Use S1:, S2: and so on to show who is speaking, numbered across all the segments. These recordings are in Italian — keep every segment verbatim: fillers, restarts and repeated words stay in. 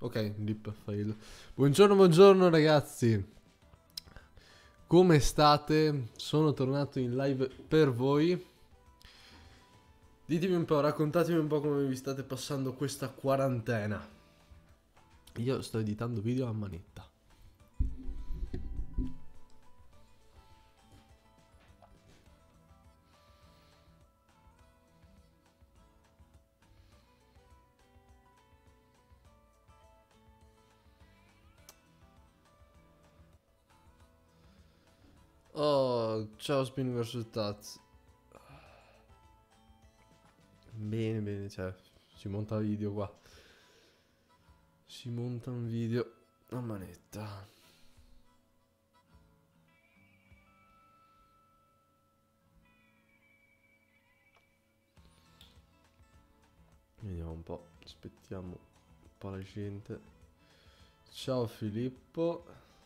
S1: Ok, lip fail. Buongiorno, buongiorno ragazzi. Come state? Sono tornato in live per voi. Ditemi un po', raccontatemi un po' come vi state passando questa quarantena. Io sto editando video a manetta. Oh, ciao Spin versus Taz. Bene, bene, cioè, si monta video qua. Si monta un video a manetta. Vediamo un po', aspettiamo un po' la gente. Ciao Filippo.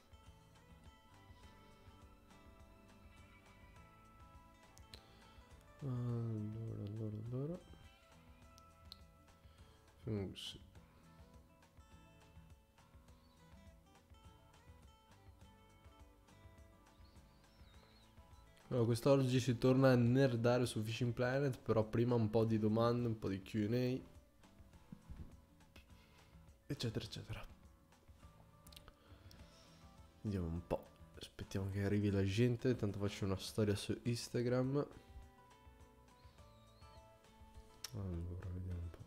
S1: Allora, allora, allora. Mm, sì. Allora, quest'oggi si torna a nerdare su Fishing Planet, però prima un po' di domande, un po' di Q and A, eccetera, eccetera. Vediamo un po', aspettiamo che arrivi la gente, tanto faccio una storia su Instagram. Allora, vediamo un po'.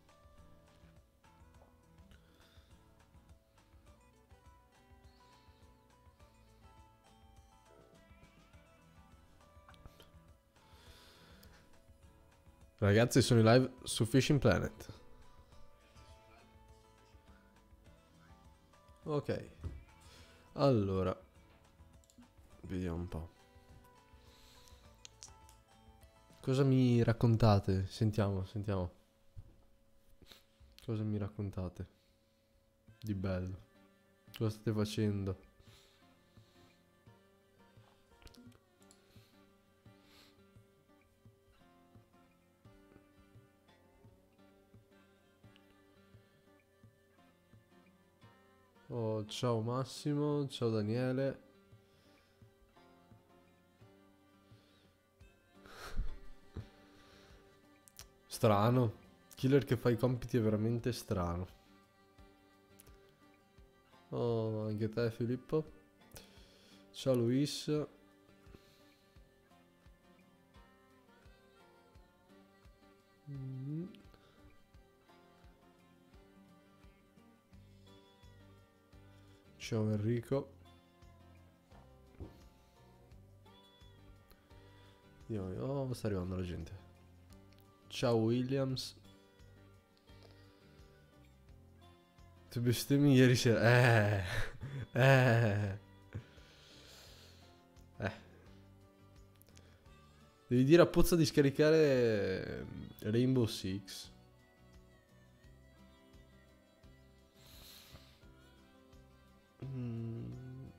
S1: Ragazzi, sono in live su Fishing Planet. Ok. Allora, vediamo un po'. Cosa mi raccontate? Sentiamo, sentiamo. Cosa mi raccontate di bello? Cosa state facendo? Oh, ciao Massimo, ciao Daniele. Strano. Killer che fa i compiti è veramente strano. Oh, anche te Filippo. Ciao Luis. Mm. Ciao Enrico. Io, oh, sta arrivando la gente. Ciao Williams. Tu bestemmi ieri sera. Eh. Eh. Eh. Devi dire a Pozza di scaricare Rainbow Six. Mm.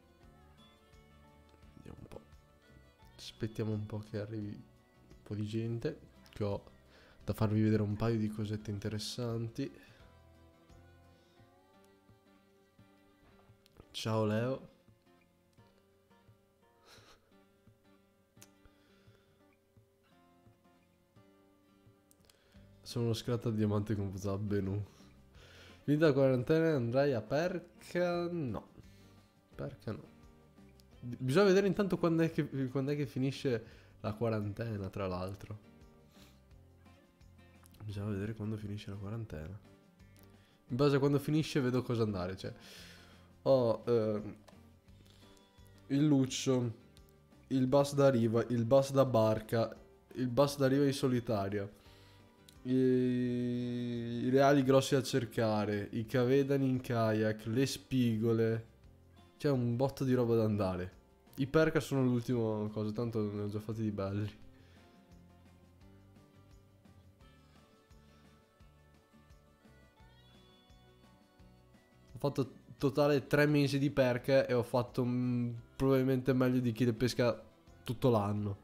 S1: Vediamo un po'. Aspettiamo un po' che arrivi un po' di gente. Che ho da farvi vedere un paio di cosette interessanti. Ciao Leo. Sono uno scratto a diamante con Zabbenu. Finita la quarantena andrai a Perca? No. Perca no. Bisogna vedere intanto quando è che, quando è che finisce la quarantena, tra l'altro. Bisogna vedere quando finisce la quarantena. In base a quando finisce vedo cosa andare, cioè. Ho eh, il Luccio, il bus da riva, il bus da barca, il bus da riva in solitaria, i, i reali grossi a cercare, i cavedani in kayak, le spigole. C'è un botto di roba da andare. I perca sono l'ultima cosa, tanto ne ho già fatti di belli. Ho fatto totale tre mesi di perche e ho fatto mm, probabilmente meglio di chi le pesca tutto l'anno.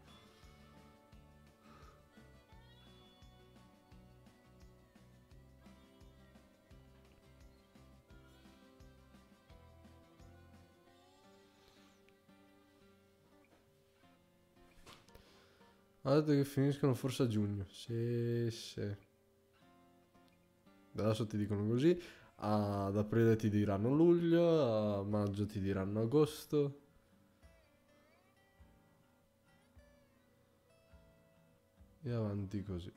S1: Ha detto che finiscono forse a giugno. Sì, sì. Adesso ti dicono così. Ad aprile ti diranno luglio. A maggio ti diranno agosto. E avanti così.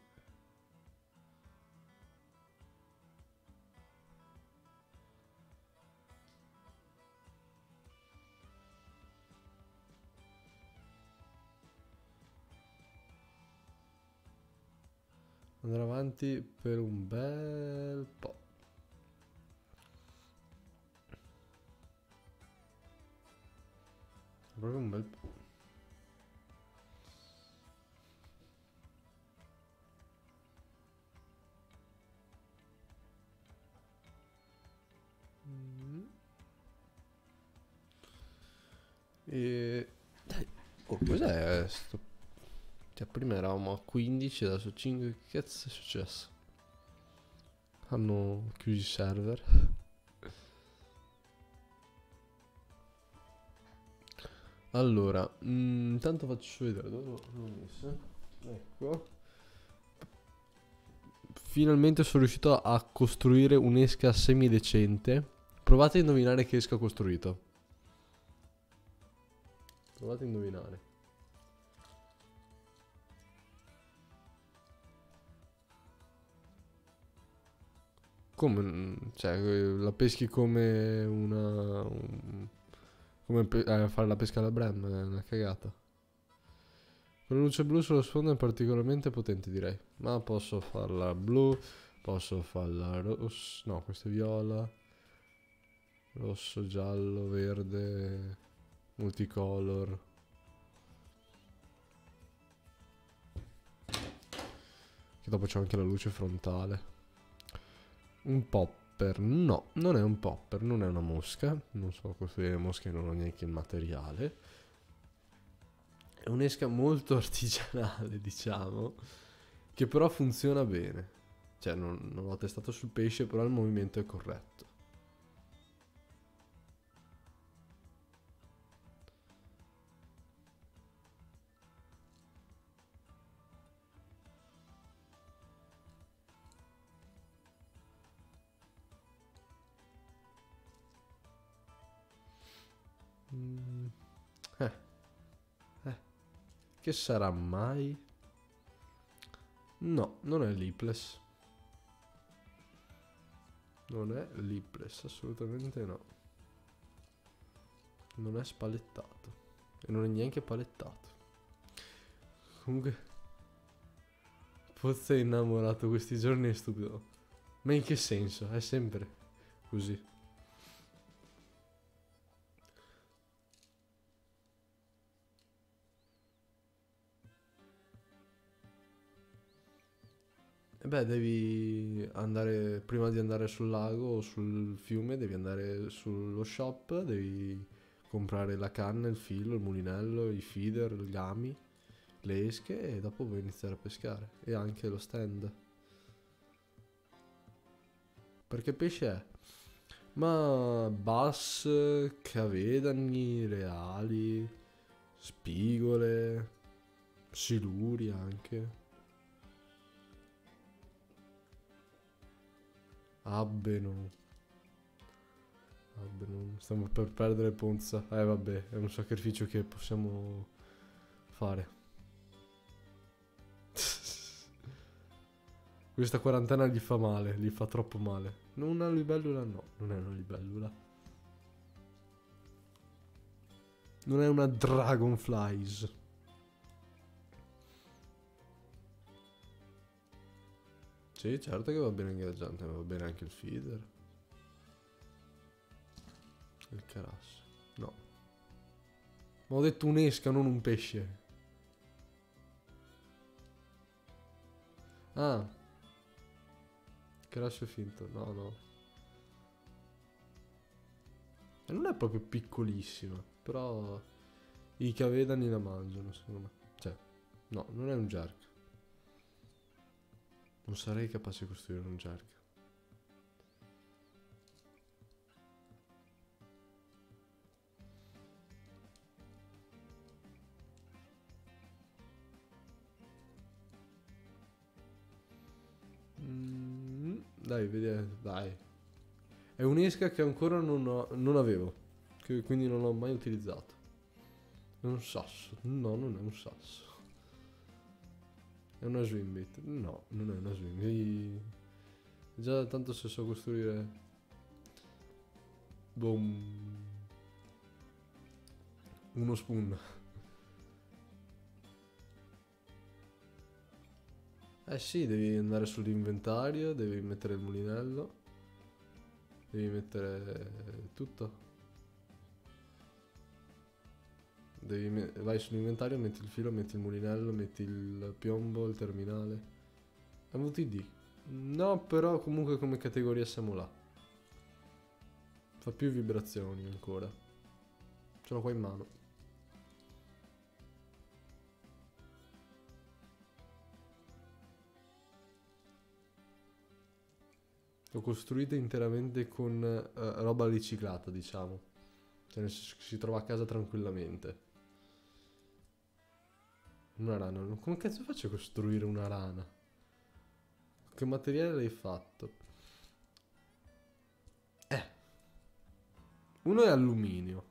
S1: Andrà avanti per un bel po'. Proprio un bel po'. Mm. E... Dai. Oh, cos'è sto? Cioè, prima eravamo a quindici, adesso cinque. Che cazzo è successo? Hanno chiuso i server. Allora, mm, intanto faccio vedere dove l'ho l'ho messa. Ecco. Finalmente sono riuscito a costruire un'esca semidecente. Provate a indovinare che esca ho costruito. Provate a indovinare. Come? mm, Cioè, eh, la peschi come una... un- come pe- eh, fare la pesca alla Bram, è una cagata. Con la luce blu sullo sfondo è particolarmente potente, direi. Ma posso farla blu, posso farla rossa... No, questo è viola. Rosso, giallo, verde, multicolor. Che dopo c'è anche la luce frontale. Un popper, no, non è un popper, non è una mosca. Non so costruire mosche, non ho neanche il materiale. È un'esca molto artigianale, diciamo, che però funziona bene. Cioè, non, non l'ho testato sul pesce, però il movimento è corretto. Mm, eh, eh, che sarà mai? No, non è lipless. Non è lipless, assolutamente no. Non è spallettato. E non è neanche palettato. Comunque, Pozzo è innamorato questi giorni è stupido. Ma in che senso? È sempre così. E beh, devi andare, prima di andare sul lago o sul fiume, devi andare sullo shop, devi comprare la canna, il filo, il mulinello, i feeder, i gami, le esche e dopo puoi iniziare a pescare. E anche lo stand. Perché pesce è? Ma bass, cavedani, reali, spigole, siluri anche, abbeno. Abbeno, stiamo per perdere Ponza. Eh vabbè, è un sacrificio che possiamo fare. Questa quarantena gli fa male, gli fa troppo male. Non una libellula, no, non è una libellula. Non è una dragonflies. Sì, certo che va bene ingaggiante, ma va bene anche il feeder. Il carasso. No. Ma ho detto un'esca, non un pesce. Ah, carasso è finto. No, no. E non è proprio piccolissima, però i cavedani la mangiano, secondo me. Cioè, no, non è un jerk. Non sarei capace di costruire un jerk. Dai, vedi, dai. È un'esca che ancora non, ho, non avevo, che quindi non ho mai utilizzato. È un sasso. No, non è un sasso. È una swimbit. No, non è una swimbit. Già tanto se so costruire. Boom. Uno spoon. Eh sì, devi andare sull'inventario, devi mettere il mulinello. Devi mettere tutto. Devi me- vai sull'inventario, metti il filo, metti il mulinello, metti il piombo, il terminale. M T D. No, però comunque come categoria siamo là. Fa più vibrazioni ancora. Ce l'ho qua in mano. L'ho costruita interamente con eh, roba riciclata, diciamo. Cioè nel senso che si trova a casa tranquillamente. Una rana. Come cazzo faccio a costruire una rana? Che materiale l'hai fatto? Eh. Uno è alluminio.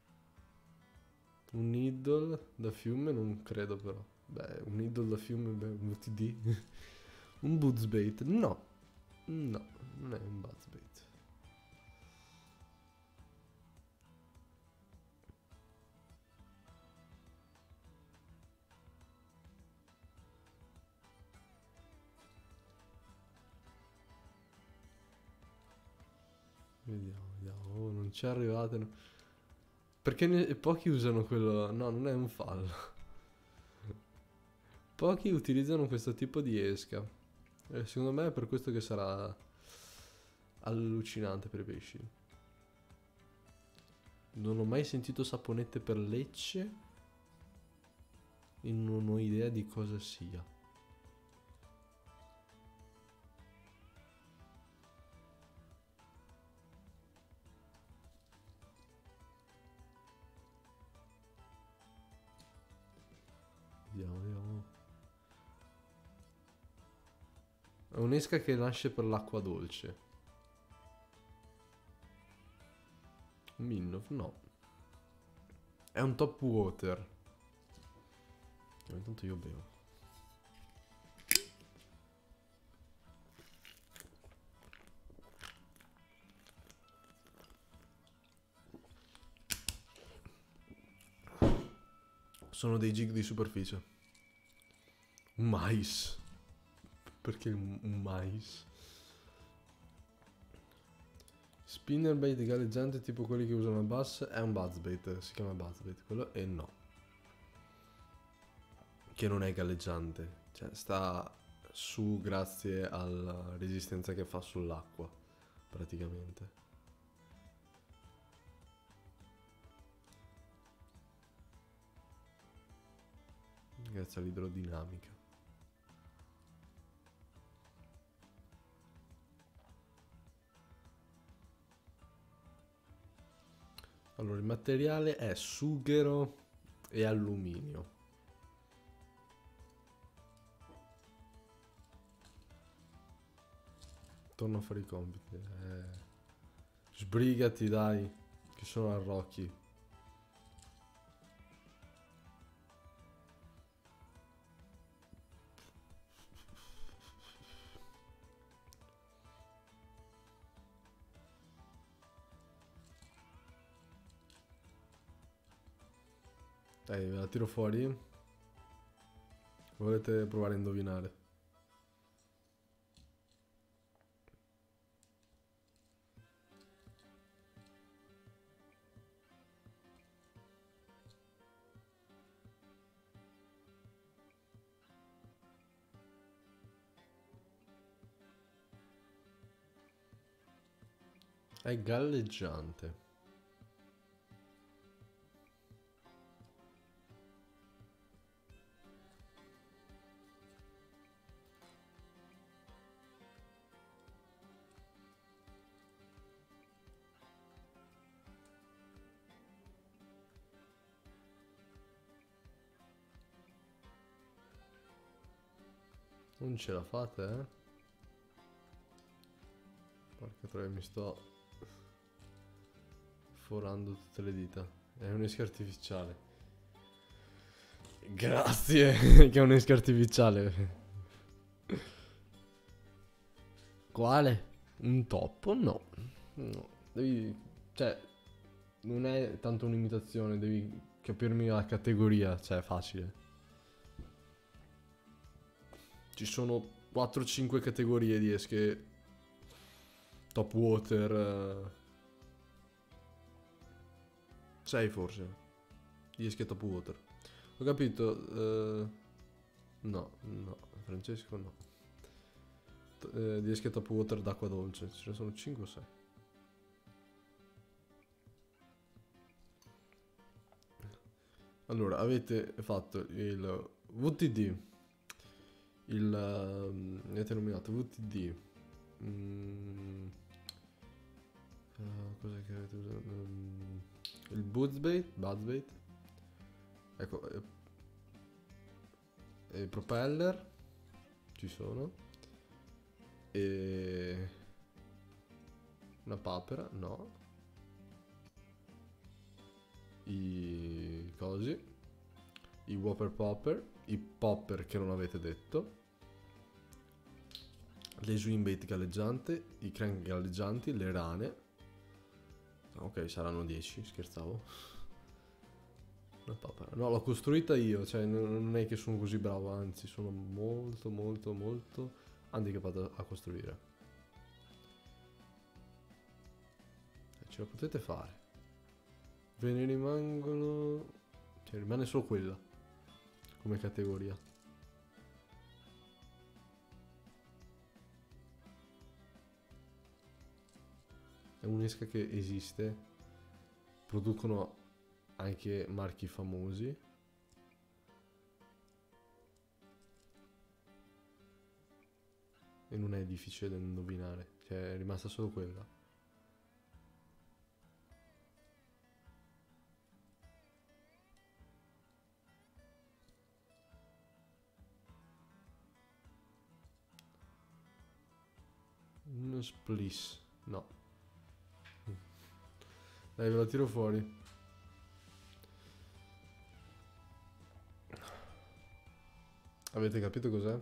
S1: Un needle da fiume non credo però. Beh, un needle da fiume, beh, un U T D. Un bootsbait. No. No, non è un bootsbait. Vediamo, vediamo. Oh, non ci arrivate. No. Perché ne- pochi usano quello. No, non è un fallo. Pochi utilizzano questo tipo di esca. E secondo me è per questo che sarà allucinante per i pesci. Non ho mai sentito saponette per Lecce e non ho idea di cosa sia. Vediamo, vediamo. È un'esca che nasce per l'acqua dolce. Un Minnow? No. È un top water. Intanto io bevo. Sono dei gig di superficie. Un mais. Perché un, un mais? Spinnerbait galleggiante tipo quelli che usano il bass è un buzzbait, si chiama buzzbait quello e no. Che non è galleggiante, cioè sta su grazie alla resistenza che fa sull'acqua, praticamente. Grazie all'idrodinamica. Allora, il materiale è sughero e alluminio. Torno a fare i compiti. Eh. Sbrigati, dai, che sono arrocchi. Dai, ve la tiro fuori. Volete provare a indovinare? È galleggiante. Non ce la fate, eh? Porca troia, mi sto forando tutte le dita. È un'esca artificiale. Grazie, che è un'esca artificiale. Quale? Un toppo? No. No. Devi... Cioè, non è tanto un'imitazione, devi capirmi la categoria. Cioè, è facile. Ci sono quattro cinque categorie di esche. Top water. sei forse. Di esche top water. Ho capito. Uh, no, no. Francesco no. T eh, di esche top water d'acqua dolce. Ce ne sono cinque o sei. Allora, avete fatto il V T D. Il... Uh, avete nominato V T D. Mm, uh, cos'è che avete usato? Um, il Buzzbait. Buzzbait. Ecco. Eh, e propeller. Ci sono. E... una papera. No. I cosi, i Whopper Popper, i Popper che non avete detto, le Swing Bait galleggiante, i Crank galleggianti, le rane. Ok, saranno dieci, scherzavo. Una papera. No, l'ho costruita io, cioè non è che sono così bravo, anzi sono molto molto molto handicapato a costruire. Ce la potete fare. Ve ne rimangono... cioè rimane solo quella come categoria. È un'esca che esiste. Producono anche marchi famosi. E non è difficile da indovinare. Cioè è rimasta solo quella. Uno spliss. No. Dai, ve lo tiro fuori. Avete capito cos'è?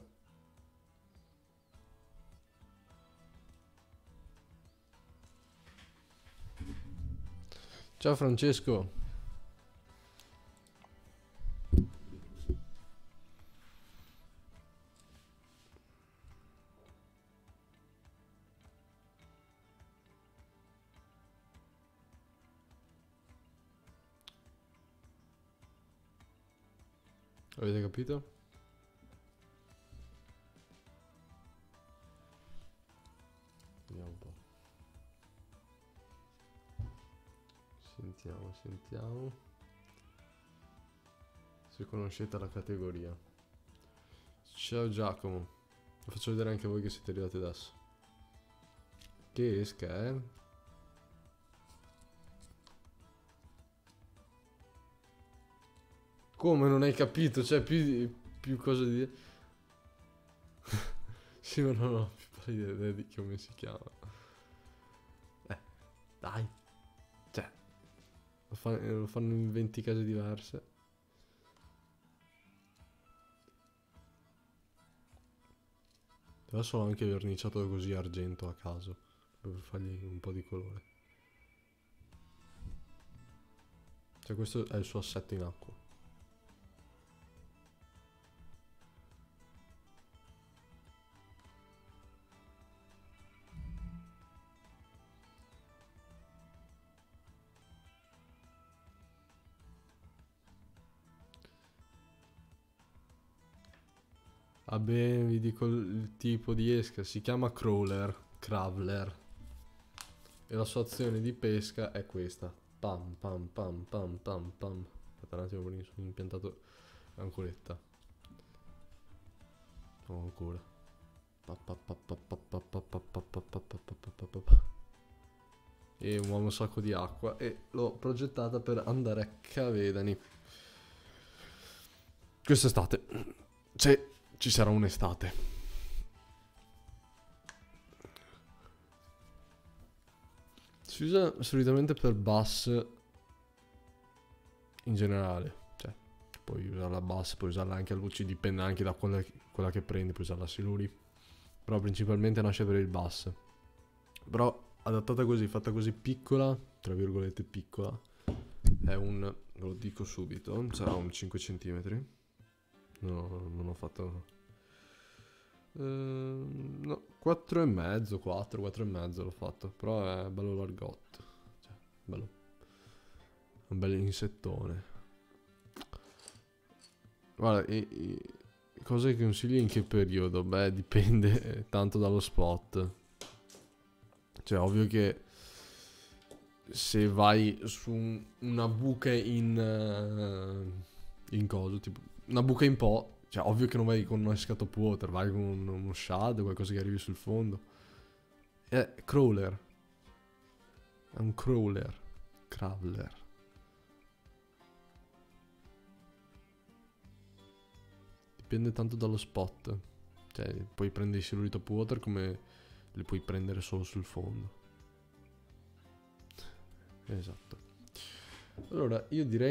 S1: Ciao Francesco. Avete capito? Vediamo un po'. Sentiamo, sentiamo. Se conoscete la categoria. Ciao Giacomo. Vi faccio vedere anche voi che siete arrivati adesso. Che esca, eh? Come non hai capito? Cioè, più, più cosa di dire. Sì, ma non ho più pallida idea di come si chiama. Eh, dai. Cioè, lo, fa, lo fanno in venti case diverse. Adesso ho anche verniciato così argento a caso, per fargli un po' di colore. Cioè, questo è il suo assetto in acqua. Vabbè, vi dico il tipo di esca, si chiama crawler, crawler. E la sua azione di pesca è questa. Pam pam pam pam pam pam. Aspetta un attimo perché mi sono impiantato l'ancoretta. No, ancora. E muove un sacco di acqua e l'ho progettata per andare a Cavedani quest'estate. Se ci sarà un'estate. Si usa solitamente per bus in generale. Cioè, puoi usarla a bus, puoi usarla anche a luci, dipende anche da quella, quella che prendi, puoi usarla a siluri. Però principalmente nasce per il bus. Però adattata così, fatta così piccola, tra virgolette piccola, è un, ve lo dico subito, sarà un cinque centimetri. No, non ho fatto... Ehm, no, quattro e mezzo, quattro, quattro e mezzo l'ho fatto, però è bello largotto. Cioè, bello. Un bel insettone. Guarda, e, e, cosa che consigli in che periodo? Beh, dipende tanto dallo spot. Cioè, ovvio che se vai su un- una buca in... eh, in coso, tipo... Una buca in po', cioè, ovvio che non vai con un escape water, vai con un- uno shad, qualcosa che arrivi sul fondo. È crawler. È un crawler. Crawler. Dipende tanto dallo spot. Cioè, puoi prendere i siluri top water come li puoi prendere solo sul fondo. Esatto. Allora, io direi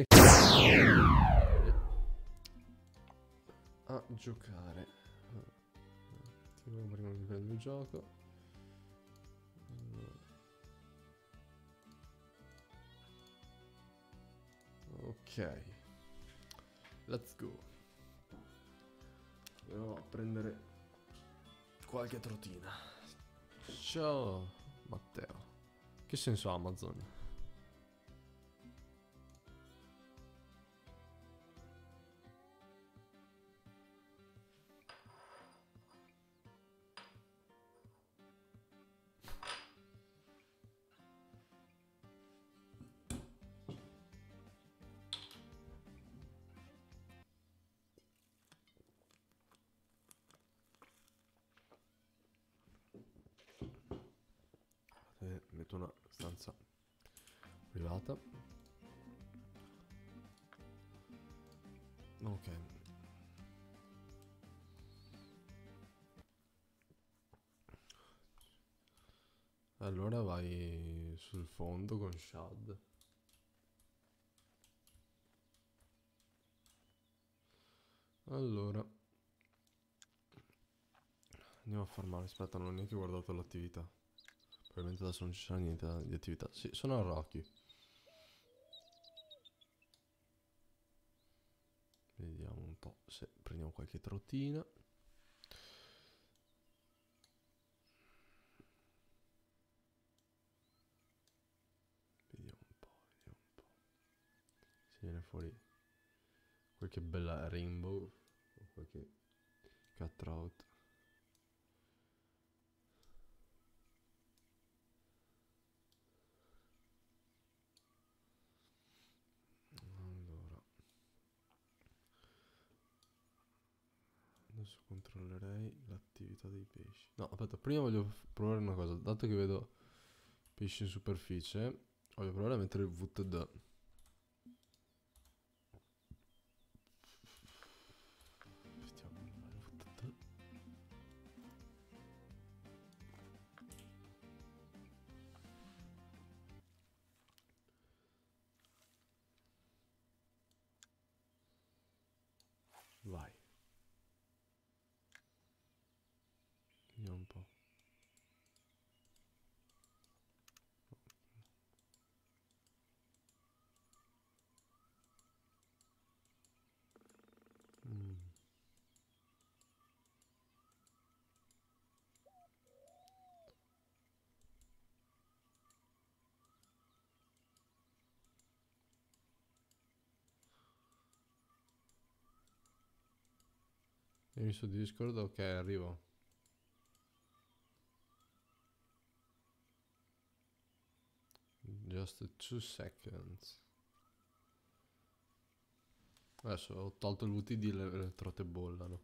S1: a giocare. Un attimo prima di prendere il gioco. Ok. Let's go. Andiamo a prendere qualche trotina. Ciao Matteo. Che senso ha Amazon? Eh, metto una stanza privata. Ok. Allora vai sul fondo con Shad. Allora andiamo a farmare. Aspetta, non ho neanche guardato l'attività. Probabilmente adesso non ci sarà niente di attività. Sì, sono a Rocky. Vediamo un po' se prendiamo qualche trottina. Vediamo un po', vediamo un po'. Se viene fuori qualche bella rainbow o qualche cutthroat. Allora, adesso controllerei l'attività dei pesci. No, aspetta, prima voglio f- provare una cosa. Dato che vedo pesci in superficie, voglio provare a mettere il V T D. Vediamo il V T D. Vai. Vediamo un po'. Mm. Vieni su Discord, ok, arrivo. Just two seconds. Adesso ho tolto il V T D, le, le trote bollano.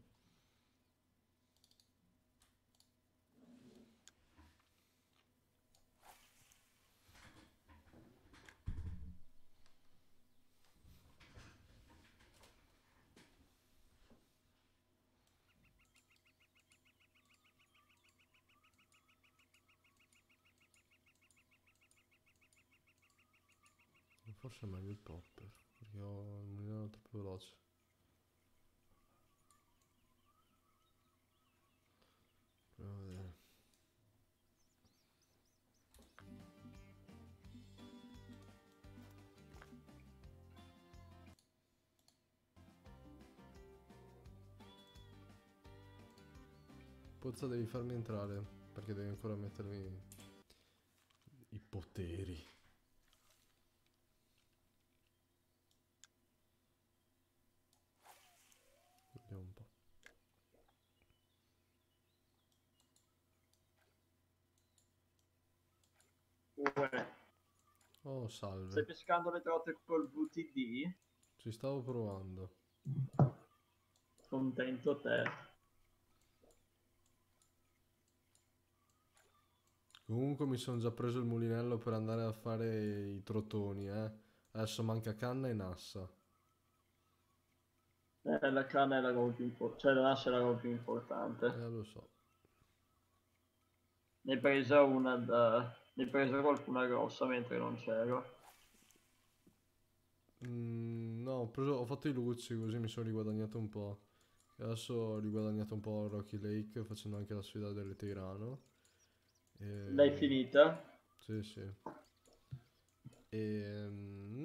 S1: forse è meglio il popper, perché ho il mulinello troppo veloce. Proviamo a vedere. Pozza, devi farmi entrare, perché devi ancora mettermi i poteri. Vediamo un po'.
S2: Uè,
S1: Oh,
S2: stai
S1: salve.
S2: pescando le trote col V T D?
S1: Ci stavo provando.
S2: Contento te.
S1: Comunque mi sono già preso il mulinello per andare a fare i trotoni, eh. Adesso manca canna e nassa.
S2: Eh, la canna è la roba più importante, cioè la lascia è la roba più importante.
S1: Eh, lo so.
S2: Ne hai presa una da... ne hai presa qualcuna grossa mentre non c'ero.
S1: Mm, no, ho, preso- ho fatto i lucci così mi sono riguadagnato un po'. E adesso ho riguadagnato un po' a Rocky Lake facendo anche la sfida del Tirano.
S2: L'hai
S1: E...
S2: finita?
S1: Sì, sì. E... mm,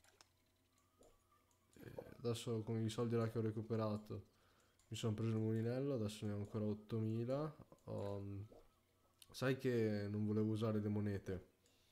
S1: e adesso con i soldi là che ho recuperato mi sono preso il mulinello, adesso ne ho ancora ottomila. Ho, mm, sai che non volevo usare le monete?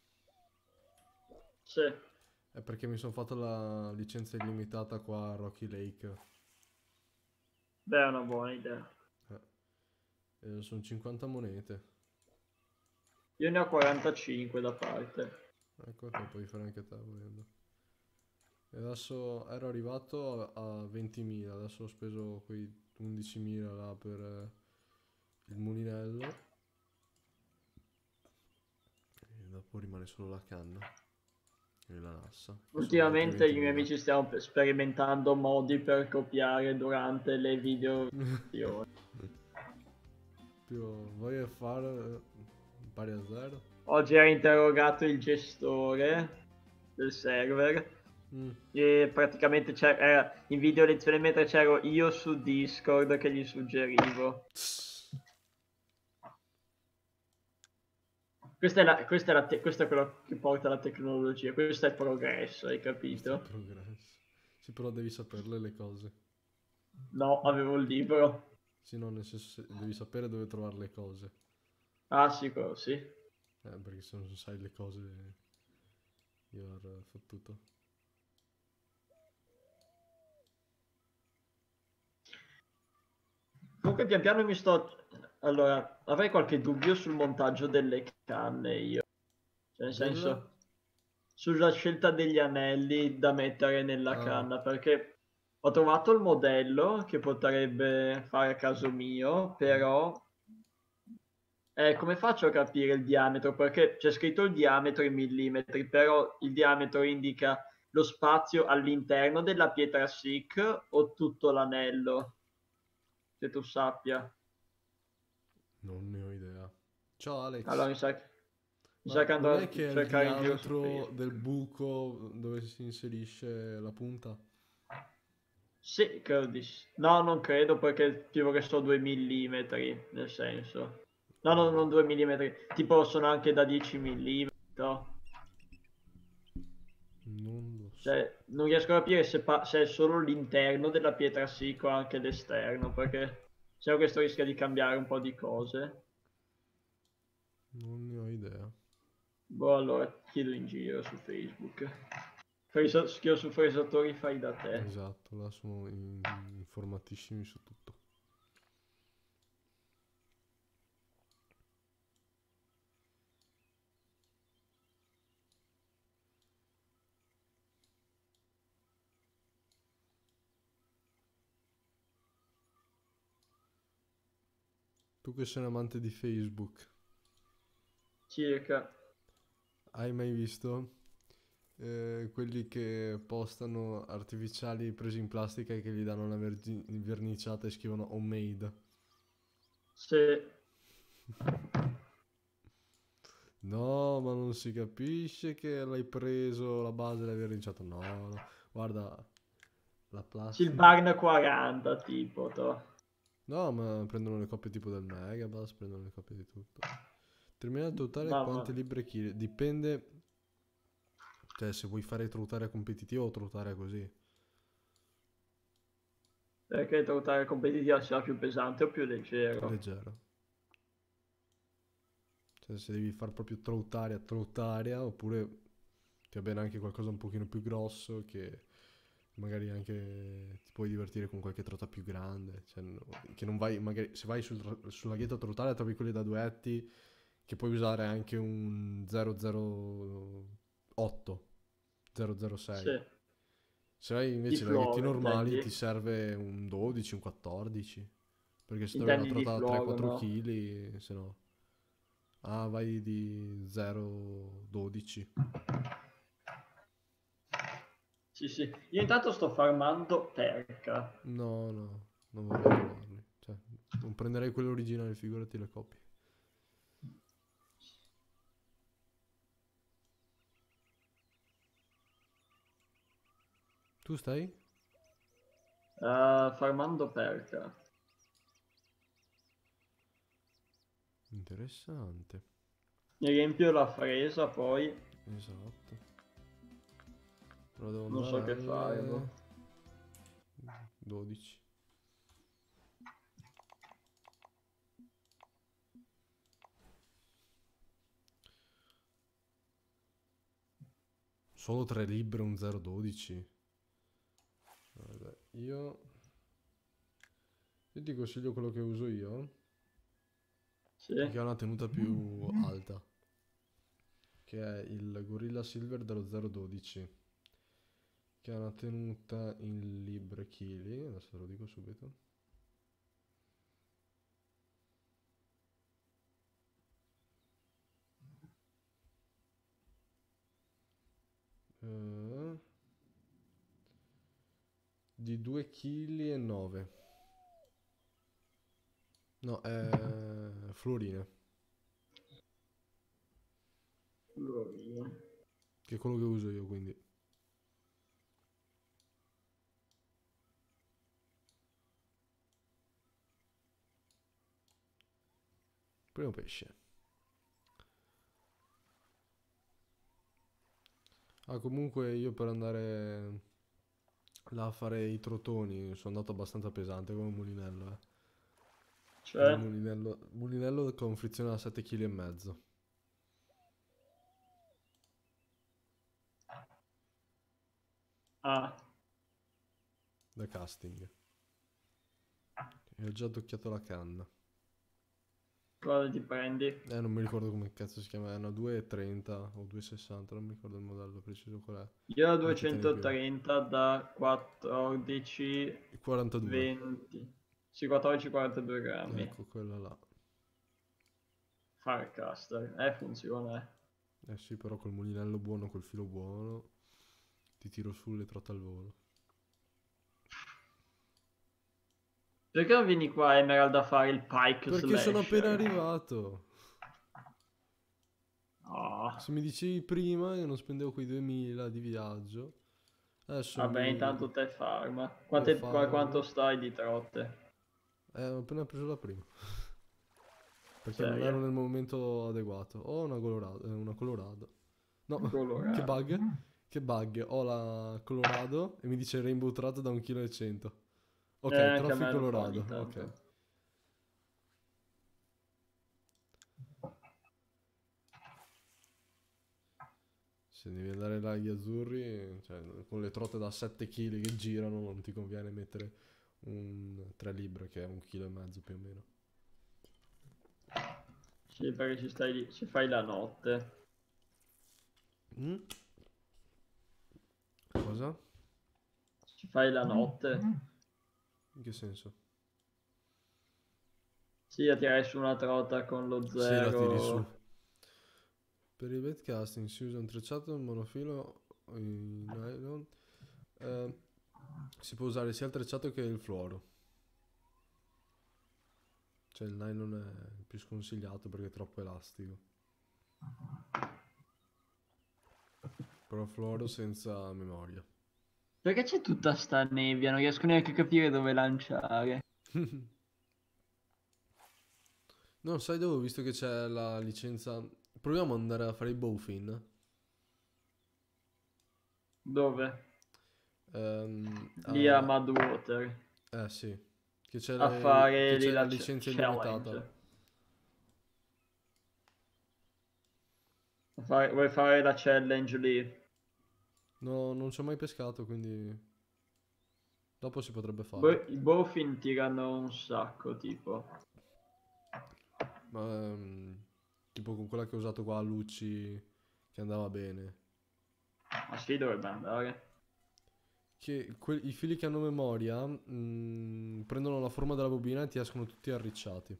S2: Sì.
S1: È perché mi sono fatto la licenza illimitata qua a Rocky Lake.
S2: Beh, è una buona idea.
S1: Eh, e sono cinquanta monete.
S2: Io ne ho quarantacinque da parte.
S1: Ecco che puoi fare anche te volendo. E adesso ero arrivato a, a ventimila, adesso ho speso quei undicimila là per eh, il mulinello. E dopo rimane solo la canna e la nassa, che sono altri
S2: Ultimamente io e i miei
S1: ventimila.
S2: amici stiamo pe- sperimentando modi per copiare durante le video.
S1: Più voglio fare eh, pari a zero.
S2: Oggi ha interrogato il gestore del server
S1: Mm.
S2: e praticamente c'era era in video lezione mentre c'ero io su Discord che gli suggerivo. Questa è, la, questa, è la te- questo è quello che porta la tecnologia, questo è il progresso, hai
S1: Questo è il
S2: capito?
S1: progresso. Sì, però devi saperle le cose.
S2: No, avevo il libro.
S1: Sì, no, nel senso se- devi sapere dove trovare le cose.
S2: Ah, sicuro, sì.
S1: Eh, perché se non sai le cose, io avrò fottuto.
S2: Comunque pian piano mi sto... Allora, avrei qualche dubbio sul montaggio delle canne io. Cioè, nel
S1: Del?
S2: senso, sulla scelta degli anelli da mettere nella
S1: Ah,
S2: canna, perché ho trovato il modello che potrebbe fare a caso mio,
S1: mm.
S2: però eh, come faccio a capire il diametro? Perché c'è scritto il diametro in millimetri, però il diametro indica lo spazio all'interno della pietra SIC o tutto l'anello, che tu sappia.
S1: Non ne ho idea. Ciao Alex.
S2: Allora mi sa che, mi sa
S1: Ma
S2: che
S1: non
S2: andrò
S1: è
S2: a
S1: che è il
S2: cercare in giro su
S1: diametro
S2: Facebook.
S1: del buco dove si inserisce la punta?
S2: Sì, credo di sì. No, non credo perché tipo che so due millimetri, nel senso. No, no,
S1: Mm,
S2: non due millimetri, tipo sono anche da dieci millimetri.
S1: non lo so.
S2: Cioè, non riesco a capire se, pa- se è solo l'interno della pietra sic o anche l'esterno, perché se no questo rischia di cambiare un po' di cose.
S1: Non ne ho idea.
S2: Boh, allora chiedo in giro su Facebook. Fresa- scrivo su fresatori fai da te.
S1: Esatto, là sono in- informatissimi su tutto. Tu che sei un amante di Facebook,
S2: Circa.
S1: hai mai visto eh, quelli che postano artificiali presi in plastica e che gli danno una vergi- verniciata e scrivono homemade?
S2: Se...
S1: No, ma non si capisce che l'hai preso, la base l'hai rinciato. No, no. Guarda, la
S2: Sì, il
S1: plastica.
S2: Barn quaranta, tipo, to.
S1: No, ma prendono le coppie tipo del Megabus, prendono le coppie di tutto. Terminale totale,
S2: Mamma
S1: quante
S2: mia.
S1: libbre chili? Dipende, cioè se vuoi fare trotare competitivo o trotare così.
S2: Perché il totale competitiva sia più pesante o più leggero?
S1: Leggero. Cioè se devi fare proprio troutaria, troutaria, oppure ti va bene anche qualcosa un pochino più grosso che magari anche ti puoi divertire con qualche trota più grande. Cioè, no- che non vai, magari se vai sul, tro- sul laghetto a trotare trovi quelli da duetti che puoi usare anche un zero zero otto, zero zero sei.
S2: Sì,
S1: Se hai
S2: di
S1: invece laghetti
S2: fluoro,
S1: normali ti
S2: intendi?
S1: serve un dodici, un quattordici. Perché se trovi una
S2: Intendi di
S1: trota da
S2: fluoro,
S1: tre quattro
S2: no?
S1: kg, se no... Ah, vai di zero dodici.
S2: Sì, sì. Io intanto sto farmando perca.
S1: No, no, non vorrei provarli. Cioè, non prenderei quello originale, figurati le copie. Tu stai?
S2: Uh, farmando perca.
S1: Interessante.
S2: Mi riempio la fresa, poi
S1: Esatto. Però devo
S2: non
S1: andare
S2: so che fare,
S1: alle
S2: boh.
S1: dodici. Solo tre libbre, un zero dodici. Vabbè, io... Io ti consiglio quello che uso io,
S2: Sì.
S1: che ha una tenuta più alta, che è il Gorilla Silver dello zero dodici, che ha una tenuta in libbre chili, adesso te lo dico subito. Eh, di due chili e nove. No, è fluorine,
S2: Allora,
S1: che è quello che uso io, quindi. Primo pesce. Ah, comunque io per andare là a fare i trotoni sono andato abbastanza pesante come mulinello, eh. Come
S2: cioè,
S1: mulinello, mulinello con frizione da sette chili e mezzo
S2: ah,
S1: da casting. E ho già addocchiato la canna.
S2: cosa ti prendi?
S1: Eh, non mi ricordo come cazzo si chiama, è una due e trenta o due e sessanta, non mi ricordo il modello preciso qual è.
S2: Io ho
S1: Quelli che tiene più.
S2: duecentotrenta da quattordici,
S1: Il quarantadue.
S2: venti. Sì, quattordici quarantadue grammi.
S1: Ecco, quella là.
S2: Firecaster, eh, funziona, eh.
S1: Eh sì, però col mulinello buono, col filo buono, ti tiro su le trotte al volo.
S2: Perché non vieni qua, Emerald, a fare il Pike
S1: Perché sono appena
S2: Slasher?
S1: arrivato.
S2: Oh,
S1: Se mi dicevi prima che non spendevo quei duemila di viaggio, adesso
S2: vabbè,
S1: mi...
S2: intanto te farma.
S1: Io
S2: Quante- qua- quanto
S1: farmo...
S2: stai di trotte?
S1: Eh, ho appena preso la prima. Perché non ero
S2: Seria?
S1: nel momento adeguato. Ho una Colorado. eh, una Colorado. No, che
S2: Colorado.
S1: bug? Che bug? Ho la Colorado e mi dice Rainbow Trout da un chilo e cento.
S2: Eh,
S1: Ok,
S2: anche a
S1: Trophy
S2: me lo fa
S1: Colorado.
S2: ogni
S1: Ok.
S2: tanto.
S1: Se devi andare là agli azzurri, cioè, con le trotte da sette chili che girano, non ti conviene mettere un tre libbre che è un chilo e mezzo più o meno.
S2: Sì, perché ci stai lì, ci fai la notte.
S1: Mm? Cosa?
S2: Ci fai la notte.
S1: In che senso?
S2: Sì, a tirare su una trota con lo
S1: Se la tiri su.
S2: zero.
S1: Per il baitcasting si usa un trecciato in monofilo in nylon. Eh, si può usare sia il trecciato che il fluoro. Cioè il nylon è più sconsigliato perché è troppo elastico. Però Floro senza memoria.
S2: Perché c'è tutta sta nebbia? Non riesco neanche a capire dove lanciare.
S1: No, sai dove ho visto che c'è la licenza. Proviamo ad andare a fare i bowfin.
S2: Dove?
S1: Ehm,
S2: Lì a
S1: a-
S2: Madwater.
S1: Eh sì, che c'è
S2: A
S1: le-
S2: fare
S1: che
S2: lì
S1: c'è la
S2: la ch-
S1: licenza illimitata.
S2: challenge. A fare- vuoi fare la challenge lì?
S1: No, non ci ho mai pescato, quindi dopo si potrebbe fare.
S2: Bo- I bowfin tirano un sacco, tipo.
S1: Ma ehm, tipo con quella che ho usato qua a Lucci, che andava bene.
S2: Ma sì, dovrebbe andare.
S1: Che que- i fili che hanno memoria mm, prendono la forma della bobina e ti escono tutti arricciati.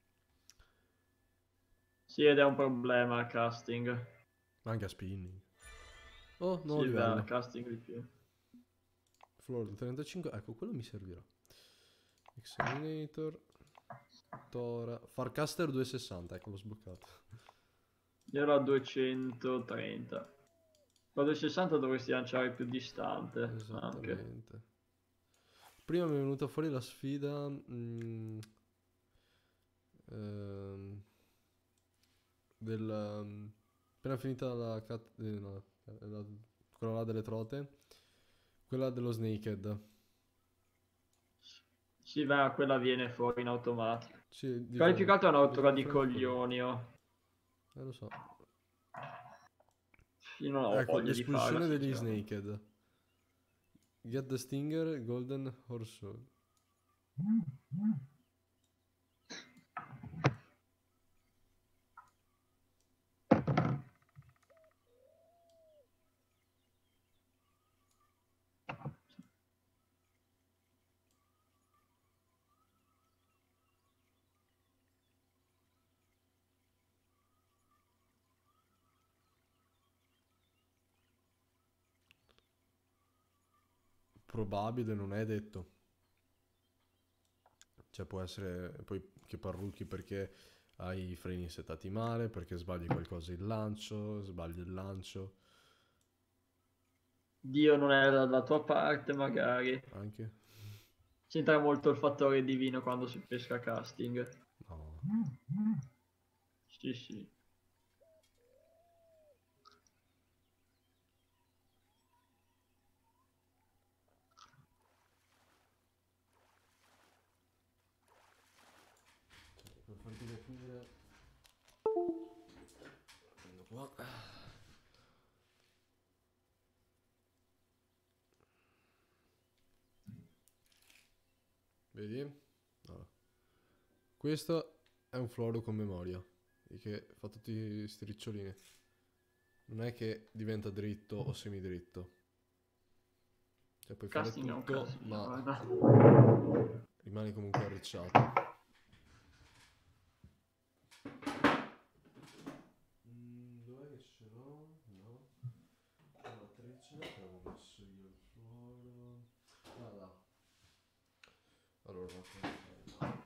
S2: Sì, ed è un problema a casting.
S1: Ma anche a spinning. Oh, nuovo
S2: Sì, beh, a
S1: livello.
S2: casting di più.
S1: Flor trentacinque, ecco, quello mi servirà. Examinator. Tora. Farcaster duecentosessanta, ecco, l'ho sbloccato.
S2: Io ero a duecentotrenta. Con duecentosessanta dovresti lanciare più distante. Anche.
S1: Esattamente. Prima mi è venuta fuori la sfida. mm, ehm, del. mm, appena finita la, cat- eh, no, eh, la- quella là delle trote. Quella dello Snakehead.
S2: Sì, beh, quella viene fuori in automatico.
S1: Sì,
S2: Quella più
S1: dico,
S2: che altro è un'autora
S1: bisogna
S2: di
S1: fare anche quello.
S2: coglioni. Oh.
S1: Eh, lo so.
S2: Io non ho
S1: Ecco,
S2: voglia di farla,
S1: l'espulsione degli
S2: sinceramente.
S1: Snakehead. Get the Stinger, Golden Horse. Probabile, non è detto. Cioè può essere poi che parrucchi perché hai i freni settati male, perché sbagli qualcosa il lancio, sbagli il lancio,
S2: Dio non è dalla tua parte, magari.
S1: anche.
S2: C'entra molto il fattore divino quando si pesca casting.
S1: No.
S2: Sì, sì.
S1: Per farti capire, prendo qua. Vedi? Allora. Questo è un fluoro con memoria, e che fa tutti questi ricciolini. Non è che diventa dritto o semidritto. Cioè puoi fare
S2: Casting è un
S1: tutto,
S2: casino,
S1: ma
S2: guarda.
S1: rimani comunque arricciato. Mm, dov'è che ce l'ho? No. Allora, treccia, che avevo messo io il fluoro. Ah, là. Allora, no.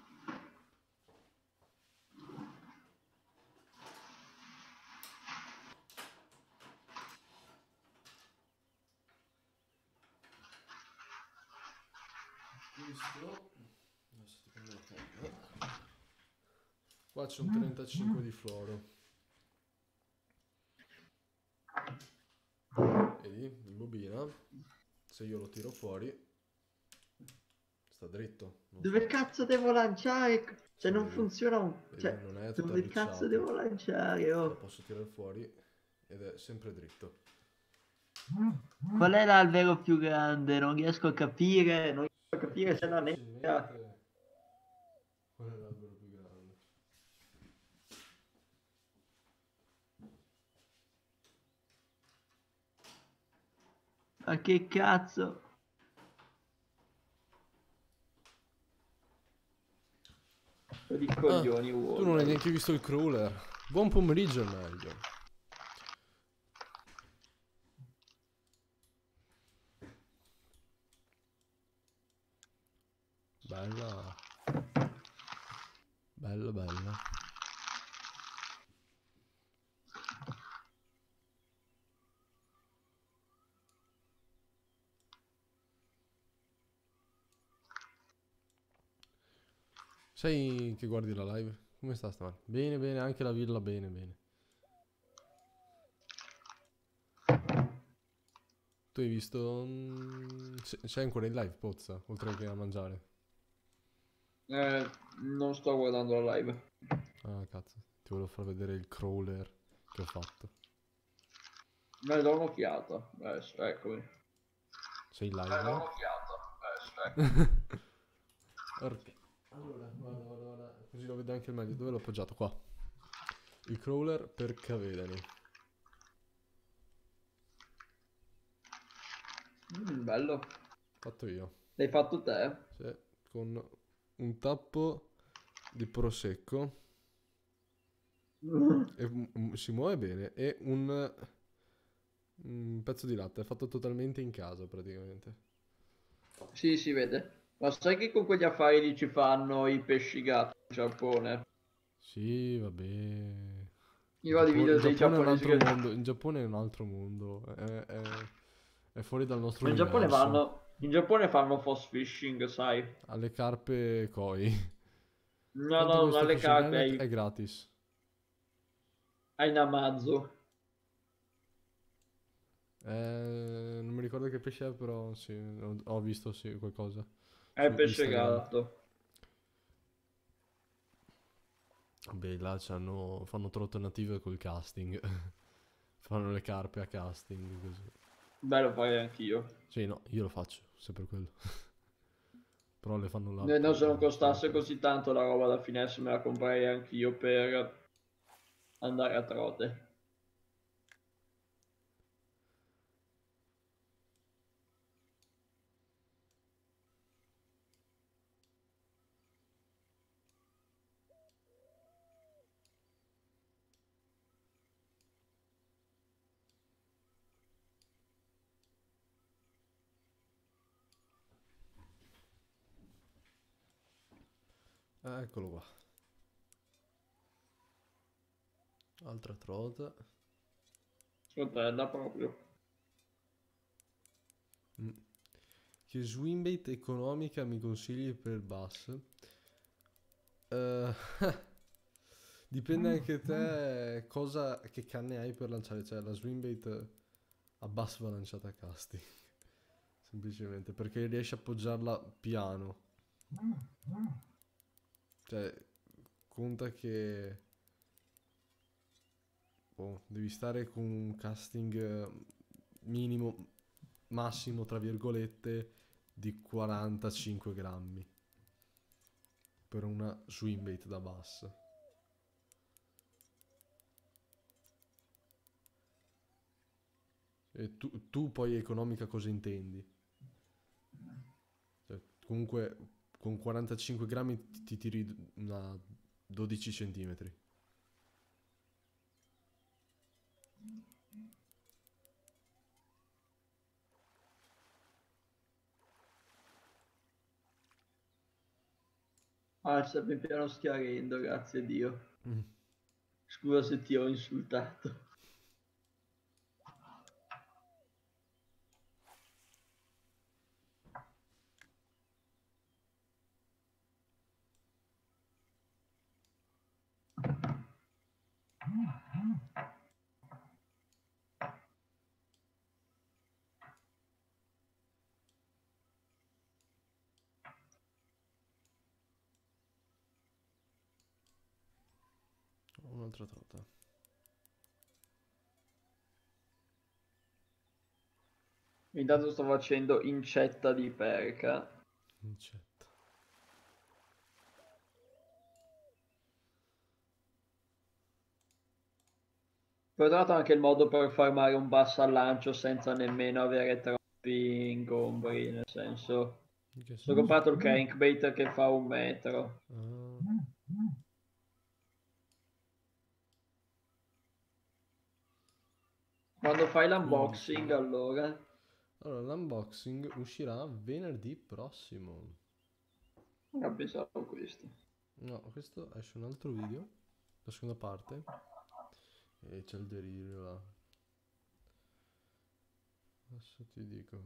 S1: Questo. Adesso ti prendo la carta. Qua c'è un trentacinque di fluoro. Vedi? In bobina. Se io lo tiro fuori, sta dritto. Non
S2: Dove
S1: fa.
S2: cazzo devo lanciare? Se
S1: Sì,
S2: non
S1: vedi?
S2: funziona un...
S1: Vedi?
S2: Cioè,
S1: Non è tutto
S2: dove cazzo
S1: arricciato.
S2: devo lanciare?
S1: Lo
S2: Oh?
S1: posso tirare fuori ed è sempre dritto.
S2: Qual è l'albero più grande? Non riesco a capire. Non riesco a capire se
S1: Capisci
S2: la nebbia...
S1: facilmente qual è l'albero più grande.
S2: Ma che cazzo? Di
S1: Ah,
S2: coglioni
S1: tu non hai
S2: Wall.
S1: neanche visto il crawler. Buon pomeriggio, è meglio. Bella. Bella, bella. Sai che guardi la live? Come sta stamane? Bene, bene, anche la villa, bene, bene. Tu hai visto... mm, c- C'è ancora in live, Pozza, oltre che a mangiare.
S2: Eh, non sto guardando la live.
S1: Ah, cazzo. Ti volevo far vedere il crawler che ho fatto.
S2: Me do un'occhiata. Adesso, eccomi.
S1: Sei in
S2: Me do
S1: live?
S2: un'occhiata. Adesso, eccomi.
S1: Ok. Allora, guarda, guarda, guarda. Così lo vedo anche meglio. Dove l'ho appoggiato? Qua. Il crawler per Cavedani.
S2: Mm, bello.
S1: Fatto io.
S2: L'hai fatto te?
S1: Sì, con un tappo di prosecco.
S2: Mm.
S1: E m- m- si muove bene. E un, un pezzo di latte. È fatto totalmente in casa, praticamente.
S2: Sì, si vede. Ma sai che con quegli affari lì ci fanno i pesci gatto in Giappone?
S1: Sì, vabbè. Il
S2: Io ho dei
S1: Giappone, il
S2: video dei
S1: Giappone è un
S2: giapponesi
S1: altro
S2: che...
S1: mondo. Il Giappone è un altro mondo. È, è- è fuori dal nostro
S2: In Giappone
S1: universo.
S2: vanno... In Giappone fanno force fishing, sai?
S1: Alle carpe koi.
S2: No,
S1: Quanto
S2: no, non
S1: costa
S2: alle
S1: Fishing
S2: carte,
S1: Island? È
S2: ai,
S1: gratis.
S2: ai Namazu.
S1: Eh, non mi ricordo che pesce è, però sì, ho, ho visto sì, qualcosa
S2: È
S1: su
S2: pesce
S1: Instagram.
S2: gatto.
S1: Beh, là c'hanno, fanno trotte native col casting. Fanno le carpe a casting, così.
S2: Bello fare anch'io.
S1: Sì, no, io lo faccio, sempre quello. Però le fanno là
S2: Eh, Non
S1: per,
S2: se non
S1: per le
S2: costasse
S1: cose.
S2: così tanto la roba da finesse me la comprerei anch'io per andare a trote.
S1: Eh, eccolo qua. Altra trota.
S2: Scotella proprio.
S1: Mm. Che swimbait economica mi consigli per il bus? Eh, dipende anche te cosa, che canne hai per lanciare. Cioè, la swimbait a basso va lanciata a casting. Semplicemente perché riesci a appoggiarla piano. Cioè, conta che boh, devi stare con un casting eh, minimo, massimo, tra virgolette, di quarantacinque grammi per una swimbait da bass. E tu, tu poi economica cosa intendi? Cioè, comunque con quarantacinque grammi ti, ti tiri una dodici centimetri.
S2: Ah, sta pian piano schiarendo, grazie a Dio.
S1: Mm.
S2: Scusa se ti ho insultato.
S1: Un'altra trota.
S2: Intanto sto facendo incetta di perca.
S1: Incetta.
S2: Poi ho trovato anche il modo per farmare un basso al lancio senza nemmeno avere troppi ingombri, nel senso...
S1: In che
S2: Ho
S1: senso?
S2: comprato il crankbait che fa un metro.
S1: Ah,
S2: Quando fai
S1: quindici.
S2: l'unboxing, allora...
S1: Allora, l'unboxing uscirà venerdì prossimo.
S2: Non pensavo questo.
S1: No, questo esce un altro video, la seconda parte, e c'è il delirio là. Adesso ti dico.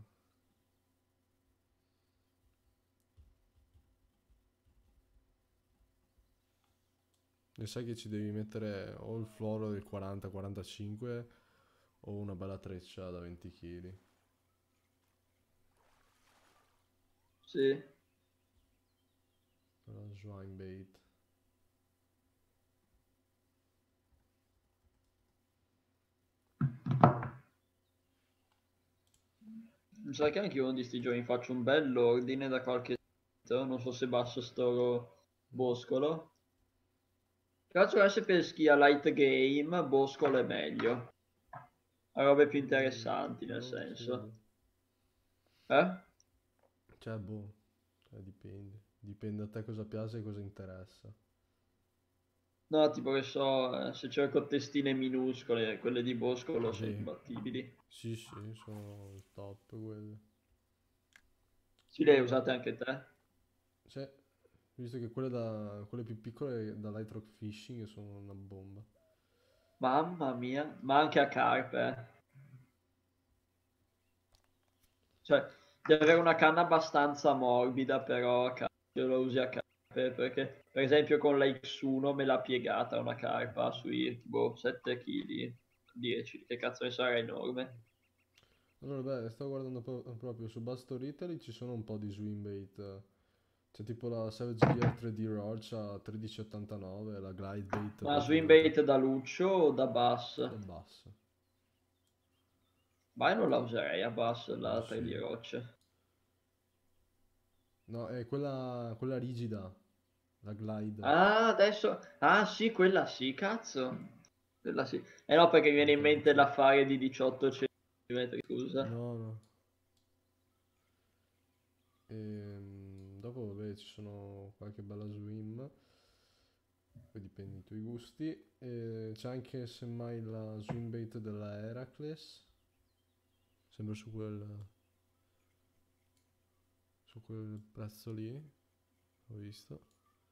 S1: E sai che ci devi mettere o il fluoro del quaranta quarantacinque o una bella treccia da venti chili.
S2: Sì.
S1: La swine bait.
S2: Mi sa che anche io uno di sti giorni faccio un bell'ordine da qualche sito, non so se basso sto boscolo. Faccio adesso per schia light game, boscolo è meglio. Ha robe più interessanti nel
S1: Non
S2: senso.
S1: credo.
S2: Eh?
S1: Cioè, boh, cioè, dipende. Dipende a te cosa piace e cosa interessa.
S2: No, tipo che so, eh, se cerco testine minuscole, quelle di boscolo sono
S1: Vabbè,
S2: imbattibili.
S1: sì, sì, sono il top quelle.
S2: Sì, le hai usate anche te?
S1: Cioè, visto che quelle, da, quelle più piccole da light rock fishing sono una bomba.
S2: Mamma mia, ma anche a carpe. eh. Cioè, devi avere una canna abbastanza morbida, però a carpe lo usi a carpe, perché per esempio con la X uno me l'ha piegata una carpa sui boh, sette chili, dieci, che cazzo ne sarà enorme.
S1: Allora, beh, stavo guardando pro- proprio su Bass Italy ci sono un po' di swim bait. C'è tipo la Savage Gear tre D Roach a tredici e ottantanove, la Glide Bait
S2: Ma
S1: proprio
S2: swim
S1: da,
S2: bait da Luccio o da Bass?
S1: da basso.
S2: Ma io non la userei a Bass,
S1: Ma
S2: la tre D
S1: sì.
S2: Roach.
S1: No, è quella, quella rigida, la Glide.
S2: Ah, adesso... Ah, sì, quella sì, cazzo. Quella sì. Eh no, perché mi viene in
S1: Anche
S2: mente
S1: Luccio.
S2: l'affare di diciotto centimetri, scusa.
S1: No, no. Ehm, dopo, vabbè, ci sono qualche bella swim. Poi dipende dai tuoi gusti. E c'è anche semmai la swim bait della Heracles. Sempre su quel, su quel prezzo lì. Ho visto.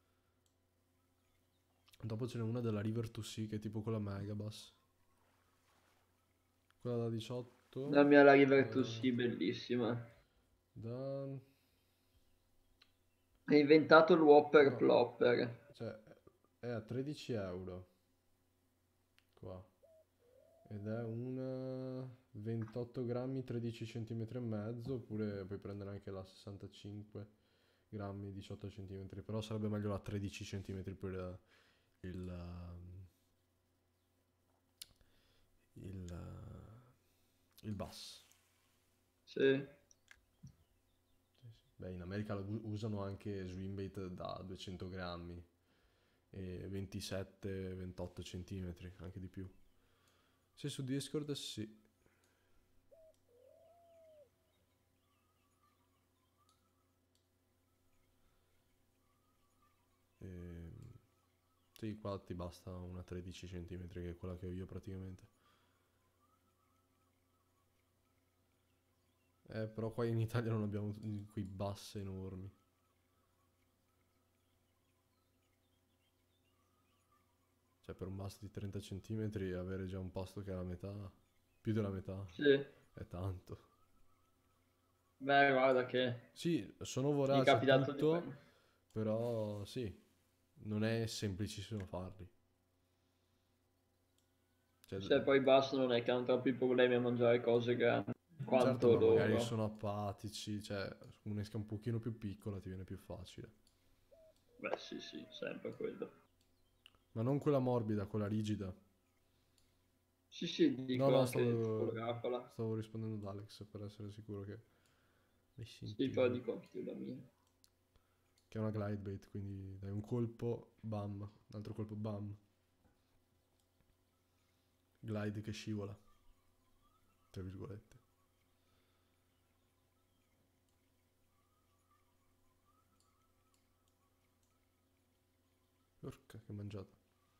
S1: Dopo ce n'è una della River to Sea che è tipo quella Megabass. Quella da
S2: La
S1: diciotto.
S2: mia la River to
S1: eh,
S2: Sea, bellissima.
S1: da...
S2: È inventato il Whopper
S1: No,
S2: Plopper.
S1: cioè è a tredici euro qua. Ed è un ventotto grammi, tredici centimetri e mezzo, oppure puoi prendere anche la sessantacinque grammi, diciotto centimetri, però sarebbe meglio la tredici centimetri per eh, il, ehm, il, eh, il bus.
S2: Sì.
S1: Sì, sì. Beh, in America lo u- usano anche swimbait da duecento grammi e ventisette ventotto centimetri, anche di più. Se su Discord sì. Ehm, sì, qua ti basta una tredici centimetri che è quella che ho io praticamente. Eh, però qua in Italia non abbiamo t- quei bus enormi. Cioè per un bus di trenta centimetri avere già un pasto che è la metà, più della metà,
S2: Sì.
S1: è tanto.
S2: Beh, guarda che
S1: Sì, sono
S2: mi è
S1: vorace a
S2: capitato di
S1: tutto,
S2: prendere.
S1: però sì, non è semplicissimo farli. Cioè,
S2: Se poi basta non è che hanno troppi problemi a mangiare cose grandi
S1: certo,
S2: quanto
S1: ma magari
S2: loro.
S1: sono apatici, cioè un'esca un pochino più piccola ti viene più facile.
S2: Beh, sì, sì, sempre quello.
S1: Ma non quella morbida, quella rigida.
S2: Sì, sì,
S1: No,
S2: dico
S1: no,
S2: anche tipo
S1: stavo,
S2: l'oracola.
S1: stavo rispondendo ad Alex per essere sicuro che l'hai
S2: Sì, però
S1: sentito.
S2: dico anche io la mia.
S1: Che è una glide bait, quindi dai un colpo, bam, un altro colpo, bam. Glide che scivola, tra virgolette. Porca che mangiata.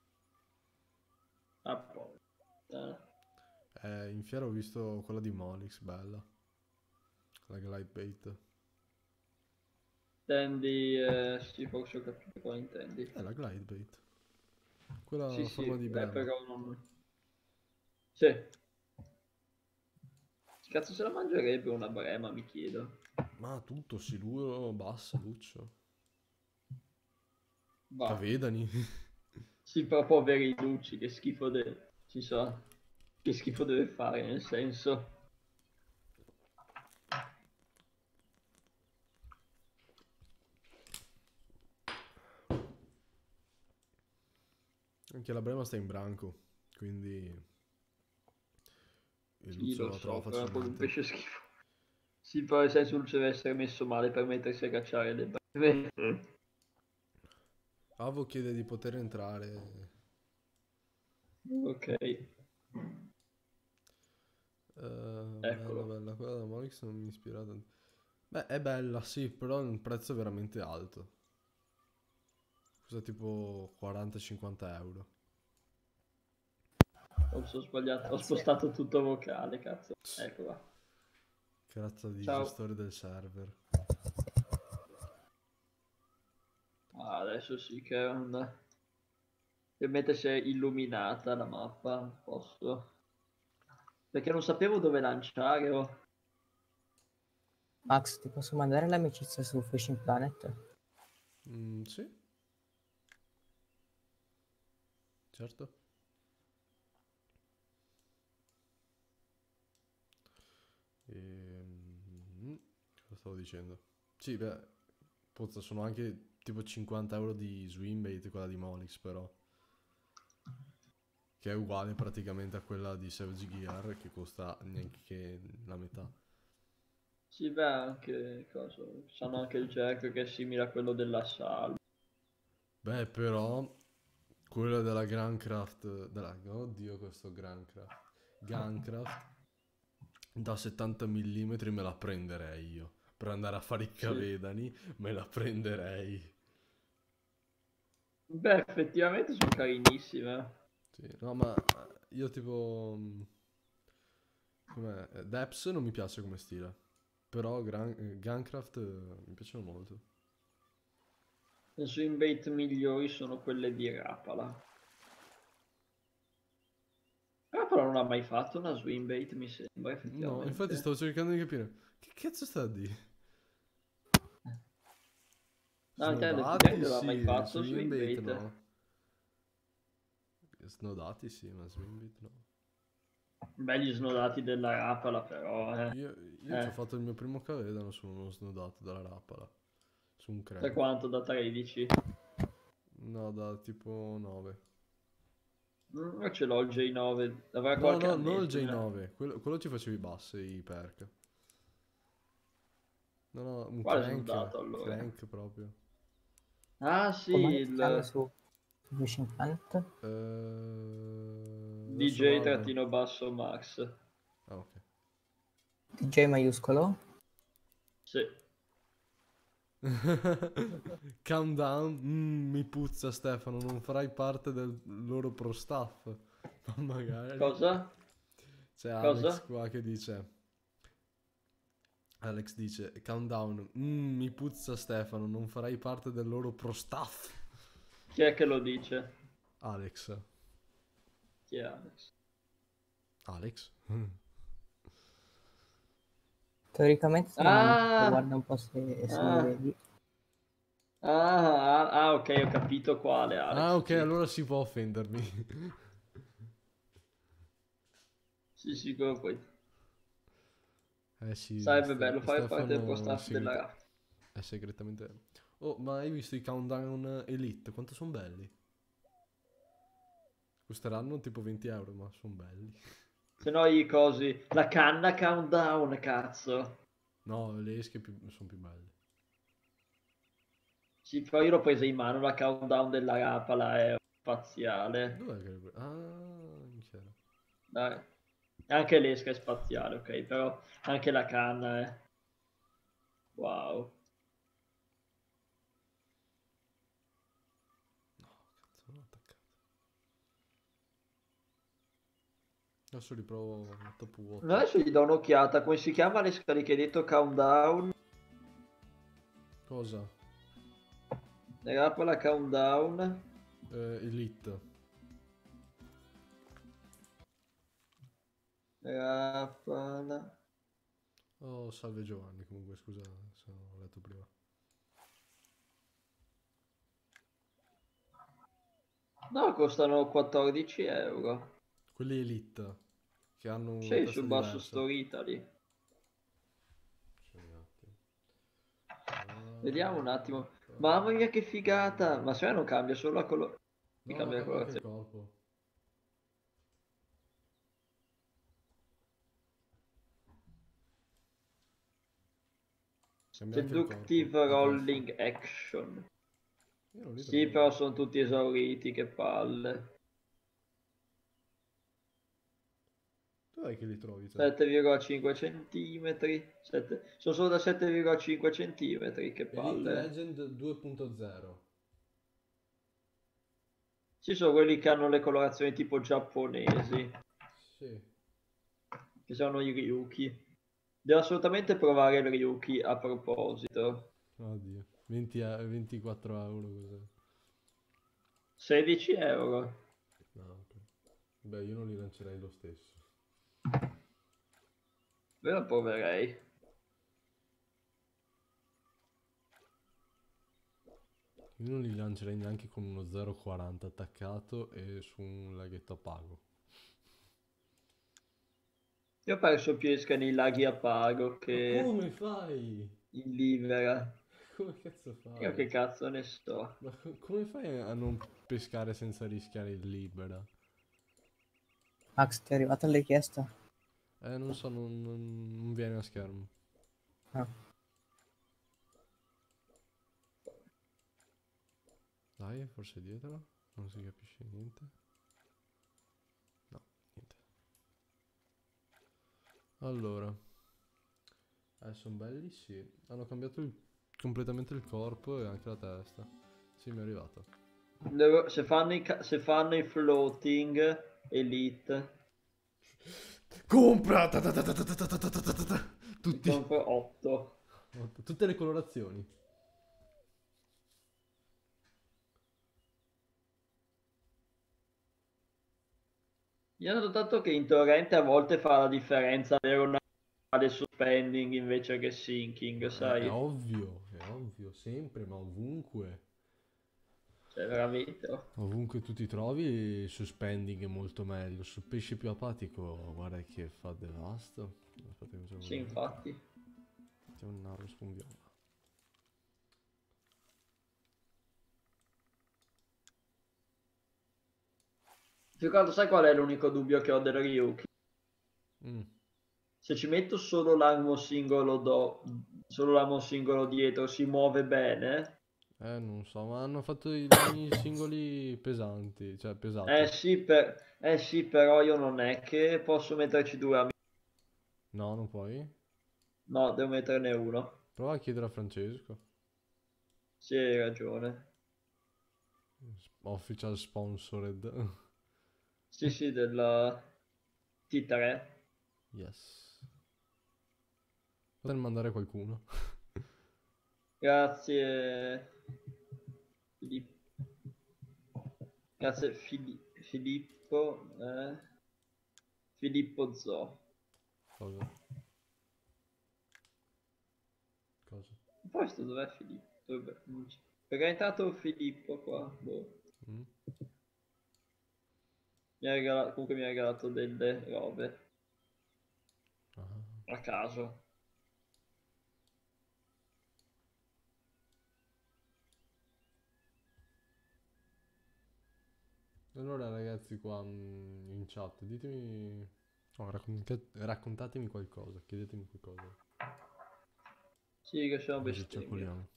S2: Ah, poi. Eh,
S1: Eh, in fiera ho visto quella di Molix, bella. La glide bait.
S2: intendi, eh, sì, forse ho capito cosa intendi.
S1: È la glide bait. Quella
S2: Sì,
S1: a
S2: sì,
S1: forma di
S2: eh,
S1: brema.
S2: però non... Sì. Che cazzo se la mangerebbe una brema, mi chiedo.
S1: Ma tutto, siluro, bassa, luccio.
S2: Va.
S1: Cavedani.
S2: Sì, però poveri Lucci, che schifo deve... Ci so, che schifo deve fare, nel senso...
S1: Anche la Brema sta in branco, quindi il
S2: Sì,
S1: Luzzo
S2: lo
S1: la trova
S2: so, però è proprio un
S1: facilmente.
S2: pesce schifo. Sì, però nel senso Lucci deve essere messo male per mettersi a cacciare le breve.
S1: Avo chiede di poter entrare.
S2: Ok,
S1: Eh, bella,
S2: eccolo.
S1: bella, quella da Molix non mi ispira tanto. Beh, è bella, sì, però il prezzo è veramente alto. Costa tipo quaranta cinquanta euro.
S2: Ho sbagliato, ho
S3: Grazie.
S2: spostato tutto vocale, cazzo.
S1: Pss,
S2: Ecco qua.
S1: che razza di
S2: Ciao.
S1: gestore del server.
S2: Ah, adesso sì che è un... Ovviamente si è illuminata la mappa, posso... Perché non sapevo dove lanciare, oh.
S3: Max, ti posso mandare l'amicizia su Fishing Planet?
S1: Mm, sì, certo. Ehm, cosa stavo dicendo? Sì, beh, pozza, sono anche tipo cinquanta euro di Swimbait, quella di Molix, però. Che è uguale praticamente a quella di Savage Gear, che costa neanche la metà.
S2: Sì, beh, anche... Cosa? Sanno anche il cerchio che è simile a quello della Salva.
S1: Beh, però, quella della Guncraft, della, oddio questo Guncraft, Guncraft, da settanta millimetri me la prenderei io. Per andare a fare i
S2: Sì.
S1: cavedani, me la prenderei.
S2: Beh, effettivamente sono carinissime.
S1: Sì, no, ma eh, io tipo... mm, com'è? Eh, Depths non mi piace come stile, però Gran- eh, Guncraft eh, mi piacciono molto.
S2: Le swimbait migliori sono quelle di Rapala. Rapala non ha mai fatto una swimbait, mi sembra,
S1: No, infatti
S2: effettivamente.
S1: stavo cercando di capire. Che cazzo sta a dire?
S2: No, intendo,
S1: Snodati
S2: effettivamente non ha mai
S1: sì,
S2: fatto
S1: Swimbait
S2: swimbait.
S1: no. Snodati sì, ma Swimbait no.
S2: Belli snodati della Rapala, però, eh.
S1: Io, io ci ho
S2: Eh,
S1: fatto il mio primo cavedano su uno snodato dalla rapala. Su un
S2: da
S1: crank.
S2: quanto? Da tredici?
S1: No, da tipo nove.
S2: Mm, io ce l'ho il J nove, avrà
S1: No,
S2: qualche
S1: no, non il
S2: annetto. me-
S1: J nove. Quello, quello ci facevi basse, i perk. No, no, un
S2: Quale
S1: crank.
S2: snodato allora?
S1: Crank proprio.
S2: Ah sì,
S3: Come ti chiami
S2: il
S3: su Fishing Planet?
S1: Eh, adesso
S2: D J
S1: guardo.
S2: trattino basso Max.
S1: Ah, ok.
S3: D J maiuscolo?
S2: Sì.
S1: Countdown. Mm, mi puzza Stefano, non farai parte del loro pro staff. Ma magari.
S2: Cosa?
S1: C'è Alex
S2: Cosa?
S1: qua che dice. Alex dice, countdown, mm, mi puzza Stefano, non farai parte del loro pro staff.
S2: Chi è che lo dice?
S1: Alex.
S2: Chi è Alex?
S1: Alex?
S3: Teoricamente sono amici,
S2: Ah!
S3: guarda un po' se, se li
S2: Ah!
S3: vedi.
S2: Ah, ah, ah, ok, ho capito quale
S1: Ah,
S2: Alex,
S1: ok,
S2: sì.
S1: allora si può offendermi.
S2: Sì, sicuro poi.
S1: Eh sì,
S2: Sarebbe
S1: Ste-
S2: bello fare parte del pro
S1: Stefano è,
S2: staff della
S1: segreta-
S2: R A F.
S1: è segretamente... Oh, ma hai visto i countdown Elite? Quanto sono belli? Costeranno tipo venti euro, ma sono belli.
S2: Se no i cosi, la canna countdown, cazzo.
S1: No, le esche sono più belle.
S2: Sì, però io l'ho presa in mano la countdown della Rapala, è spaziale.
S1: Dov'è che le... Ah, minchia.
S2: Dai. Anche l'esca è spaziale, ok, però anche la canna è... Wow.
S1: No, cazzo, non ho attaccato. Adesso riprovo a top vuoto.
S2: Adesso gli do un'occhiata, come si chiama l'esca lì che hai detto countdown?
S1: Cosa?
S2: La Rapala countdown.
S1: Eh, Elite.
S2: Rapala.
S1: Oh, salve Giovanni, comunque scusa se ho letto prima.
S2: No, costano quattordici euro.
S1: Quelli Elite, che hanno una
S2: Sì,
S1: testa
S2: sul basso
S1: diversa.
S2: Store Italy.
S1: Sì, un attimo. Ah,
S2: Vediamo un attimo. Mamma mia che figata! Ma se no non cambia solo la colore. Mi
S1: no, no,
S2: cambia la
S1: cambia anche il
S2: colorazione.
S1: corpo. Cambia anche il corpo.
S2: Seductive
S1: La testa.
S2: Rolling Action.
S1: Io non li
S2: Sì,
S1: trovo.
S2: però sono tutti esauriti, che palle.
S1: Dov'è che li trovi te?
S2: sette virgola cinque centimetri. sette Sono solo da sette virgola cinque centimetri, che
S1: Elite
S2: palle.
S1: Legend due punto zero.
S2: Ci sono quelli che hanno le colorazioni tipo giapponesi,
S1: Sì.
S2: che sono i Ryuki. Devo assolutamente provare il Ryuki a proposito.
S1: Oddio. venti e- ventiquattro euro cos'è?
S2: sedici euro.
S1: No, ok. Beh, io non li lancerei lo stesso.
S2: Ve lo proverei.
S1: Io non li lancerei neanche con uno zero virgola quaranta attaccato e su un laghetto a pago.
S2: Io ho perso più esca nei laghi a pago
S1: Ma
S2: che
S1: come fai?
S2: in Livera.
S1: Come cazzo
S2: Io che
S1: fai?
S2: cazzo ne so.
S1: Ma co- come fai a non pescare senza rischiare il libera?
S3: Max, ti è arrivata la richiesta?
S1: Eh, non so, non, non- non viene a schermo.
S3: Ah.
S1: Dai, forse dietro? Non si capisce niente. No, niente. Allora. Eh, sono belli, sì. Hanno cambiato il- completamente il corpo e anche la testa. Sì, mi è arrivato.
S2: Devo- Se fanno i, ca- se fanno i floating Elite,
S1: Compra! Ta ta ta ta ta ta ta ta ta ta ta ta.
S2: ne
S1: Tutti.
S2: compro otto.
S1: Tutte le colorazioni.
S2: Io ho notato che in torrente a volte fa la differenza avere una su spending invece che sinking,
S1: È, è
S2: sai?
S1: ovvio, è ovvio, sempre, ma ovunque.
S2: Cioè, veramente. Oh.
S1: Ovunque tu ti trovi, su spending è molto meglio. Sul pesce più apatico, guarda che fa devasto. Aspetta che cosa
S2: Sì,
S1: volevo.
S2: infatti.
S1: C'è un narro su un viola.
S2: Più che altro, sai qual è l'unico dubbio che ho del Ryuki?
S1: Mm.
S2: Se ci metto solo l'armo singolo, do, solo l'armo singolo dietro, si muove bene?
S1: Eh, non so, ma hanno fatto i lami singoli pesanti, cioè
S2: Eh
S1: pesati.
S2: sì, per- eh sì, però io non è che posso metterci due amici.
S1: No, non puoi?
S2: No, devo metterne uno.
S1: Prova a chiedere a Francesco.
S2: Sì, hai ragione.
S1: Official sponsored.
S2: Sì, sì, della T tre.
S1: Yes. Potrei mandare qualcuno.
S2: Grazie, Filippo. Grazie, Fili- Filippo. eh. Filippo Zo.
S1: Cosa? Cosa?
S2: Poi sto dov'è Filippo? Dov'è? Non c'è. Perché è entrato Filippo qua. Boh.
S1: Mm?
S2: Mi ha regalato, comunque mi ha regalato delle robe
S1: Ah.
S2: a caso.
S1: Allora ragazzi qua mm, in chat, ditemi... oh, racconta- raccontatemi qualcosa, chiedetemi qualcosa.
S2: Sì, che sono
S1: Così ci
S2: bestemmie.
S1: accoliamo.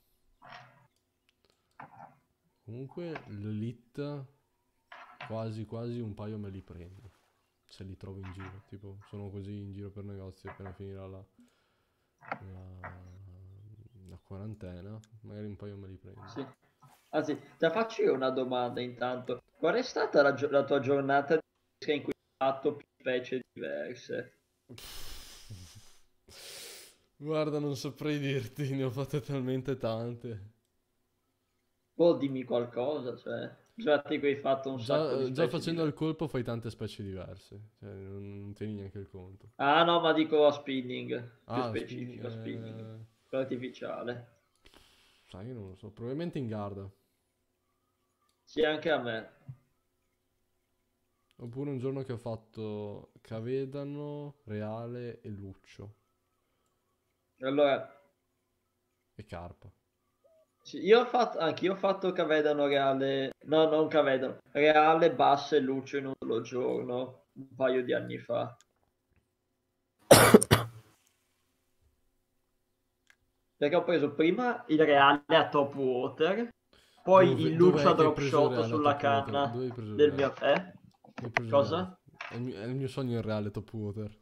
S1: Comunque l'elite quasi quasi un paio me li prendo. Se li trovo in giro. Tipo sono così in giro per negozi appena finirà la, la, la quarantena. Magari un paio me li prendo.
S2: Sì. Anzi, ti faccio io una domanda intanto. Qual è stata la, gio- la tua giornata di pesca in cui hai fatto più specie diverse?
S1: Guarda, non saprei dirti, ne ho fatte talmente tante.
S2: O dimmi qualcosa, cioè, già ti hai fatto un sacco di
S1: Già, già
S2: specie
S1: facendo il
S2: diverse.
S1: colpo fai tante specie diverse. Cioè, non, non tieni neanche il conto.
S2: Ah no, ma dico a spinning, più
S1: Ah, spin-
S2: specifico, a spinning,
S1: eh,
S2: artificiale.
S1: sai, non lo so. Probabilmente in garda.
S2: Sì, anche a me.
S1: Oppure un giorno che ho fatto Cavedano, Reale e Luccio.
S2: Allora,
S1: E Carpa.
S2: sì, io ho fatto, anche io ho fatto Cavedano Reale, no, non Cavedano, Reale, Bassa e Lucio in un solo giorno, un paio di anni fa. Perché ho preso prima il Reale a top water, poi
S1: Dove,
S2: il Lucio
S1: dov'è
S2: a
S1: che hai
S2: drop
S1: preso il
S2: shot
S1: Reale a
S2: sulla
S1: top water?
S2: canna
S1: Dove hai preso il
S2: del
S1: Reale?
S2: mio... Eh?
S1: Dove hai preso il Reale?
S2: Cosa?
S1: È il mio, è il mio sogno il Reale top water.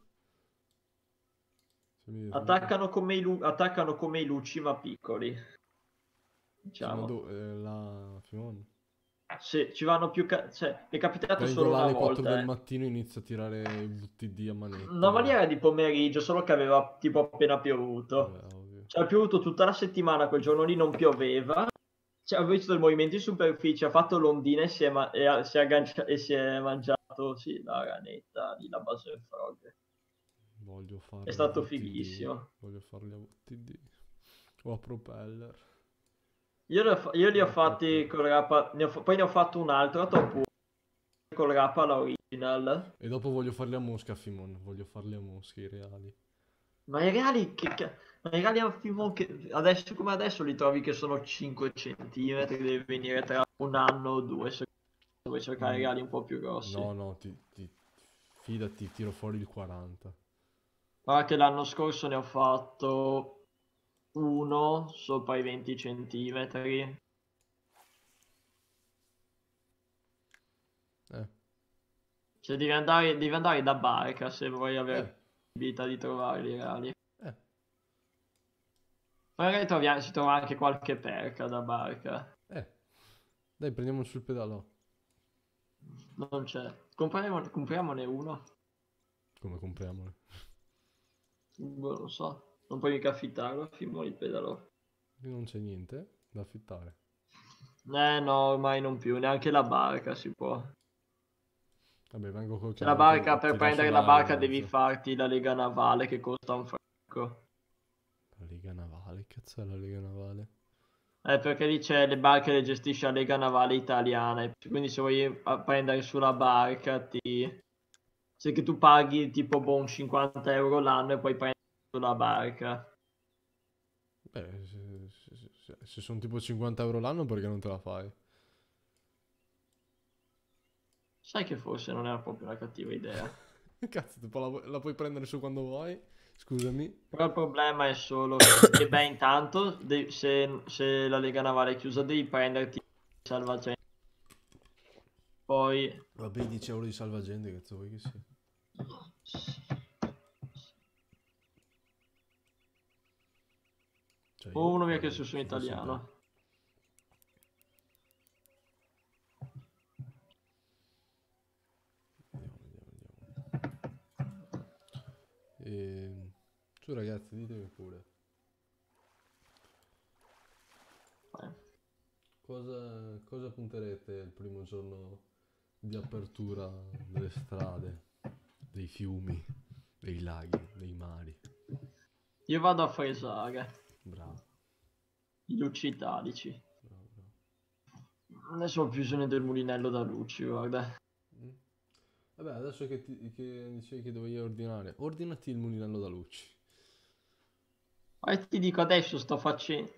S1: Se mi- se mi-
S2: Attaccano come i, lu- attaccano come i Luci ma piccoli,
S1: Sì, ma
S2: diciamo.
S1: dove? Eh, la Fimon.
S2: Sì, ci vanno più... Ca- cioè, mi è capitato
S1: Vengo
S2: solo
S1: là
S2: una
S1: alle quattro del
S2: volta, eh.
S1: mattino e inizio a tirare V T D a manetta.
S2: Una maniera di pomeriggio, solo che aveva tipo appena piovuto.
S1: Vabbè, ovvio.
S2: Cioè, ha piovuto tutta la settimana, quel giorno lì non pioveva. Cioè, avevo visto del movimento in superficie, ha fatto l'ondina e si è, ma- e ha- si è aggancia- e si è mangiato, sì, la ranetta di la Buzzer Frog.
S1: Voglio
S2: È
S1: farli a
S2: stato
S1: V T D.
S2: fighissimo.
S1: Voglio farli a V T D. O a Propeller.
S2: Io li ho, fa- io li ho
S1: O a
S2: fatti
S1: Propeller.
S2: con rapa, ne ho fa- poi ne ho fatto un altro dopo col rapa alla original.
S1: E dopo voglio farli a Mosca, Fimon. Voglio farli a Mosca, i reali.
S2: Ma i reali, che, che- ma i reali a Fimon che adesso come adesso li trovi che sono cinque centimetri, devi venire tra un anno o due se vuoi cercare
S1: Mm,
S2: regali un po' più grossi.
S1: no, no, ti, ti- fidati, tiro fuori il quaranta.
S2: Guarda che l'anno scorso ne ho fatto uno sopra i venti centimetri.
S1: Eh,
S2: Cioè devi andare, devi andare da barca se vuoi avere
S1: eh,
S2: possibilità di trovarli i reali.
S1: eh.
S2: Magari troviamo- si trova anche qualche perca da barca.
S1: Eh, dai, prendiamo sul pedalò.
S2: Non c'è. Compriamo- compriamone uno.
S1: Come compriamole?
S2: Boh, non so. Non puoi mica affittarlo, Fimmo il pedalò.
S1: Qui non c'è niente da affittare.
S2: Eh no, ormai non più, neanche la barca si può.
S1: Vabbè, vengo col
S2: Cioè, la
S1: camion,
S2: barca,
S1: ti,
S2: per
S1: ti lascio
S2: prendere la
S1: là in
S2: barca devi
S1: mezzo.
S2: farti la lega navale che costa un franco.
S1: La Lega Navale, cazzo è la Lega Navale?
S2: Eh, perché lì c'è le barche le gestisce la Lega Navale Italiana. e Quindi se vuoi a- prendere sulla barca, ti... se che tu paghi tipo boh, un cinquanta euro l'anno e poi prendi sulla barca.
S1: Beh, se, se- se- se sono tipo cinquanta euro l'anno perché non te la fai?
S2: Sai che forse non era proprio una cattiva idea.
S1: Cazzo, tipo, la, pu- la puoi prendere su quando vuoi? Scusami.
S2: Però il problema è solo che, beh, intanto de- se, se la Lega Navale è chiusa devi prenderti il salvagente. Poi
S1: Vabbè, dieci euro di salvagente, cazzo vuoi che sia? Cioè
S2: o
S1: io
S2: uno mi ha
S1: farei
S2: chiesto su in
S1: se fossi in te.
S2: italiano.
S1: Vediamo, vediamo, vediamo. E... Su ragazzi, ditemi pure.
S2: Eh.
S1: Cosa, cosa punterete il primo giorno di apertura delle strade, dei fiumi, dei laghi, dei mari?
S2: Io vado a fresare
S1: Bravo,
S2: i luci italici.
S1: bravo, bravo.
S2: Adesso ho più bisogno del mulinello da luci, guarda.
S1: Mm. Vabbè, adesso che, ti, che dicevi che dovevi ordinare, ordinati il mulinello da luci.
S2: Ma ti dico adesso sto facendo.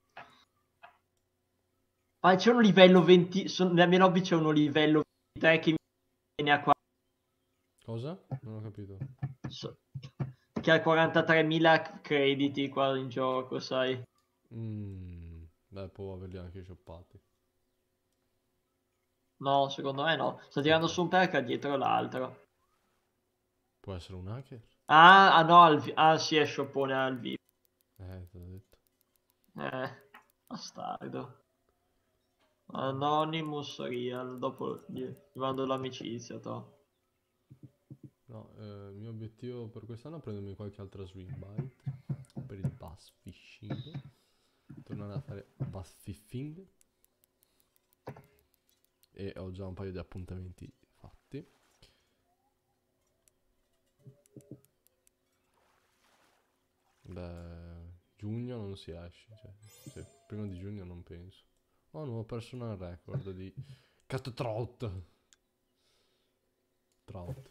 S2: Ma c'è un livello venti. son- Nella mia lobby c'è uno livello ventitré che mi viene a qua.
S1: Cosa? Non ho capito.
S2: so- Che ha quarantatremila crediti qua in gioco, sai.
S1: Mm, beh, può averli anche shoppati.
S2: No, secondo me no. Sta tirando su un perca dietro l'altro.
S1: Può essere un hacker?
S2: Ah, ah no, al vi- ah sì, è shoppone al vivo.
S1: Eh, te l'ho detto.
S2: Eh, bastardo. Anonymous Real, dopo gli, gli mando l'amicizia, to.
S1: No, eh, il mio obiettivo per quest'anno è prendermi qualche altra swing bite per il bass fishing. Tornare a fare bass fishing. E ho già un paio di appuntamenti fatti. Beh, giugno non si esce, cioè, se- prima di giugno non penso. Ho un nuovo personal record di Cutthroat. Trout.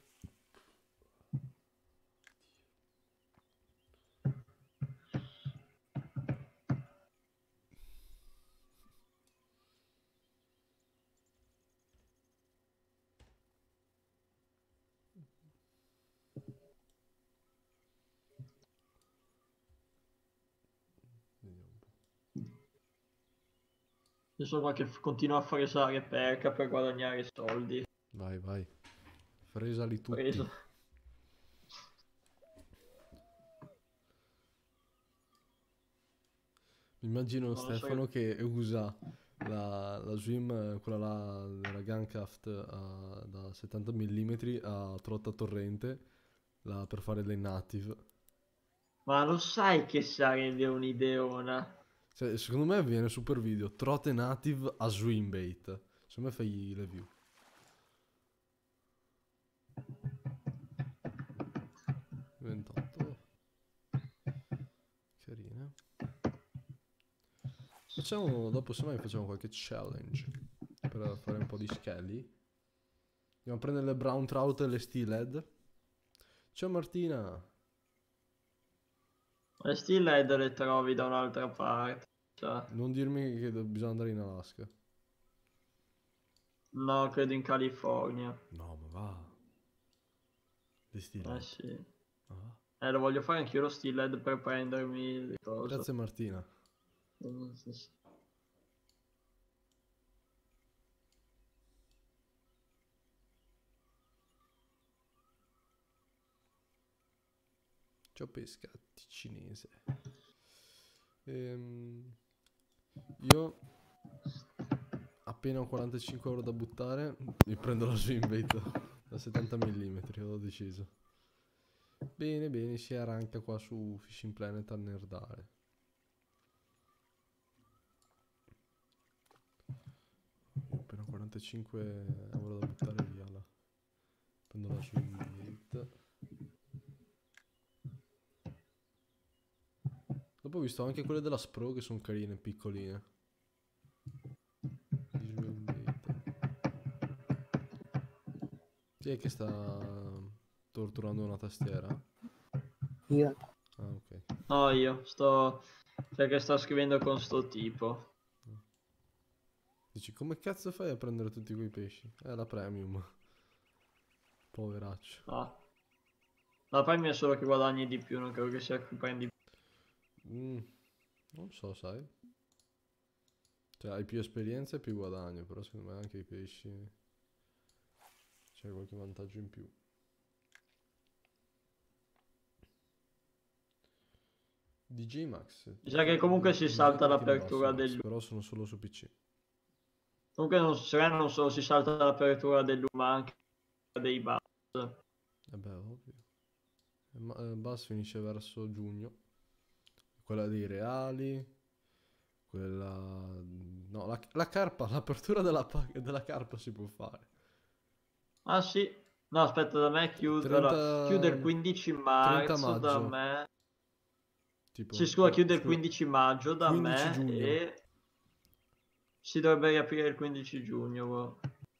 S2: Io sono qua che f- continuo a fresare perca per guadagnare soldi.
S1: Vai, vai. Fresali tutti.
S2: Preso.
S1: Mi immagino
S2: Non lo so
S1: Stefano che usa la, la Swim, quella là della Guncraft a- da settanta millimetri a trotta torrente la- per fare le native.
S2: Ma lo sai che sarebbe un'ideona?
S1: Cioè, secondo me viene super video. Trote native a swim bait. Secondo me fai le view. ventotto. Carina. Facciamo, dopo se mai facciamo qualche challenge per fare un po' di skelly. Andiamo a prendere le brown trout e le steelhead. Ciao Martina.
S2: Le steelhead le trovi da un'altra parte. Cioè,
S1: Non dirmi che do- bisogna andare in Alaska.
S2: no, credo in California.
S1: No, ma va. Le
S2: Eh
S1: steelhead.
S2: sì.
S1: Ma va.
S2: Eh, lo voglio fare anch'io lo steelhead per prendermi le cose.
S1: Grazie Martina.
S2: Mm, sì, sì.
S1: Ciao pescati cinese. Ehm, io appena ho quarantacinque euro da buttare mi prendo la swim bait da settanta millimetri, ho deciso. Bene, bene, si arranca qua su Fishing Planet a nerdare. Ho appena quarantacinque euro da buttare via là. Prendo la swim bait. Dopo ho visto anche quelle della Spro che sono carine, piccoline. Di swim bait. Chi è che sta torturando una tastiera?
S3: Io.
S1: Ah, ok.
S2: No, io sto... perché sto scrivendo con sto tipo.
S1: Dici, come cazzo fai a prendere tutti quei pesci? È la premium. Poveraccio.
S2: No. La premia è solo che guadagni di più, non credo che sia che prendi.
S1: Mm, non so, sai. Cioè, hai più esperienza e più guadagno, però secondo me anche i pesci c'è qualche vantaggio in più. D J Max.
S2: Mi sa che comunque si
S1: D J
S2: salta
S1: Tecno
S2: l'apertura
S1: Basso Max,
S2: del...
S1: però sono solo su P C.
S2: Comunque non, secondo me non solo si salta l'apertura del ma anche dei bus.
S1: Eh beh, ovvio. Eh, Ma, eh, Bass finisce verso giugno. Quella dei reali. Quella... No, la, la carpa, l'apertura della, pa- della carpa si può fare.
S2: Ah sì? No, aspetta, da me chiude, allora,
S1: trenta
S2: chiude il quindici marzo da
S1: maggio.
S2: me.
S1: Tipo,
S2: Sì, scusa,
S1: no,
S2: chiude il
S1: scusa,
S2: quindici maggio da
S1: quindici
S2: me
S1: giugno.
S2: e si dovrebbe riaprire il quindici giugno. boh.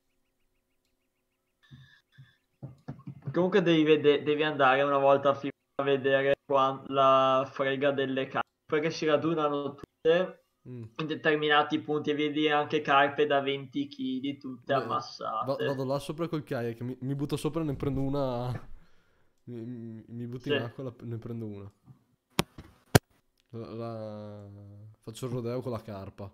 S2: Comunque devi, vede- devi andare una volta a, fi- a vedere qua la frega delle carpe, perché si radunano tutte
S1: Mm.
S2: in determinati punti e vedi anche carpe da venti chili, tutte
S1: Beh, va-
S2: ammassate.
S1: vado là sopra col kayak, mi, mi butto sopra e ne prendo una. Mi, mi- mi butto in
S2: Sì.
S1: acqua e la- ne prendo una. La- la- Faccio il rodeo con la carpa.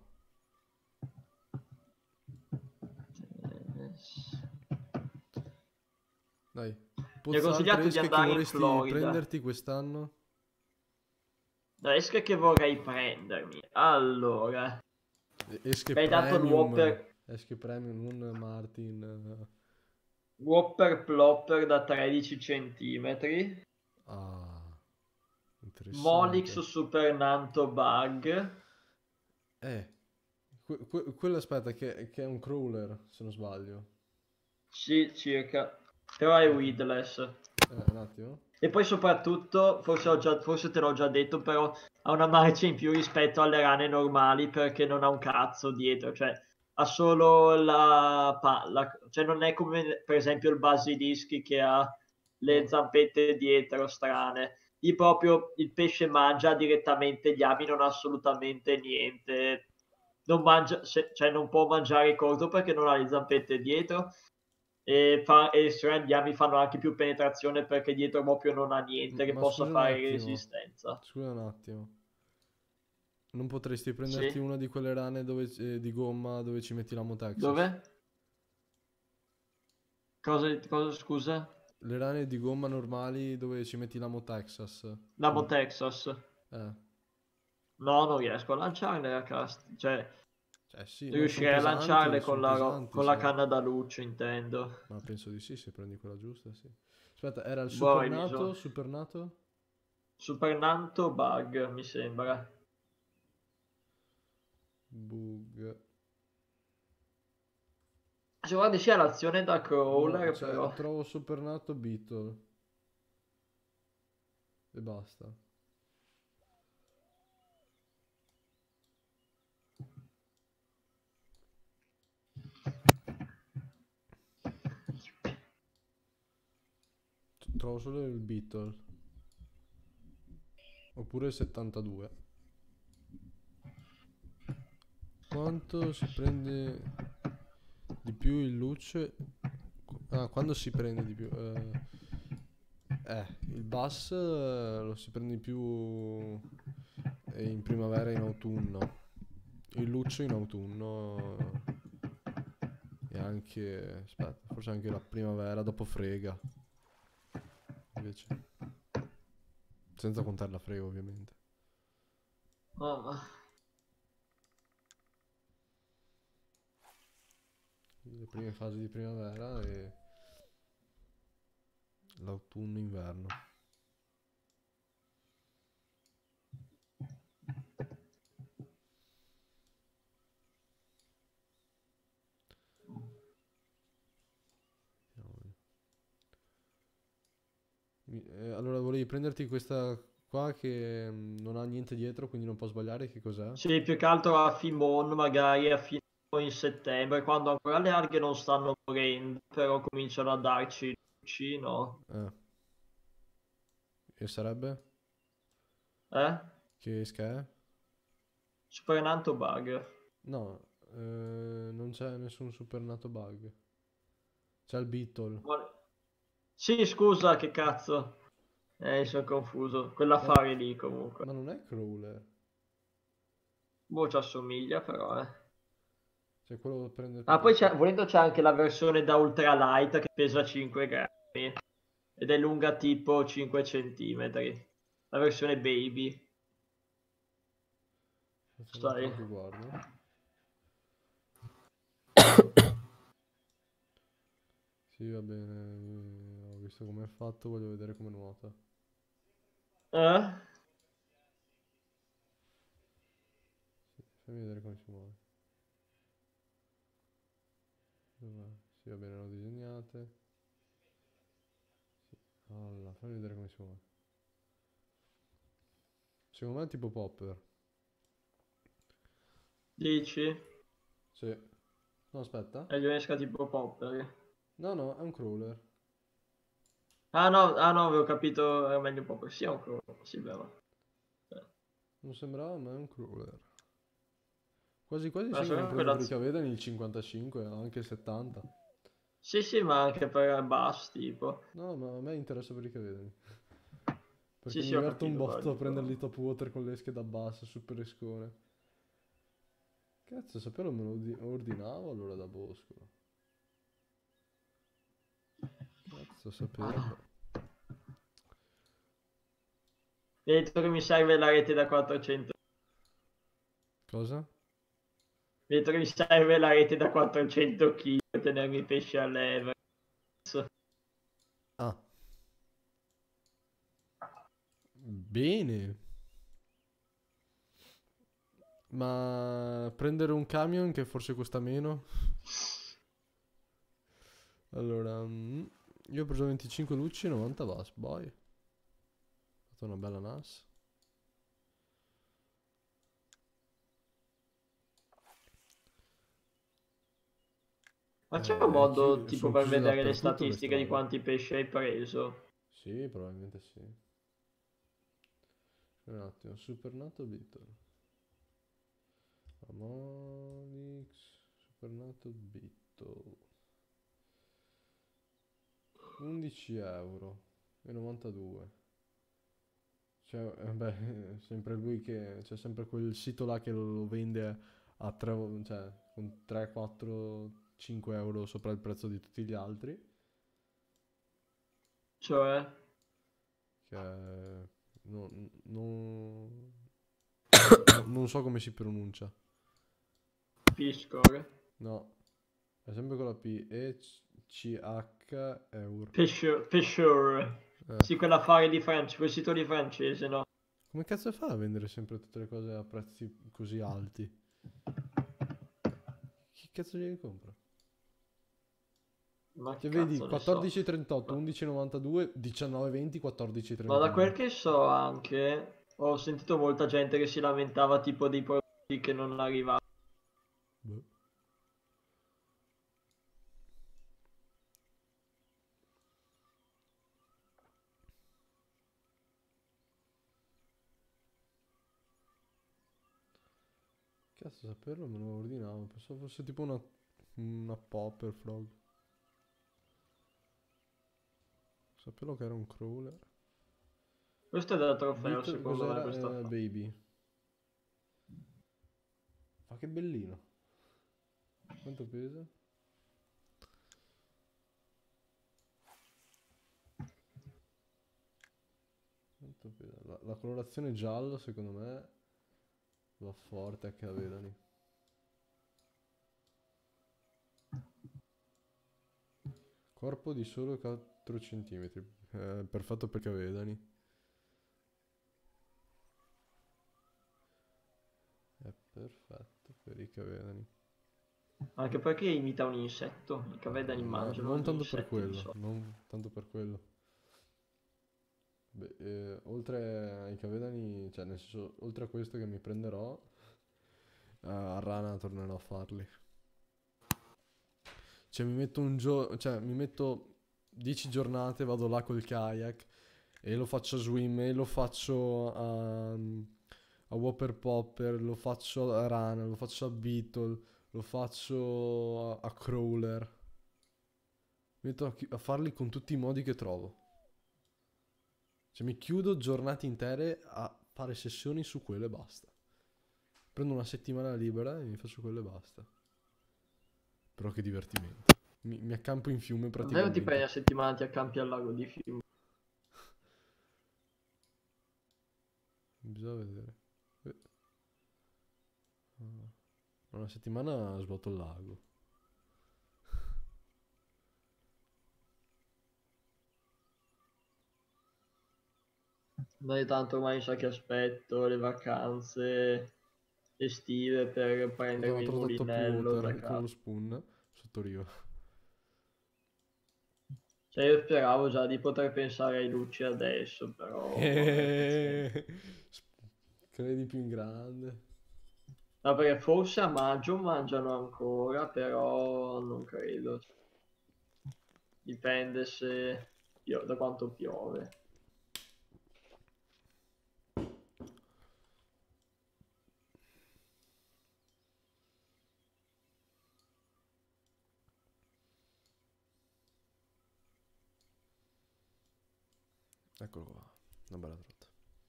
S1: Dai.
S2: Mi ha consigliato di
S1: Pozzaltresche che
S2: andare in
S1: vorresti
S2: Florida.
S1: prenderti quest'anno?
S2: La esca che vorrei prendermi. Allora,
S1: E- Esche
S2: mi hai dato il
S1: Premium.
S2: Whopper,
S1: Esche Premium, non Martin. eh.
S2: Whopper Plopper da tredici centimetri.
S1: Ah,
S2: Molix
S1: interessante.
S2: Super Nanto Bug.
S1: Eh, que- que- quello aspetta che, che è un crawler, se non sbaglio.
S2: Sì, circa. Però è weedless.
S1: Eh, un attimo.
S2: E poi soprattutto, forse, ho già- forse te l'ho già detto, però ha una marcia in più rispetto alle rane normali perché non ha un cazzo dietro. Cioè, ha solo la palla, cioè non è come per esempio il basilischi che ha le zampette dietro strane. Lì proprio il pesce mangia direttamente gli ami, non ha assolutamente niente. Non mangia, se- cioè non può mangiare corto perché non ha le zampette dietro. E, fa, e se gli ami fanno anche più penetrazione perché dietro proprio non ha niente che
S1: Ma
S2: possa
S1: scusa un
S2: fare
S1: attimo,
S2: resistenza.
S1: scusa un attimo. Non potresti prenderti
S2: Sì.
S1: una di quelle rane dove, eh, di gomma dove ci metti l'amo Texas?
S2: Dove? Cosa, cosa scusa?
S1: Le rane di gomma normali dove ci metti l'amo Texas.
S2: Lamo Texas.
S1: Eh,
S2: No, non riesco a lanciarle a cast. Cioè,
S1: cioè sì, no, sono
S2: riuscirei a lanciarle
S1: pesanti,
S2: con
S1: sono
S2: la, ro-
S1: pesanti,
S2: con la
S1: sì.
S2: canna da luce, intendo.
S1: Ma penso di sì, se prendi quella giusta, sì. Aspetta, era il
S2: Boh, hai
S1: supernato,
S2: bisogno.
S1: supernato?
S2: Supernanto Bug, mi sembra.
S1: Bug.
S2: Se guardi sia l'azione da
S1: No,
S2: crawler,
S1: cioè,
S2: però.
S1: trovo supernato Beetle. E basta. Trovo solo il Beetle. Oppure il settantadue. Quanto si prende di più il luce? Ah, quando si prende di più? Eh, eh, il bus eh, lo si prende di più eh, in primavera e in autunno. Il luccio in autunno e anche, aspetta, forse anche la primavera dopo frega. Invece, senza contare la frega ovviamente.
S2: Oh.
S1: Le prime fasi di primavera e l'autunno-inverno. Mi- eh, allora volevi prenderti questa qua che mm, non ha niente dietro, quindi non può sbagliare. Che cos'è?
S2: Sì, più che altro a Fimon, magari a fine o in settembre, quando ancora le alghe non stanno morendo, però cominciano a darci luci, no?
S1: Eh, e sarebbe?
S2: Eh?
S1: Che esca è?
S2: Supernanto Bug.
S1: No, eh, non c'è nessun supernato bug. C'è il Beetle.
S2: Vuole- Sì, scusa, che cazzo. Eh, mi sono confuso.
S1: Ma,
S2: Quell'affare lì, comunque.
S1: ma non è Crawler.
S2: Boh, ci assomiglia, però, eh.
S1: Cioè quello prende
S2: Ah, poi
S1: proprio...
S2: c'è, volendo c'è anche la versione da ultralight che pesa cinque grammi ed è lunga tipo cinque centimetri. La versione baby.
S1: Facciamo un attimo
S2: Stai.
S1: che guardo. Sì, va bene. Ho visto come è fatto, voglio vedere come nuota.
S2: Eh?
S1: Fammi vedere come si muove. Dov'è? Sì, va bene, l'ho disegnate. Sì. Allora, fammi vedere come si muove. Secondo me è tipo Popper.
S2: Dici?
S1: Sì. No, aspetta.
S2: E gli esca tipo popper.
S1: No, no, è un crawler.
S2: Ah no, ah no, avevo capito, era meglio popper. Sì, è un crawler, sì, vero. Eh.
S1: Non sembrava, ma è un crawler. Quasi quasi
S2: Ma
S1: sì che non
S2: secondo me
S1: prendo per
S2: quella...
S1: i Cavedani il cinquantacinque, anche il settanta.
S2: Sì, sì, ma anche per bass, tipo.
S1: No, ma a me interessa per i Cavedani. Perché
S2: Sì,
S1: mi
S2: sì, ho
S1: diverto un
S2: capito quello
S1: botto a
S2: dico.
S1: prenderli top water con le esche da basso, super escone. Cazzo, saperlo me lo ordi- ordinavo allora da bosco. Cazzo, saperlo.
S2: Mi hai detto che mi serve la rete da quattrocento.
S1: Cosa?
S2: Mi hai detto che mi serve la rete da quattrocento chili per tenermi i pesci a leva.
S1: Ah. Bene. Ma prendere un camion che forse costa meno. Allora, mm, io ho preso venticinque luci e novanta bus, boy. Ho fatto una bella N A S.
S2: Ma c'è
S1: Eh,
S2: un
S1: è
S2: modo
S1: chi-
S2: tipo
S1: sono
S2: per
S1: chiuse
S2: vedere le
S1: dappertutto le
S2: statistiche di
S1: strade.
S2: quanti pesci hai preso?
S1: Sì, probabilmente sì. Un attimo, Supernato Beetle. Harmonix, Supernato Beetle. undici euro e novantadue. Cioè, eh, beh, sempre lui che c'è sempre quel sito là che lo vende a tre, cioè, con tre, quattro, cinque euro sopra il prezzo di tutti gli altri.
S2: Cioè,
S1: Che è- non, non- no- non so come si pronuncia.
S2: Piscore.
S1: No, è sempre con la P. E C H Euro.
S2: Pishure. Pishure.
S1: Eh.
S2: Sì, quell'affare di Francia, quel sito di francese, no?
S1: Come cazzo fa a vendere sempre tutte le cose a prezzi così alti? Chi cazzo glieli compra?
S2: Ma che
S1: Cioè, vedi
S2: cazzo ne so.
S1: quattordici e trentotto,
S2: Ma,
S1: undici e novantadue, diciannove e venti, quattordici e
S2: ma da quel
S1: trentuno.
S2: che so anche, ho sentito molta gente che si lamentava tipo dei prodotti che non arrivavano.
S1: Boh. Cazzo, saperlo me lo ordinavo. Pensavo fosse tipo una, una popper frog. Sapevo che era un crawler.
S2: Questo è da trofeo,
S1: Beetle,
S2: secondo me,
S1: cos'era?
S2: questo
S1: Eh,
S2: affare.
S1: baby. Ma che bellino. Quanto pesa? Quanto pesa? La, la colorazione giallo, secondo me, va forte anche a Vedani. Corpo di solo quattro centimetri. Eh, perfetto per Cavedani. È perfetto per i Cavedani.
S2: Anche perché imita un insetto. I cavedani
S1: Ma
S2: mangiano
S1: non
S2: gli
S1: tanto per
S2: insetti di
S1: quello,
S2: solito.
S1: non tanto per quello. Beh, eh, oltre ai Cavedani, cioè nel senso, oltre a questo che mi prenderò, eh, a Rana tornerò a farli. Cioè mi metto un giorno, cioè mi metto dieci giornate, vado là col kayak e lo faccio a swim e lo faccio a, a Whopper Popper, lo faccio a Rana, lo faccio a Beetle, lo faccio a, a Crawler. Mi metto a, chi- a farli con tutti i modi che trovo. Cioè mi chiudo giornate intere a fare sessioni su quello e basta. Prendo una settimana libera e mi faccio quello e basta. Però che divertimento. Mi, mi accampo in fiume
S2: Davvero ti prendi
S1: praticamente.
S2: a settimana, ti accampi al lago di Fiume.
S1: Bisogna vedere. Eh, Una settimana svuoto il lago.
S2: Dai, tanto ormai mi sa che aspetto le vacanze estive per
S1: Ho
S2: prendermi il
S1: trovato top
S2: mulinello da
S1: water con
S2: casa.
S1: lo spoon sotto riva.
S2: Cioè, io speravo già di poter pensare ai Lucci adesso, però vabbè, pazienza.
S1: Credi più in grande.
S2: No, perché forse a maggio mangiano ancora, però non credo. Dipende se pio- da quanto piove.
S1: Eccolo qua. Una bella trotta.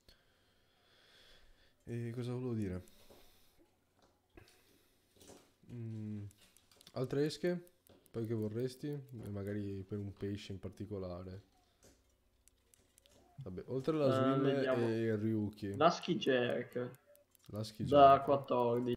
S1: E cosa volevo dire? Mm, altre esche? Poi che vorresti? E magari per un pesce in particolare. Vabbè, oltre alla
S2: Eh,
S1: swim
S2: vediamo.
S1: e il Ryuki,
S2: Lasky Jerk
S1: la ski
S2: da
S1: jerk.
S2: quattordici.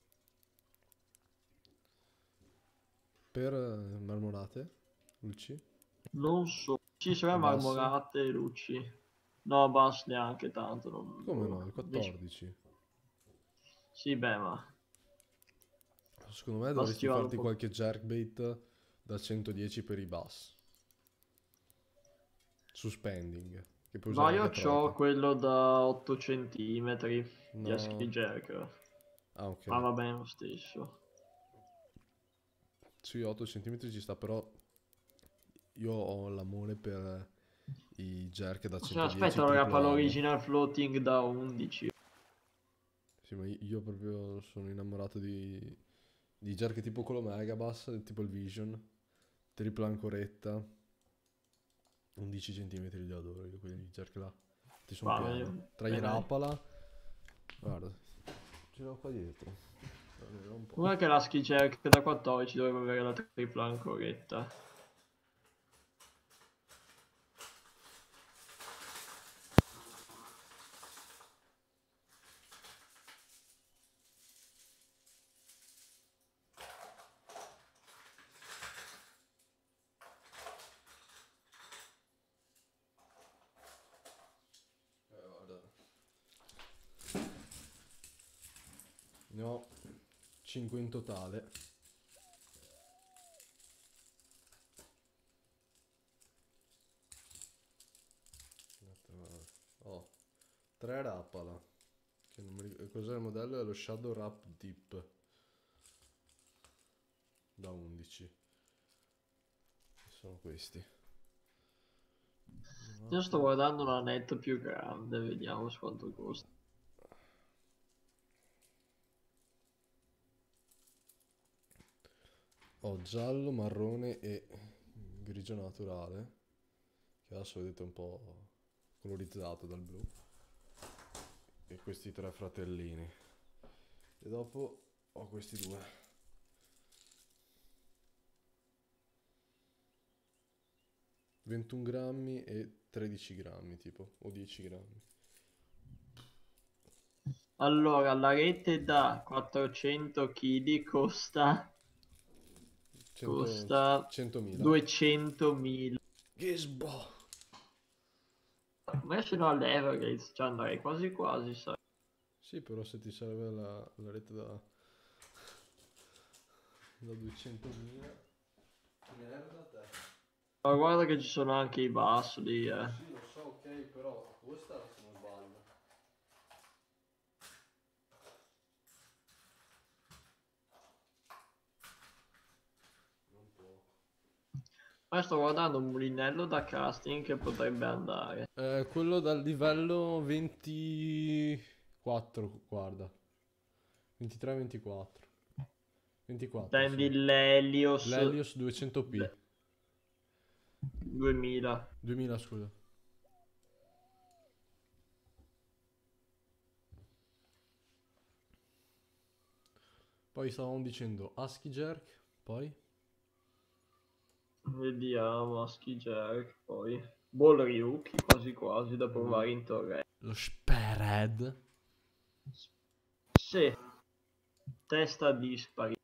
S1: Per eh, marmorate, Luci,
S2: Non so. Ci sono
S1: bass.
S2: marmorate e Lucci. No, Bass neanche tanto. Non,
S1: Come no?
S2: boh.
S1: Il
S2: Dici-
S1: quattordici.
S2: Sì, beh, ma
S1: Secondo me
S2: Bass ci
S1: dovresti
S2: vado un
S1: farti
S2: po'.
S1: qualche jerkbait da centodieci per i bass. Su spending, che puoi
S2: Ma
S1: usare
S2: io
S1: anche a
S2: c'ho
S1: trote.
S2: quello da otto centimetri di Husky
S1: No.
S2: Jerk.
S1: Ah, ok.
S2: Ma va bene lo stesso.
S1: sui otto centimetri ci sta, però io ho l'amore per i jerk da
S2: Se
S1: centodieci
S2: aspetta, ora fa
S1: triplo amo.
S2: l'original floating da undici.
S1: Sì, ma io proprio sono innamorato di, di jerk tipo quello Megabass, tipo il Vision, tripla ancoretta, undici centimetri li adoro io, quelli jerk là. Ti sono
S2: Guarda,
S1: pieno.
S2: io-
S1: Tra i
S2: bene.
S1: Rapala, guarda, ce l'ho qua dietro. Guarda, un po'.
S2: Guarda che la ski jerk da quattordici dovrebbe avere la tripla ancoretta.
S1: Eh, guarda. Ne ho cinque in totale. Ho tre Rapala. Che non mi ric- Cos'è il modello? È lo Shadow Rap Deep da undici. Sono questi.
S2: Io sto guardando una net più grande, vediamo su quanto costa.
S1: Ho giallo, marrone e grigio naturale, che adesso vedete un po' colorizzato dal blu. E questi tre fratellini. E dopo ho questi due. ventuno grammi e tredici grammi tipo, o dieci grammi.
S2: Allora, la rete da quattrocento chili costa,
S1: cento,
S2: costa
S1: centomila.
S2: duecentomila.
S1: Gisbo!
S2: Ma io ce l'ho all'Evergrades, cioè andrei quasi quasi, sai.
S1: Sì, però se ti serve la, la rete da, da duecentomila, merda te.
S2: Ma guarda che ci sono anche i bus lì, eh.
S1: Sì, lo so, ok, però costa se non sbaglio. Non può.
S2: Ma sto guardando un mulinello da casting che potrebbe andare.
S1: Eh, quello dal livello ventiquattro, guarda. ventitré ventiquattro. ventiquattro,
S2: Intendi
S1: sì.
S2: l'Helios
S1: L'Helios duecento p.
S2: duemila.
S1: duemila, scusa. Poi stavamo dicendo ASCII Jerk, poi?
S2: Vediamo, ski jerk, poi. Ball Ryuki, quasi quasi da provare in torre.
S1: Lo Spered.
S2: Sì, testa dispari.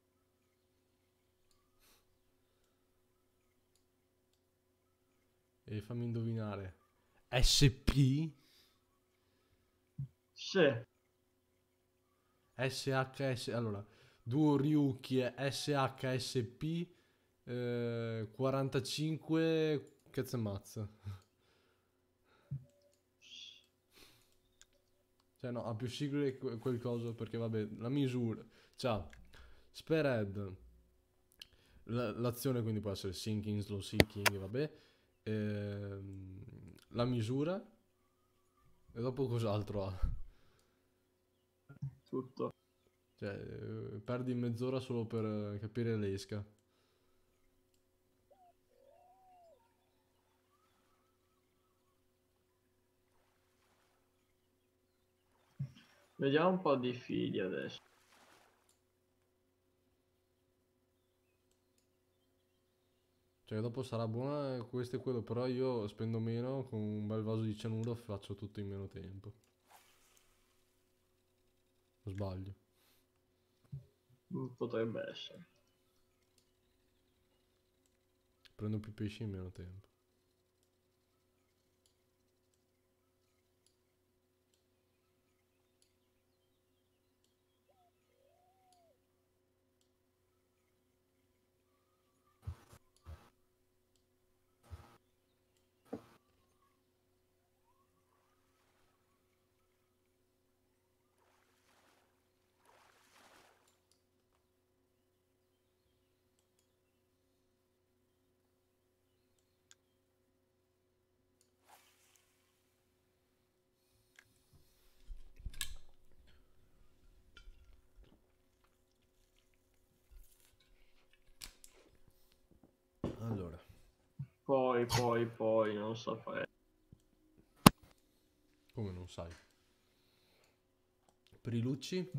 S1: E fammi indovinare. S P?
S2: Sì,
S1: S H S... Allora, Duo Ryuki è S H S P eh, quarantacinque... Cazzo e mazza. Cioè no, ha più sigle que- quel coso perché vabbè, la misura. Ciao. Spered. L- l'azione quindi può essere sinking, slow sinking, vabbè. Ehm, la misura. E dopo cos'altro ha?
S2: tutto.
S1: Cioè, eh, perdi mezz'ora solo per eh, capire l'esca.
S2: Vediamo un po' di figli adesso.
S1: Cioè, dopo sarà buona eh, questo e quello, però io spendo meno, con un bel vaso di cianuro faccio tutto in meno tempo. O sbaglio.
S2: Mm, Potrebbe essere.
S1: Prendo più pesci in meno tempo. Allora,
S2: Poi, poi, poi, non saprei.
S1: come non sai? Per i lucci?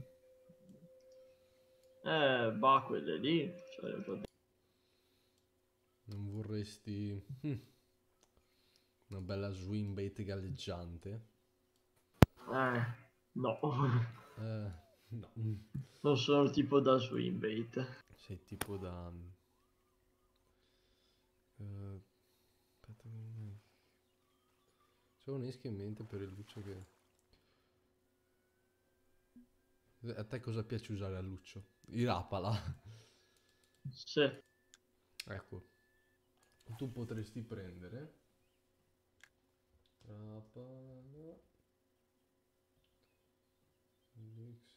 S2: Eh, bah, quelle lì. Cioè, ho già detto.
S1: Non vorresti hm, una bella swing bait galleggiante?
S2: Eh, no.
S1: Eh, no.
S2: Non sono il tipo da swimbait.
S1: Sei tipo da... eh, aspetta, che- c'ho un'esca in mente per il luccio che... A te cosa piace usare al luccio? I rapala.
S2: Sì.
S1: Ecco, tu potresti prendere... Rapala... X.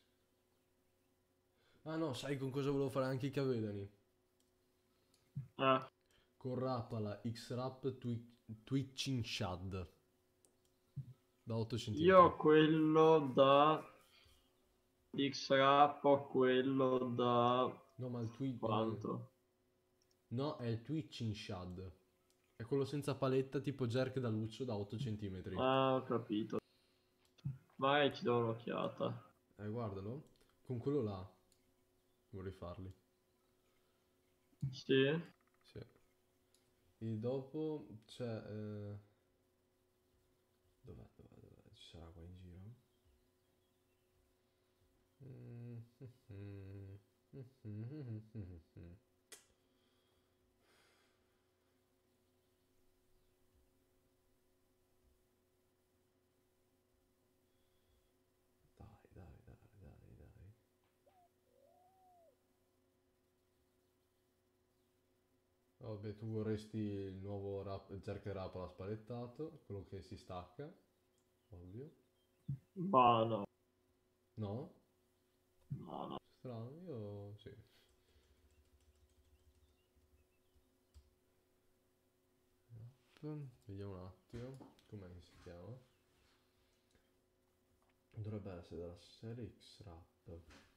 S1: Ah no, sai con cosa volevo fare anche i cavedani?
S2: Eh,
S1: Con Rapala X-Rap Twi- Twitching Shad da otto
S2: io
S1: centimetri.
S2: ho quello da X-Rap, ho quello da...
S1: No, ma il tweet... eh,
S2: Quanto?
S1: no, è il Twitching Shad. È quello senza paletta tipo jerk da luccio da otto centimetri.
S2: Ah, ho capito. Vai, ci do un'occhiata.
S1: Eh, guardalo. Con quello là vorrei farli.
S2: Sì?
S1: Sì. E dopo c'è... eh, Dov'è, dov'è, dov'è? Ci sarà qua in giro? Mm, mm, mm, mm, mm, mm, mm. Dai, dai, dai, dai, dai. Vabbè, tu vorresti il nuovo rap, jerk rapala spalettato, quello che si stacca, ovvio.
S2: Ma no,
S1: No?
S2: no, no.
S1: Strano, io sì. Vediamo un attimo, com'è che si chiama? Dovrebbe essere della serie X-Rap.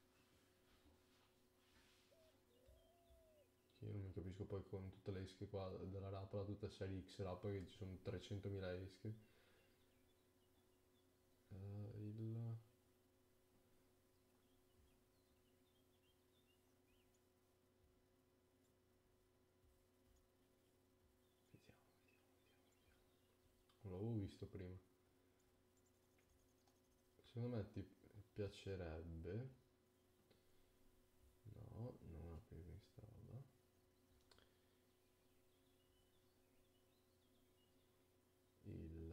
S1: Che io non mi capisco poi con tutte le esche qua della rapala, tutte serie X-Rap, che ci sono trecentomila esche. Eh, il... Vediamo, vediamo, vediamo. Non l'avevo visto prima. Secondo me ti piacerebbe. No, non apri questa roba. Il...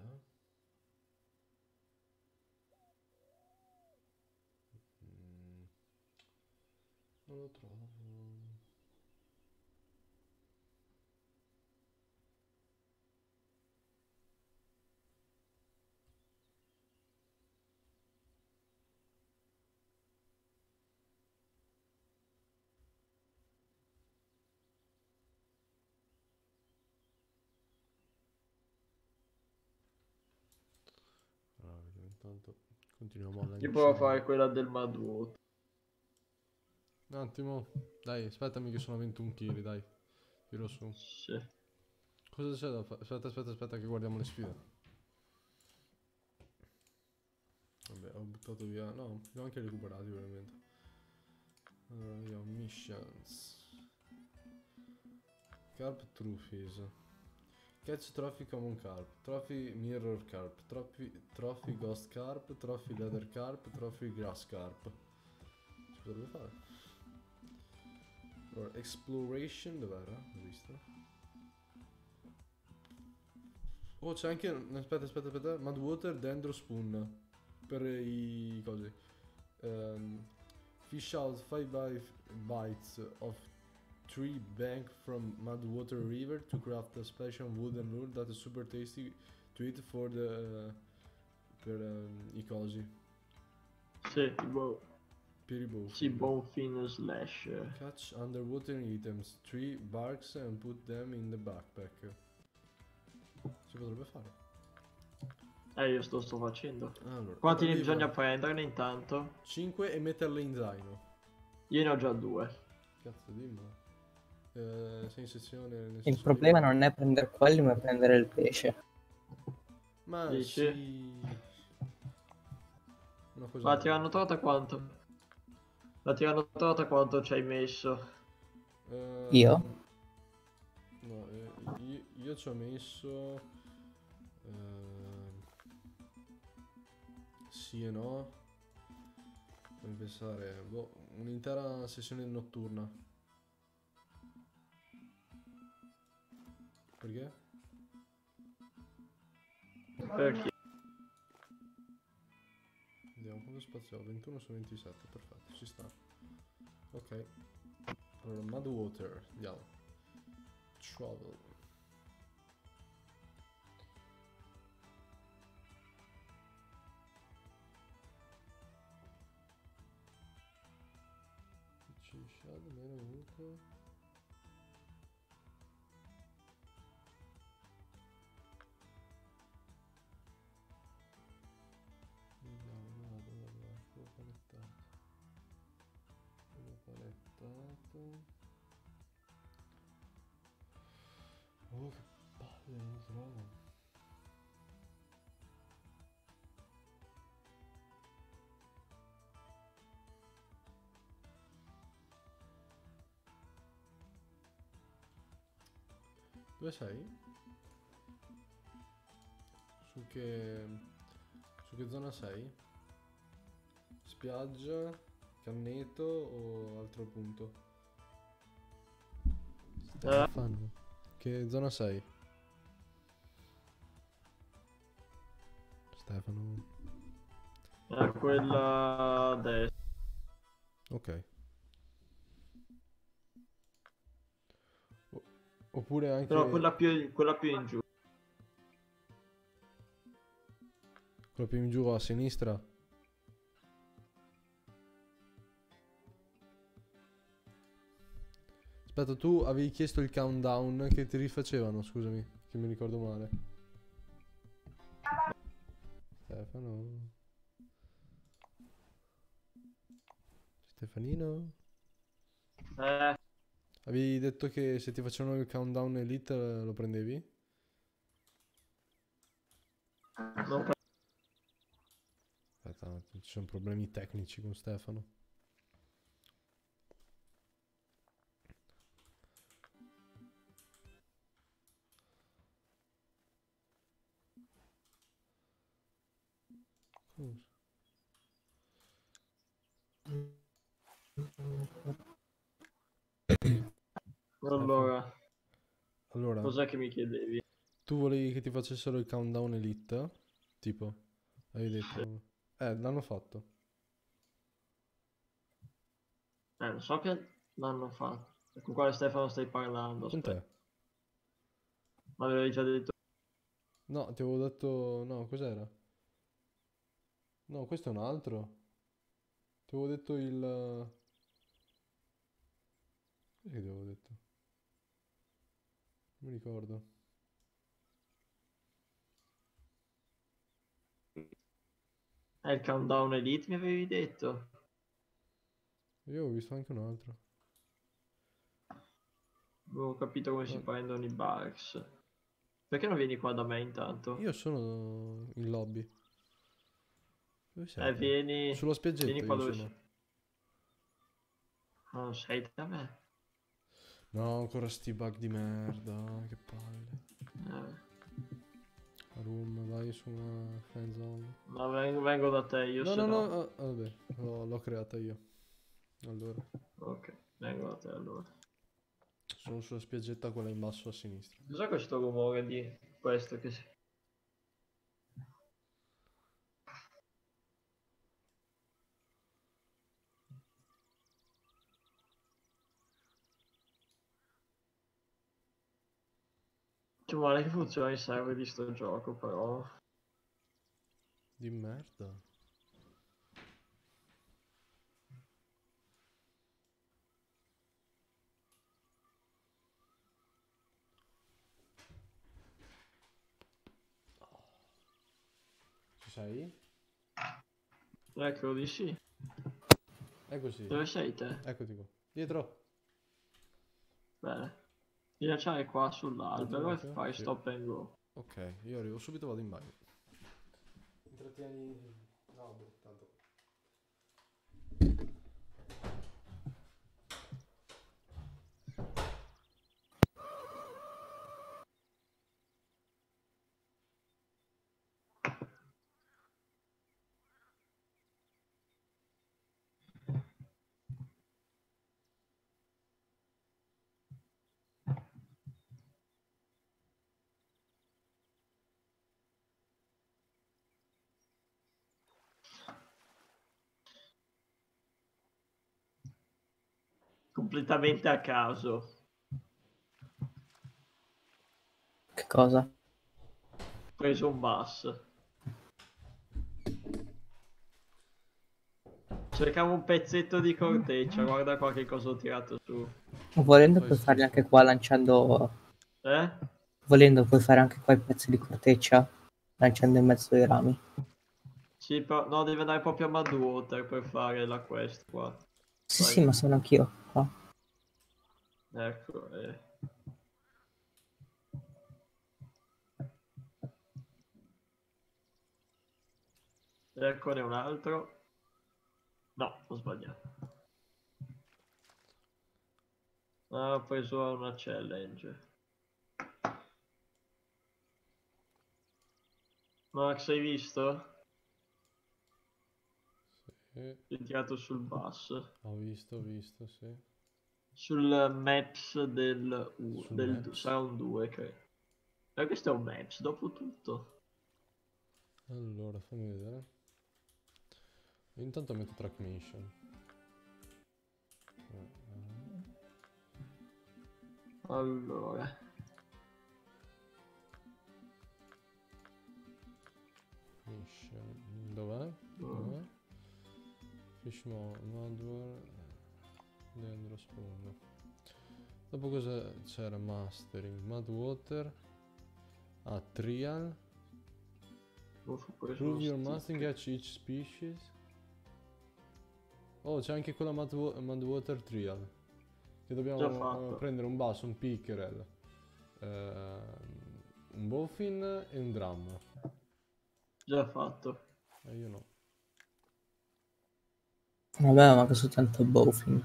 S1: mm, non lo trovo. Allora, vediamo intanto. Continuiamo a
S2: Io provo a
S1: lanciare.
S2: fare quella del Madwood.
S1: Un attimo. Dai, aspettami che sono a ventuno chili, dai. Tiro su.
S2: Sì.
S1: Cosa c'è da fare? Aspetta, aspetta, aspetta che guardiamo le sfide. Vabbè, ho buttato via. No, li ho anche recuperati ovviamente. Allora, vediamo. Missions. Carp Trophies. Catch Trophy Common Carp. Trophy Mirror Carp. Trophy, trophy Ghost Carp. Trophy Leather Carp. Trophy Grass Carp. Si potrebbe fare. Allora, Exploration. Dov'era? L'ho visto. Oh, c'è anche... Aspetta, aspetta, aspetta. Mudwater Dendro Spoon. Per i cosi. Ehm, fish out five bites of tree bank from Mudwater River to craft a special wooden lure that is super tasty to eat for the... eh, per ehm, i cosi.
S2: Sì, tipo...
S1: Per i
S2: Sì,
S1: bowfin.
S2: Bonefin slash...
S1: Catch underwater items, tree barks and put them in the backpack. Si potrebbe fare.
S2: Eh, io sto, sto facendo.
S1: Allora,
S2: Quanti ne
S1: arriva
S2: bisogna prenderne intanto?
S1: cinque e metterle in zaino.
S2: Io ne ho già due.
S1: Cazzo, dimmelo. Eh, sei in sezione... nel
S3: Il
S1: senso
S3: problema
S1: che-
S3: non è prendere quelli, ma prendere il pesce.
S1: Ma
S2: Dici?
S1: sì... Una cosa...
S2: Ma la tiranotrota quanto? La tiranotrota quanto ci hai messo?
S1: Ehm,
S3: Io?
S1: No, eh, io, io ci ho messo... ehm, sì e no. Fammi pensare... Boh, un'intera sessione notturna. Perché?
S2: Perché?
S1: Vediamo quanto spazio ho. ventuno su ventisette, perfetto, ci sta. Ok. Allora, Mudwater, andiamo. Travel. Ci shadow meno avuto. Vediamo, vado, vado, quello palettato. Quello palettato. Oh, che palle, non lo trovo. Dove sei? Su che... Su che zona sei? Spiaggia, Canneto o altro punto? Stefano. Che zona sei? Stefano.
S2: Eh, quella a destra.
S1: Ok. O- oppure anche...
S2: No, quella più, quella più in giù.
S1: quello più in giù a sinistra? Aspetta, tu avevi chiesto il countdown che ti rifacevano, scusami, che mi ricordo male. Stefano. Stefanino.
S2: Eh,
S1: Avevi detto che se ti facevano il countdown elite eh, lo prendevi?
S2: non pre-
S1: Aspetta, ci sono problemi tecnici con Stefano. Cosa?
S2: allora,
S1: Allora,
S2: cos'è che mi chiedevi?
S1: tu volevi che ti facessero il countdown elite? Tipo, avevi detto... Eh, l'hanno fatto.
S2: Eh, lo so che l'hanno fatto. Con quale Stefano stai parlando?
S1: Con
S2: Aspetta,
S1: te.
S2: ma l'avevi già detto.
S1: No, ti avevo detto... No, cos'era? No, questo è un altro. Ti avevo detto il... Cos'è che ti avevo detto? Non mi ricordo.
S2: È il countdown elite, mi avevi detto.
S1: Io avevo visto anche un altro.
S2: Avevo capito come si
S1: No,
S2: prendono i bugs. Perché non vieni qua da me intanto?
S1: io sono in lobby. Dove sei
S2: Eh,
S1: te?
S2: vieni,
S1: Sulla
S2: vieni
S1: spiaggetta
S2: qua
S1: io
S2: dove
S1: sono.
S2: sei. Ma non sei da me.
S1: No, ancora sti bug di merda. Che palle.
S2: Eh,
S1: Room, vai su una friendzone.
S2: ma vengo, vengo da te, io
S1: No,
S2: se
S1: no, no.
S2: no.
S1: ah, ah, vabbè, l'ho l'ho creata io. Allora,
S2: Ok, vengo da te allora.
S1: sono sulla spiaggetta quella in basso a sinistra.
S2: Cos'è questo rumore di questo che si... Che male che funziona il server di sto gioco, però.
S1: Di merda. Ci sei?
S2: Ecco di sì.
S1: Eccoci.
S2: Dove sei te?
S1: Eccoti qua. Dietro.
S2: Bene. Bisogna lasciare qua sull'albero e
S1: Aspetta,
S2: fare
S1: sì.
S2: stop and go.
S1: Ok, io arrivo subito, vado in bagno. Intrattieni... No, boh, tanto...
S2: Completamente a caso.
S3: Che cosa?
S2: Ho preso un bus. Cercavo un pezzetto di corteccia, guarda qua che cosa ho tirato su.
S3: Volendo
S1: Fai
S3: puoi farli
S1: schifo.
S3: anche qua lanciando...
S2: Eh?
S3: Volendo puoi fare anche qua i pezzi di corteccia lanciando in mezzo ai rami.
S2: Sì, però no, devi andare proprio a Madwater per fare la quest qua.
S3: Sì,
S2: Vai.
S3: sì, ma sono anch'io qua.
S2: Ecco, eh. Eccone un altro. No, ho sbagliato. Ah, ho preso una challenge. Max, hai visto?
S1: Sì,
S2: Ti ho tirato sul bus.
S1: ho visto, ho visto, sì.
S2: Sul maps del... U,
S1: Sul
S2: del
S1: Maps.
S2: sarà un due, credo. Ma questo è un maps, dopo tutto.
S1: Allora, fammi vedere. Intanto metto track mission.
S2: Allora.
S1: Mission. Dov'è? Dov'è? Fishmo, Madware, Leandro Spawn. Dopo cosa c'era? Mastering, Madwater. Ah, Trial.
S2: Ho preso
S1: Prove your
S2: lo
S1: mastering
S2: stick.
S1: catch each species. Oh, c'è anche quella Madwa- Madwater Trial. Che
S2: Già
S1: dobbiamo
S2: fatto.
S1: eh, prendere un basso, un pickerel, ehm, un bowfin e un drum.
S2: Già fatto.
S1: E io no.
S3: Vabbè, ma che sono tanto bowfin.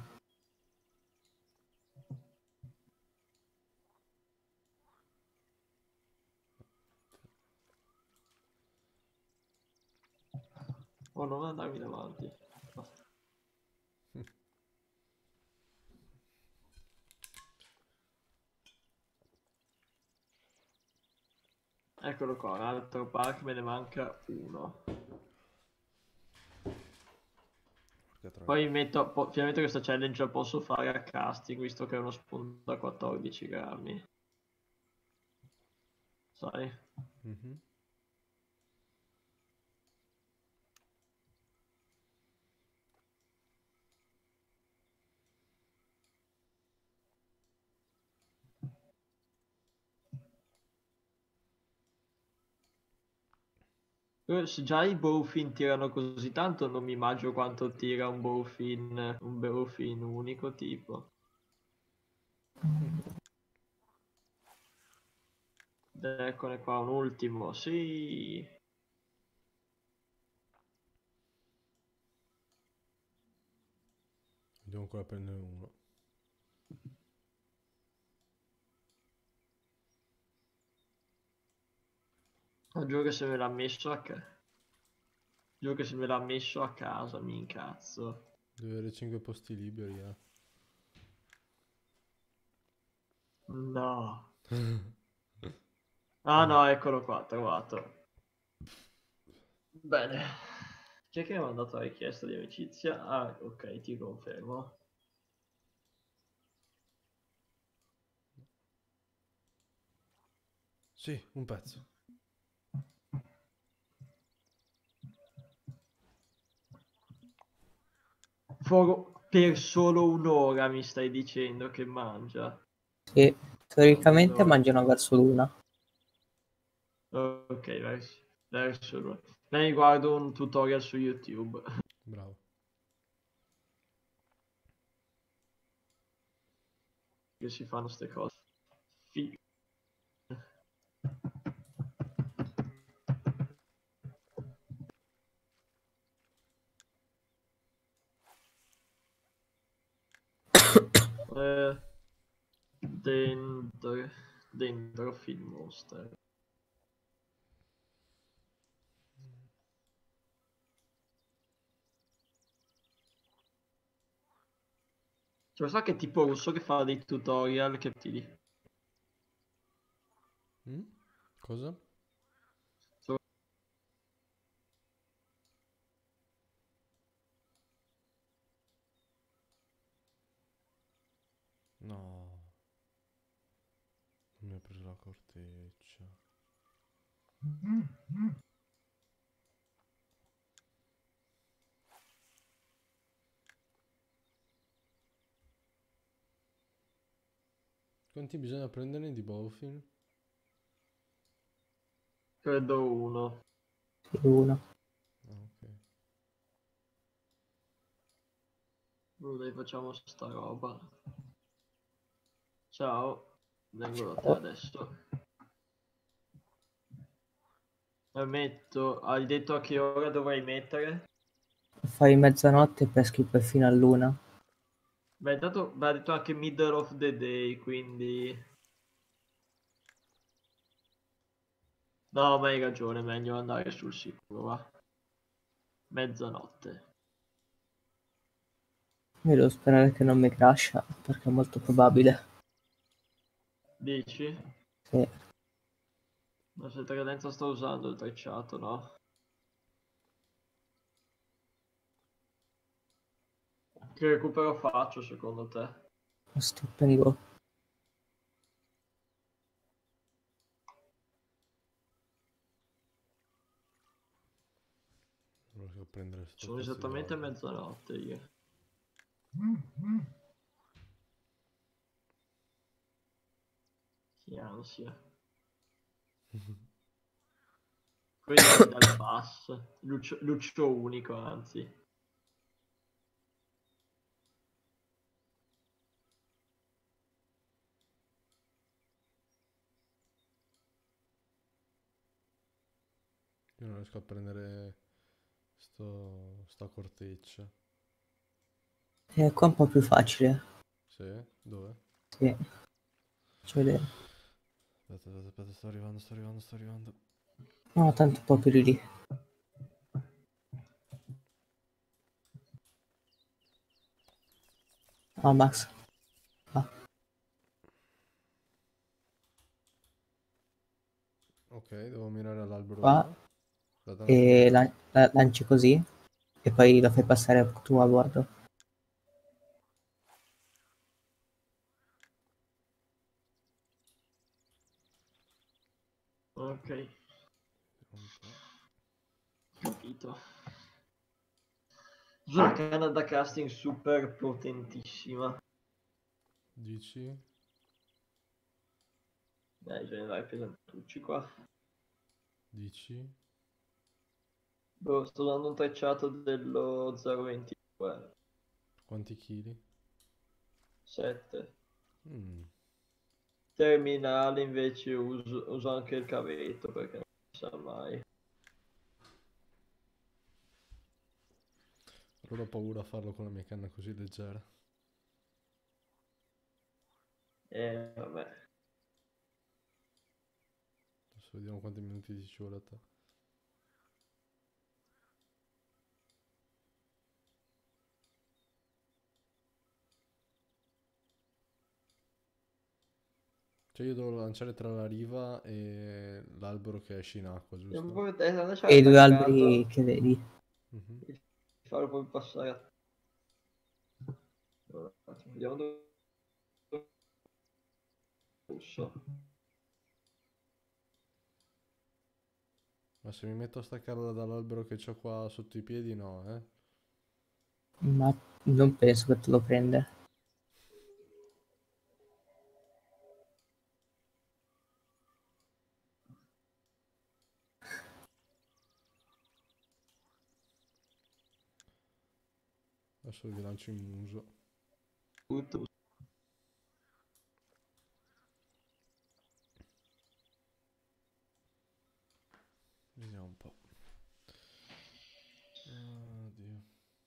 S2: Oh, non andarmi davanti. Basta. Eccolo qua, un altro park, me ne manca uno.
S1: Porca troia.
S2: Poi metto, po- finalmente questa challenge la posso fare a casting, visto che è uno spunto da quattordici grammi. Sai?
S1: Mhm.
S2: Eh, Se già i bowfin tirano così tanto, non mi immagino quanto tira un bowfin, un bowfin unico tipo. Ed eccone qua, un ultimo, sì.
S1: Devo ancora prendere uno.
S2: Ma giuro che se me l'ha messo a ca- giuro che se me l'ha messo a casa, mi incazzo.
S1: Devo avere cinque posti liberi, eh.
S2: No. Ah no, eccolo qua, trovato. Bene. Chi è che mi ha mandato la richiesta di amicizia? Ah, ok, ti confermo.
S1: Sì, un pezzo.
S2: Foro per solo un'ora mi stai dicendo che mangia.
S3: Sì, teoricamente
S2: Allora,
S3: mangiano verso l'una.
S2: ok, verso, verso lui. Mi guardo un tutorial su YouTube.
S1: Bravo.
S2: che si fanno ste cose. Fi- eh, dentro, dentro Film Monster. Cioè, so che è tipo russo che fa dei tutorial che ti dico.
S1: Mm? Cosa? No. Non mi ha preso la corteccia. Quanti bisogna prenderne di Bowfin?
S2: Credo uno.
S3: Sì, uno.
S1: Ah, ok.
S2: Oh, dai, facciamo sta roba. Ciao, vengo da te
S3: Oh,
S2: adesso. E metto, hai detto a che ora dovrei mettere?
S3: fai mezzanotte e peschi poi fino all'una.
S2: Beh, intanto mi ha detto anche middle of the day, quindi... No, ma hai ragione, meglio andare sul sicuro, va. Mezzanotte.
S3: Io devo sperare che non mi crasha, perché è molto probabile.
S2: Dici?
S3: Sì.
S2: Ma se Credenza sta usando il tracciato, no? Che recupero faccio, secondo te?
S3: Stop and go.
S1: Non riesco a prendere sto
S2: Sono
S1: cazzo di
S2: esattamente
S1: albero.
S2: mezzanotte io. Che ansia. Quello mi dà il pass. Lucio, Lucio unico, anzi.
S1: Io non riesco a prendere sto, sta corteccia.
S3: E qua è un po' più facile.
S1: Sì? Dove?
S3: Sì. Faccio vedere.
S1: Aspetta, aspetta, aspetta, sto arrivando, sto arrivando, sto arrivando.
S3: No, tanto un po' più di lì. Oh, Max. Ah.
S1: Ok, devo mirare all'albero
S3: Qua.
S1: là. Aspetta un attimo.
S3: E la- la- lanci così. E poi lo fai passare tu a bordo.
S2: Ok,
S1: Un po'.
S2: capito. Una canna da casting super potentissima.
S1: Dici?
S2: Dai, bisogna andare pesantucci qua.
S1: Dici?
S2: Boh, sto dando un tracciato dello zero virgola ventidue.
S1: Quanti chili?
S2: sette.
S1: Mm.
S2: Terminale invece uso, uso anche il cavetto perché non si sa mai.
S1: Allora ho paura a farlo con la mia canna così leggera.
S2: E vabbè.
S1: Adesso vediamo quanti minuti ci vuole a te. Cioè io devo lanciare tra la riva e l'albero che esce in acqua,
S2: Devo
S1: giusto?
S2: proprio te- lasciare
S3: E i due
S2: attaccato
S3: alberi che vedi.
S1: Mhm.
S2: e farlo poi passare a... Allora, un attimo, vediamo dove russo.
S1: Ma se mi metto a staccarla dall'albero che c'ho qua sotto i piedi, no, eh?
S3: Ma non penso che te lo prende.
S1: Adesso vi lancio in muso.
S2: Tutto.
S1: Vediamo un po'. Oddio.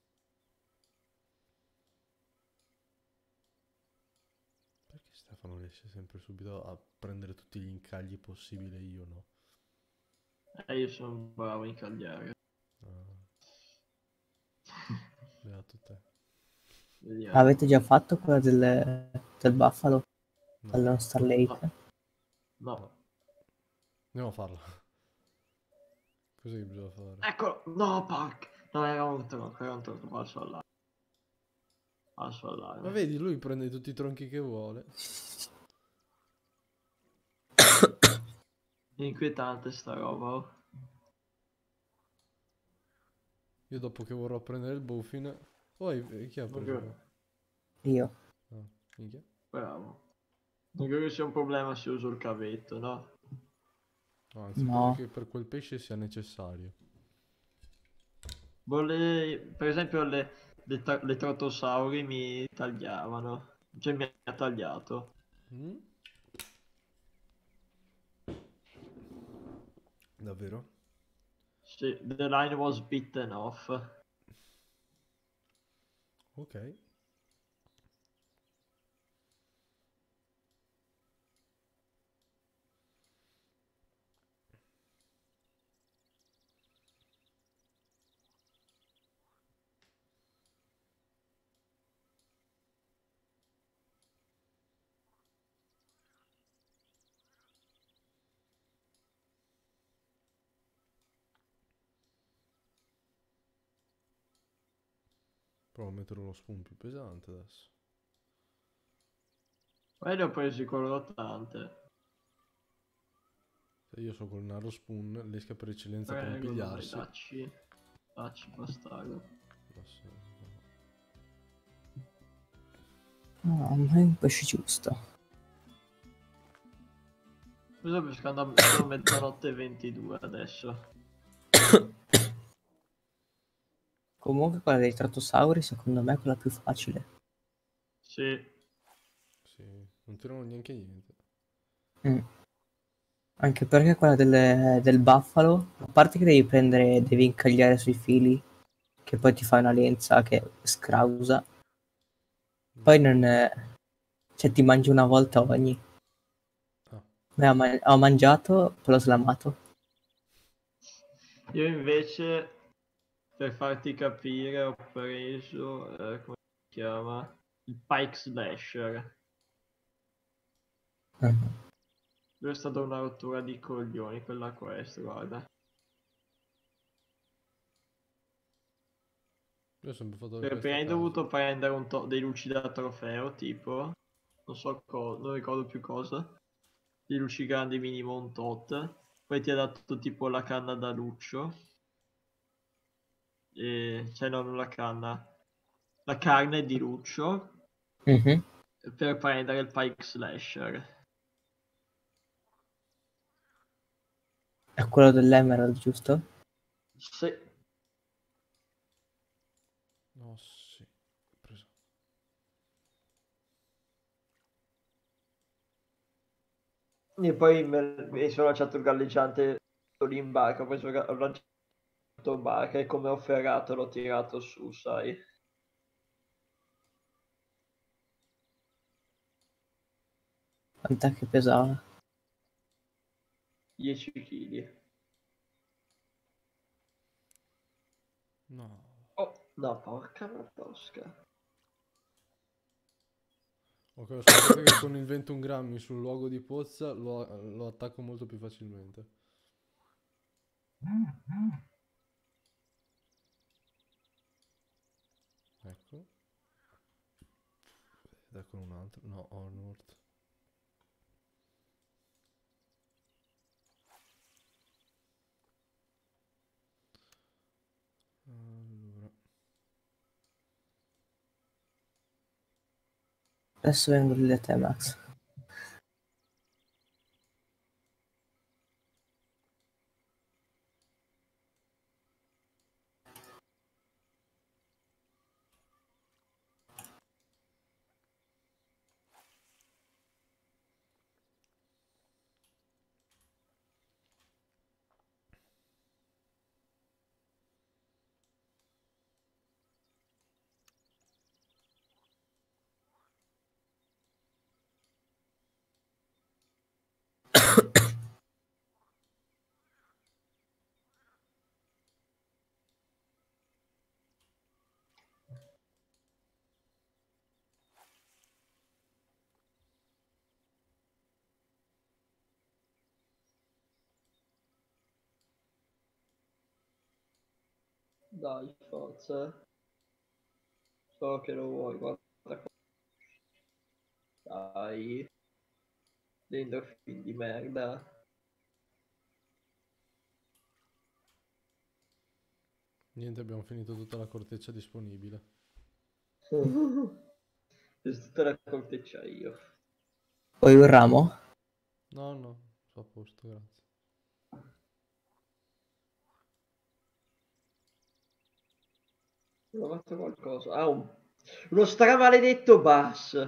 S1: Perché Stefano riesce sempre subito a prendere tutti gli incagli possibili e io no?
S2: E io sono bravo a incagliare.
S1: Ah, beato te.
S2: Vediamo.
S3: Avete già fatto quella del, del Buffalo?
S1: No,
S3: Dal Star Lake?
S2: No. No.
S1: no. Andiamo a farlo. Cos'è che bisogna fare?
S2: Ecco, no, Park. No, era un tronco, era un tronco, passo all'aria. Passo
S1: Ma
S2: all'aria.
S1: vedi, lui prende tutti i tronchi che vuole.
S2: Inquietante sta roba. Oh.
S1: Io dopo che vorrò prendere il Buffin... Oh, e- e chi ha preso
S2: Ok.
S1: qua?
S3: Io.
S1: Ah, minchia.
S2: Bravo. Non credo che sia un problema se uso il cavetto, no?
S1: No, anzi, credo
S3: No.
S1: che per quel pesce sia necessario.
S2: Vole... Per esempio le, le, tra- le trottosauri mi tagliavano. Cioè mi ha tagliato.
S1: Mm? Davvero?
S2: Sì, the line was bitten off.
S1: Ok. Provo a mettere uno spoon più pesante adesso.
S2: Poi ne ho presi con rotante.
S1: Se io so col naro spoon, l'esca per eccellenza per
S2: Prego, dai,
S1: impigliarsi.
S2: dacci. Dacci, bastardo.
S1: Ma sì,
S3: No, a me è un pesce giusto.
S2: Sto pescando a sono mezzanotte e ventidue adesso.
S3: Comunque quella dei Tratosauri secondo me è quella più facile.
S2: Sì.
S1: sì, non tirano neanche niente.
S3: Mm. Anche perché quella del, del Buffalo, a parte che devi prendere, devi incagliare sui fili, che poi ti fa una lenza che scrausa. Poi non è... cioè ti mangi una volta ogni.
S1: Ah,
S3: Me ha ma- ho mangiato, poi l'ho slamato.
S2: Io invece, per farti capire, ho preso, eh, come si chiama? Il Pike Slasher.
S3: Mhm.
S2: Lui è stata una rottura di coglioni, quella questa, guarda.
S1: io ho sempre fatto
S2: Perché
S1: questo
S2: prima
S1: a
S2: hai
S1: casa.
S2: dovuto prendere un to- dei luci da trofeo, tipo, non so co- non ricordo più cosa, dei luci grandi minimo un tot, poi ti ha dato tipo la canna da luccio, e, cioè no, non la canna, la carne di luccio,
S3: Mhm.
S2: per prendere il Pike Slasher.
S3: È quello dell'Emerald, giusto?
S2: Sì.
S1: No, sì. Ho preso.
S2: E poi me- mi sono lanciato il galleggiante lì in barca, ho preso il ga- ho lanciato in barca e come ho ferrato l'ho tirato su, sai,
S3: Quant'è che pesava?
S2: dieci chili.
S1: No.
S2: Oh, no, porca la tosca.
S1: Ok, ho scoperto che con il ventuno grammi sul luogo di pozza lo, lo attacco molto più facilmente. Ecco. Ed ecco un altro. No, Onward. Allora.
S3: Adesso vengo lì da te, Max.
S2: Dai, forza. So che lo vuoi, guarda qua. Dai. L'endorfin di merda.
S1: Niente, abbiamo finito tutta la corteccia disponibile.
S2: È tutta la corteccia io.
S3: Poi un ramo?
S1: No, no, sto a posto, grazie.
S2: Ho fatto qualcosa. Ah, un... uno stramaledetto bus.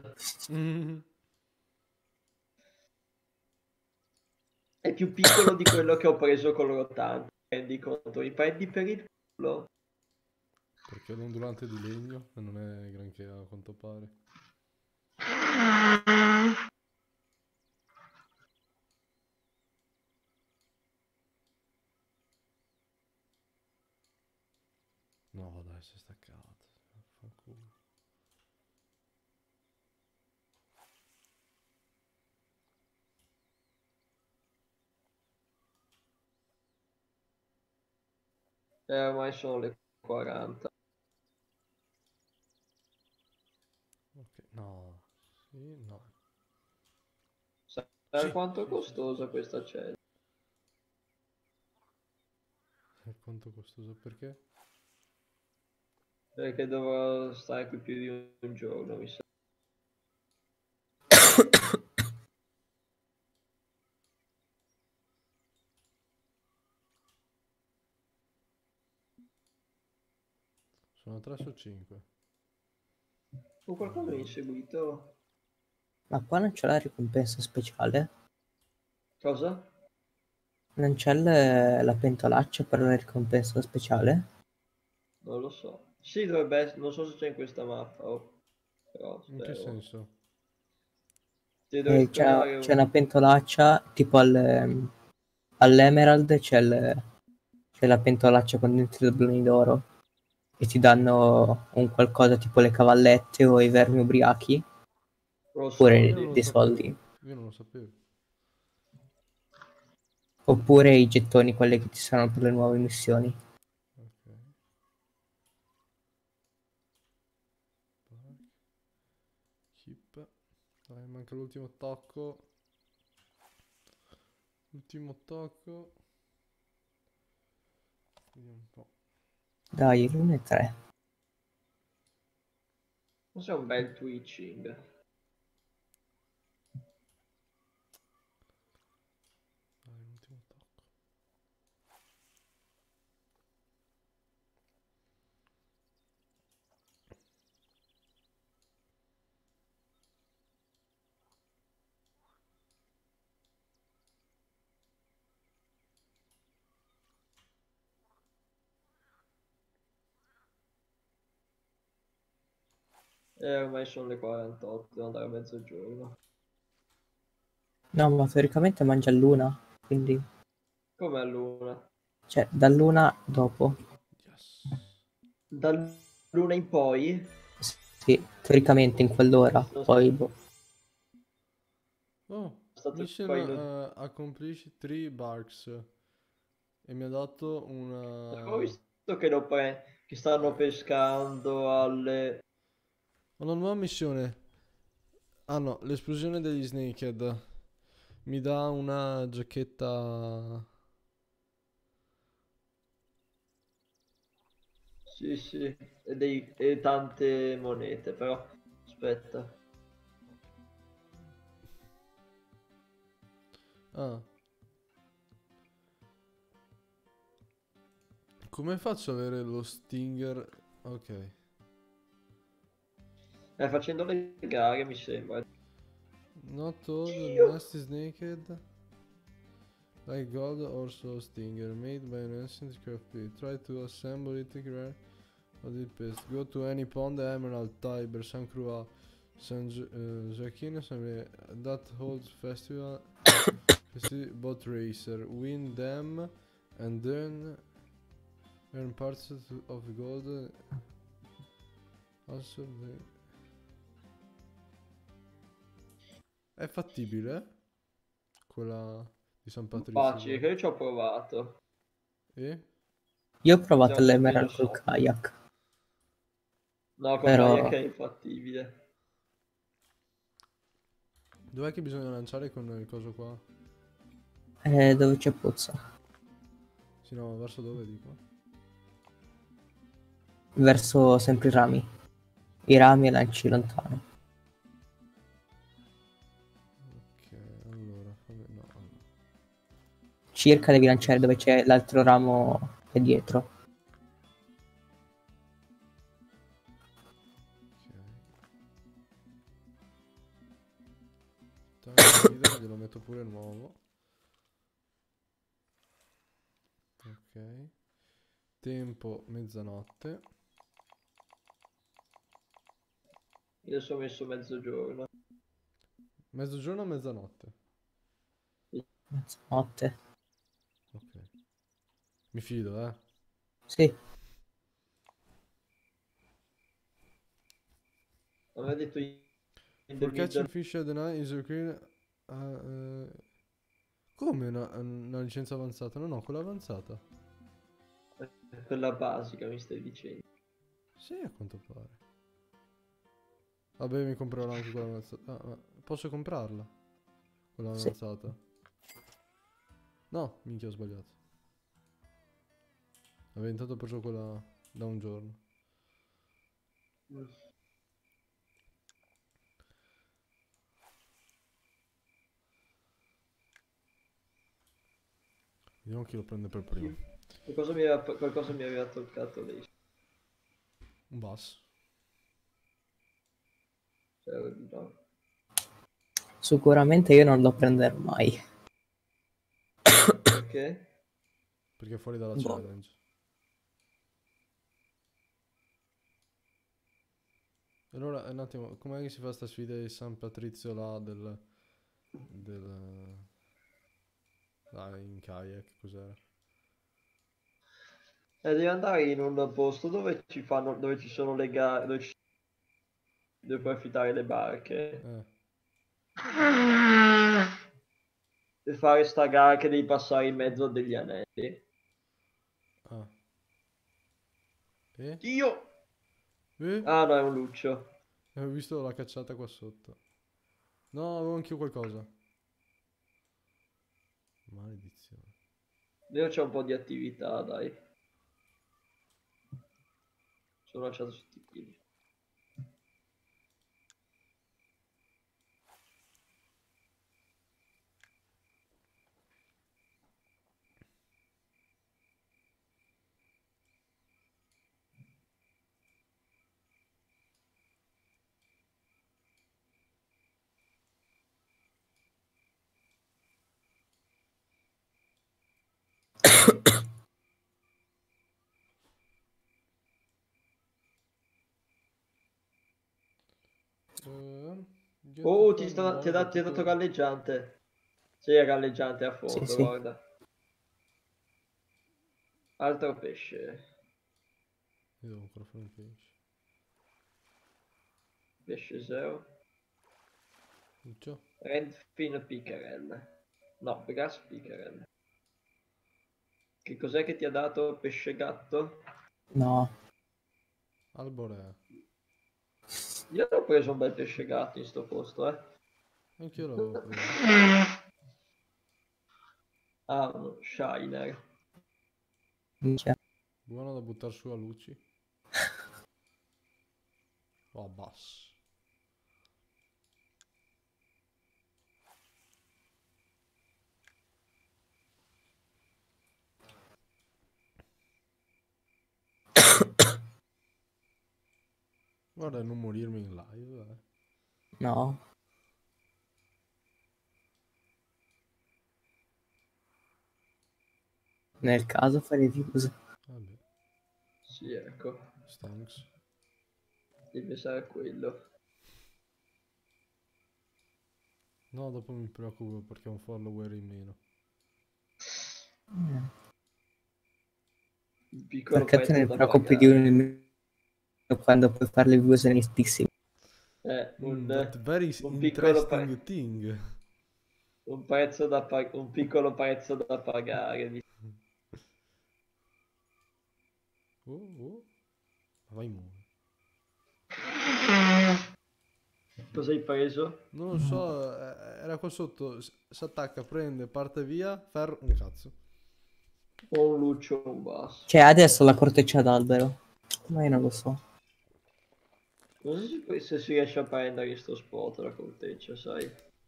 S2: È più piccolo di quello che ho preso con l'ottanta. Rendi conto? Mi prendi per il culo?
S1: Perché è l'ondulante di legno e non è granché a quanto pare. No, dai, si è staccato. Fanculo.
S2: Eh, ormai sono le quaranta.
S1: Ok, no. Sì, no.
S2: Sai
S1: Sì,
S2: quanto è
S1: sì, sì,
S2: costosa
S1: sì,
S2: questa cella?
S1: sì. E quanto costoso? Perché?
S2: Perché dovrò stare qui più di un giorno, mi sa.
S1: Sono tre su cinque.
S2: O qualcosa mi ha inseguito?
S3: Ma qua non c'è la ricompensa speciale?
S2: Cosa?
S3: Non c'è le- la pentolaccia per la ricompensa speciale?
S2: Non lo so. Sì, dovrebbe essere, non so se c'è in questa mappa, oh, però
S1: In che
S2: spero.
S1: senso?
S2: Ti
S3: Eh,
S2: dovresti
S3: c'è
S2: trovare
S3: c'è
S2: un...
S3: una pentolaccia tipo al, all'Emerald c'è il- c'è la pentolaccia con dentro i dobloni d'oro e ti danno un qualcosa tipo le cavallette o i vermi ubriachi
S2: Lo
S3: oppure
S1: Io non
S3: dei,
S1: lo
S3: dei
S1: sapevo.
S3: soldi
S1: Io non lo sapevo.
S3: oppure i gettoni quelli che ci saranno per le nuove missioni.
S1: Ok. Pack. Keep. Dai, manca l'ultimo tocco. Ultimo tocco. Vediamo un po'.
S3: Dai, l'uno e tre.
S2: Questo è un bel twitching.
S1: Dai, l'ultimo tocco.
S2: E ormai sono le quarantotto, devo andare a mezzogiorno.
S3: No, ma teoricamente mangia l'una, quindi
S2: Com'è all'una?
S3: cioè dall'una dopo.
S1: Yes.
S2: Dall'una in poi?
S3: Sì, teoricamente in quell'ora,
S2: Sono
S3: poi boh.
S1: Oh,
S2: stato
S1: mission
S2: qua in...
S1: uh, accomplish three barks. E mi ha dato
S2: Ho
S1: una...
S2: visto che, lo pre... che stanno pescando alle...
S1: Una nuova missione. Ah no, l'esplosione degli Snakehead. Mi dà una giacchetta...
S2: Sì, sì, e, dei... e tante monete, però... Aspetta.
S1: Ah. Come faccio ad avere lo Stinger? Ok.
S2: Eh, facendo le gare mi sembra.
S1: Not all the
S2: Dio!
S1: nasty Snakehead. Like gold or so Stinger. Made by an ancient craft. Try to assemble it rare. What it best. Go to any pond, Emerald, Tiber, San Croix, San Jo- uh, Joaquin, San- that holds festival. Festi- Boat racer. Win them and then earn parts of gold. Also, the... È fattibile? Quella di San Patrizio
S2: Facile,
S1: qua.
S2: che io ci ho provato.
S1: E?
S3: Io ho provato
S2: Siamo
S3: l'Emerald
S2: speso
S3: col
S2: sopra.
S3: kayak,
S2: No, con
S3: però
S2: kayak è infattibile.
S1: Dov'è che bisogna lanciare con il coso qua?
S3: è dove c'è pozza,
S1: Sì, no, verso dove dico?
S3: verso sempre i rami. I rami e lanci lontano.
S1: Ok, allora, fammi... no, allora.
S3: Circa devi lanciare dove c'è l'altro ramo è dietro.
S1: Ok. Time leader, glielo metto pure nuovo. Ok. Tempo mezzanotte.
S2: Io sono messo mezzogiorno.
S1: Mezzogiorno o mezzanotte?
S3: Mezzanotte.
S1: Ok. Mi fido, eh.
S3: Sì,
S2: Non aveva detto in in the
S1: For catching
S2: middle.
S1: fish at the night is required... uh, uh, come una, una licenza avanzata? No, no, quella avanzata.
S2: Quella basica mi stai dicendo.
S1: Sì, a quanto pare. Vabbè, mi comprerò anche quella avanzata. Ah, ma posso comprarla? Quella
S3: sì.
S1: avanzata? No, minchia, ho sbagliato. Avevo intanto preso quella da un giorno.
S2: Mm.
S1: Vediamo chi lo prende per primo.
S2: Qualcosa mi aveva, qualcosa mi aveva toccato lei.
S1: Un bus.
S2: Cioè, no.
S3: Sicuramente io non lo prenderò mai.
S2: Perché?
S1: Perché è fuori dalla
S3: Boh.
S1: challenge. Allora, un attimo, com'è che si fa sta sfida di San Patrizio là del... del... là in kayak, cos'era?
S2: Eh, devi andare in un posto dove ci fanno, dove ci sono le gare, dove, ci- dove puoi affittare le barche.
S1: Eh,
S2: E fare sta gara che devi passare in mezzo a degli anelli.
S1: ah. E?
S2: Io!
S1: Eh?
S2: Ah no, è un luccio.
S1: Ho visto la cacciata qua sotto. No, avevo anch'io qualcosa. Maledizione.
S2: Io c'ho un po' di attività, dai. Sono lanciato su tutti i piedi.
S1: Eh, get the
S2: Oh, ti,
S1: fun
S2: sta- ti, è
S1: ball
S2: da- ti è dato
S1: vertical.
S2: galleggiante. Sì, è galleggiante a
S3: Sì,
S2: fondo,
S3: sì.
S2: guarda. Altro pesce.
S1: Io devo ancora fare un pesce.
S2: Pesce zero.
S1: Luccio.
S2: Redfin pickerel. No, grass pickerel. Che cos'è che ti ha dato pesce gatto?
S3: No,
S1: Alborea.
S2: Io ho preso un bel pesce gatto in sto posto, eh.
S1: Anch'io l'avevo preso.
S2: Ah, uno shiner.
S3: minchia.
S1: Buono da buttare su a luci. Oh, bass. Guarda, non morirmi in live, eh.
S3: No. Nel caso fai reviews.
S1: Vabbè,
S2: Sì, ecco.
S1: stanks.
S2: Devi pensare a quello.
S1: No, dopo mi preoccupo perché ho un follower in meno.
S2: Un piccolo
S3: Perché te
S2: prezzo
S3: ne
S2: da
S3: preoccupi di
S2: pagare.
S3: un quando puoi fare le views onestissime?
S2: Eh,
S1: Mm,
S2: un,
S1: that very
S2: un piccolo pre-
S1: interesting thing.
S2: un prezzo da pa- un piccolo prezzo da pagare.
S1: Oh, oh. Vai muore.
S2: Cosa hai preso?
S1: Non lo so, eh, era qua sotto. Si attacca, prende, parte via. Ferro, un cazzo.
S2: O un luccio o un basso.
S3: Cioè, adesso la corteccia d'albero. Ma io non lo so.
S2: Non so se, poi- se si riesce a prendere in sto spot la corteccia, sai.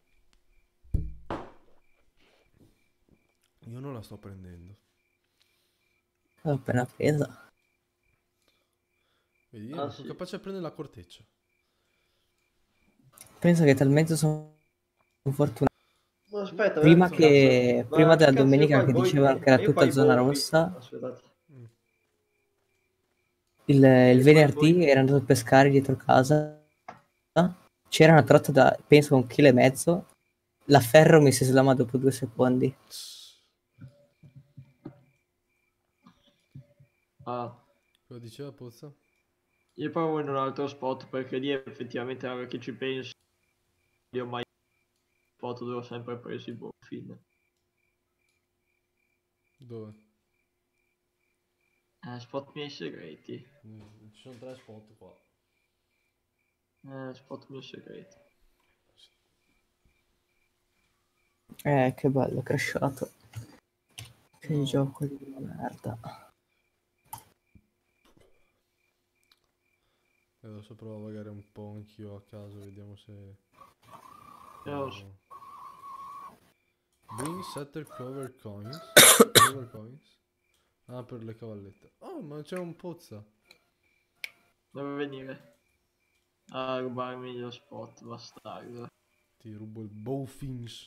S1: Io non la sto prendendo.
S3: L'ho appena presa.
S1: Vedi, io
S2: Ah,
S1: non sono
S2: sì.
S1: capace a prendere la corteccia.
S3: Penso che talmente sono fortunato.
S2: Ma aspetta,
S3: Prima
S2: cazzo.
S3: che
S2: Ma
S3: prima
S2: che
S3: della
S2: cazzo io
S3: domenica
S2: qua il
S3: che
S2: boy...
S3: dicevano che
S2: ma
S3: era
S2: io qua
S3: tutta
S2: i
S3: zona
S2: boy...
S3: rossa,
S2: Aspettate.
S3: il, il
S2: Io qua i
S3: venerdì
S2: boy...
S3: ero andato a pescare dietro casa. C'era una trotta da penso un chilo e mezzo. La ferro mi si slama dopo due secondi.
S2: Ah,
S1: Cosa diceva Pozza?
S2: io provo in un altro spot perché lì effettivamente ora che ci penso io mai spot dove ho sempre preso i bowfin.
S1: Dove?
S2: Eh, spot miei segreti.
S1: Mm, ci sono tre spot qua.
S2: Eh, spot miei segreti.
S3: Eh, che bello, crashato. Che
S1: No.
S3: gioco di merda.
S1: E adesso provo a vagare un po' anch'io a caso, vediamo se...
S2: Io
S1: No. Bring setter cover coins. Cover coins. Ah, per le cavallette. Oh, ma c'è un Pozza.
S2: devo venire a rubarmi lo spot, bastardo.
S1: Ti rubo il Bowfins.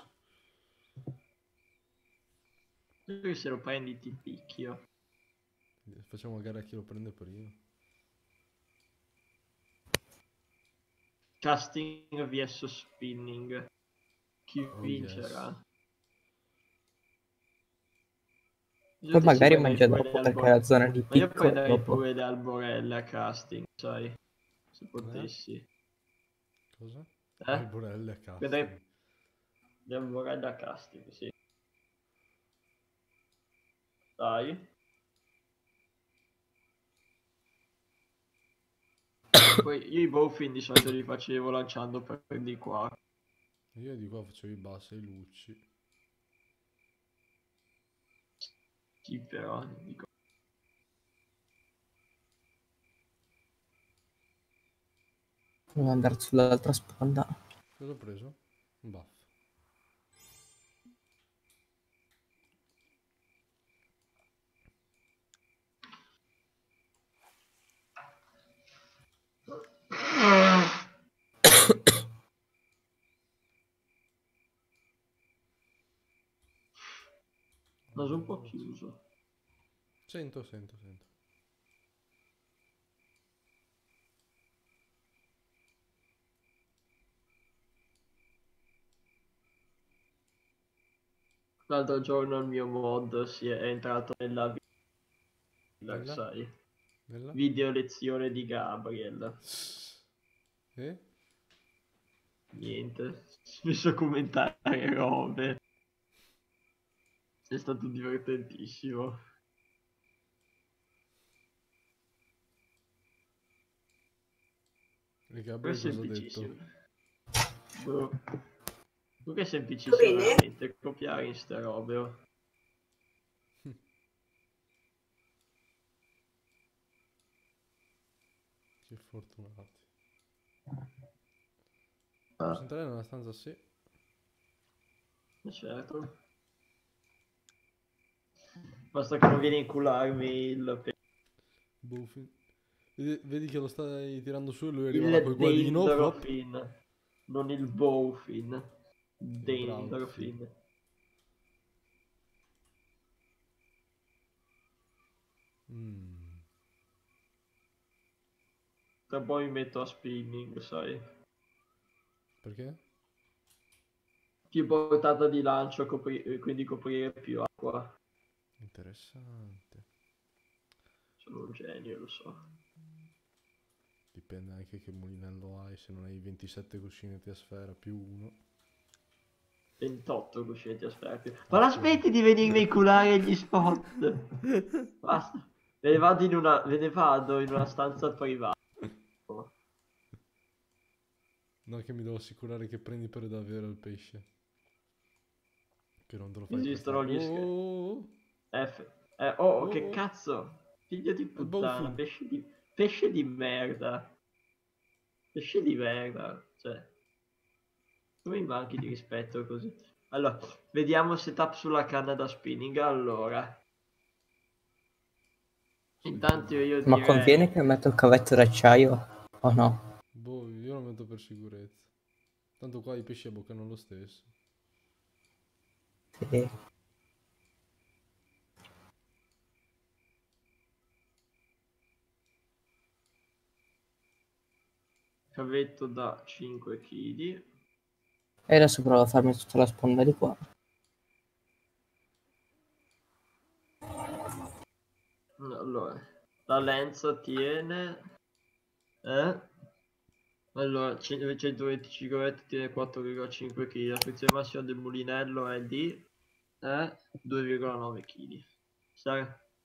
S2: Lui se lo prendi ti picchio.
S1: Facciamo a gara a chi lo prende prima.
S2: Casting vs spinning. Chi
S1: Oh,
S2: vincerà? Io
S3: Poi
S2: te ci
S3: magari
S2: prenderei
S3: mangia
S2: pure
S3: dopo
S2: le
S3: perché
S2: alborelle.
S3: la zona di
S2: Ma io
S3: picco
S2: prenderei
S3: dopo.
S2: pure le alborelle a casting, sai? Se potessi.
S1: Cosa?
S2: Eh?
S1: Alborelle a casting.
S2: Prenderei le alborelle a casting, sì. Dai. Poi io i bowfin di solito li facevo lanciando per di qua.
S1: Io di qua facevo i bassi e i lucci.
S2: Sì, però dico.
S3: Devo andare sull'altra sponda.
S1: Cosa ho preso? Un buff.
S2: Naso un po' chiuso.
S1: Sento, sento, sento.
S2: L'altro giorno il mio mod si è entrato nella villa,
S1: Nella?
S2: sai?
S1: Nella?
S2: Video lezione di Gabriel.
S1: Eh?
S2: Niente, si è messo a commentare robe. È stato divertentissimo.
S1: E
S2: Poi è
S1: Gabriel cosa ha detto?
S2: semplicissimo. Boh. Comunque è semplicissimo veramente copiare in ste robe. Oh.
S1: Che fortunati.
S2: Ah.
S1: Posso entrare nella stanza? Sì.
S2: Certo. Basta che non vieni a incularmi il...
S1: Buffy. Vedi, vedi che lo stai tirando su e lui arriva
S2: Il
S1: là coi guadino. Hop.
S2: dendrofin. Non il bowfin.
S1: bravo,
S2: Dendrofin.
S1: Mm.
S2: Tra poi mi metto a spinning, sai.
S1: Perché?
S2: Più portata di lancio, copri- quindi coprire più acqua.
S1: Interessante.
S2: Sono un genio, lo so.
S1: Dipende anche che mulinello hai. Se non hai ventisette cuscinetti a sfera più uno.
S2: ventotto cuscinetti a sfera più. Ma la smetti di venirmi a inculare gli spot! Basta. Me ne vado in una, me ne vado in una stanza privata.
S1: No, che mi devo assicurare che prendi per davvero il pesce. Che non te lo fai
S2: Esistono
S1: prestare.
S2: gli scherzi.
S1: Oh,
S2: F. Eh, oh,
S1: oh,
S2: che
S1: oh,
S2: cazzo! Figlio di
S1: è
S2: puttana,
S1: Bowfin.
S2: pesce di, pesce di merda. Pesce di merda, cioè, come mi manchi di rispetto così. Allora, vediamo il setup sulla canna da spinning. Allora, intanto io
S3: Ma
S2: direi...
S3: conviene che metto il cavetto d'acciaio o no?
S1: Boh, io lo metto per sicurezza. Tanto qua i pesci abboccano lo stesso.
S3: Sì.
S2: Cavetto da cinque chili.
S3: E adesso provo a farmi tutta la sponda di qua.
S2: Allora, la lenza tiene... Eh? Allora, centoventicinque metri tiene quattro virgola cinque chili. La frizione massima del mulinello è di eh, due virgola nove chili. Sai?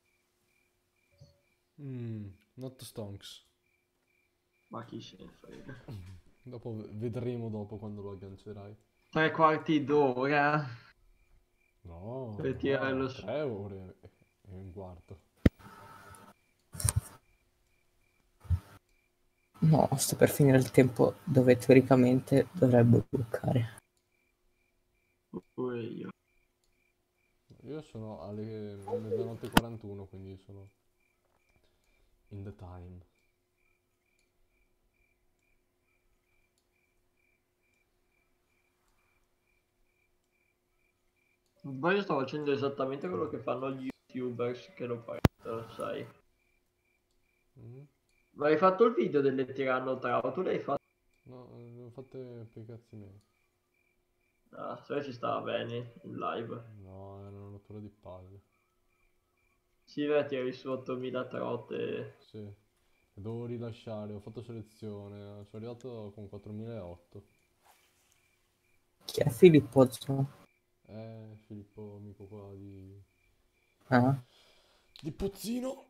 S1: Mmm, not stonks.
S2: Ma chi se ne frega.
S1: Dopo v- vedremo dopo quando lo aggancerai.
S2: Tre quarti d'ora
S1: No,
S2: per tirare lo...
S1: no, tre ore e un quarto.
S3: No, sto per finire il tempo dove teoricamente dovrebbe bloccare.
S2: Pure io.
S1: Io sono alle mezzanotte e quarantuno, quindi sono in the time.
S2: Poi io sto facendo esattamente quello che fanno gli youtubers che lo prendono, sai.
S1: Mm?
S2: Ma hai fatto il video delle Tyrannosaurus? Tu l'hai fatto?
S1: No, eh, le ho fatte per i cazzi miei.
S2: Ah, se ci stava bene in live.
S1: No, era una rottura di palle.
S2: Sì, beh, tiri su ottomila trote.
S1: Sì, e devo rilasciare, ho fatto selezione, sono arrivato con quattromilaotto.
S3: Chi è Filippo Zzo?
S1: Eh, Filippo, amico qua di...
S3: Ah,
S1: di Pozzino.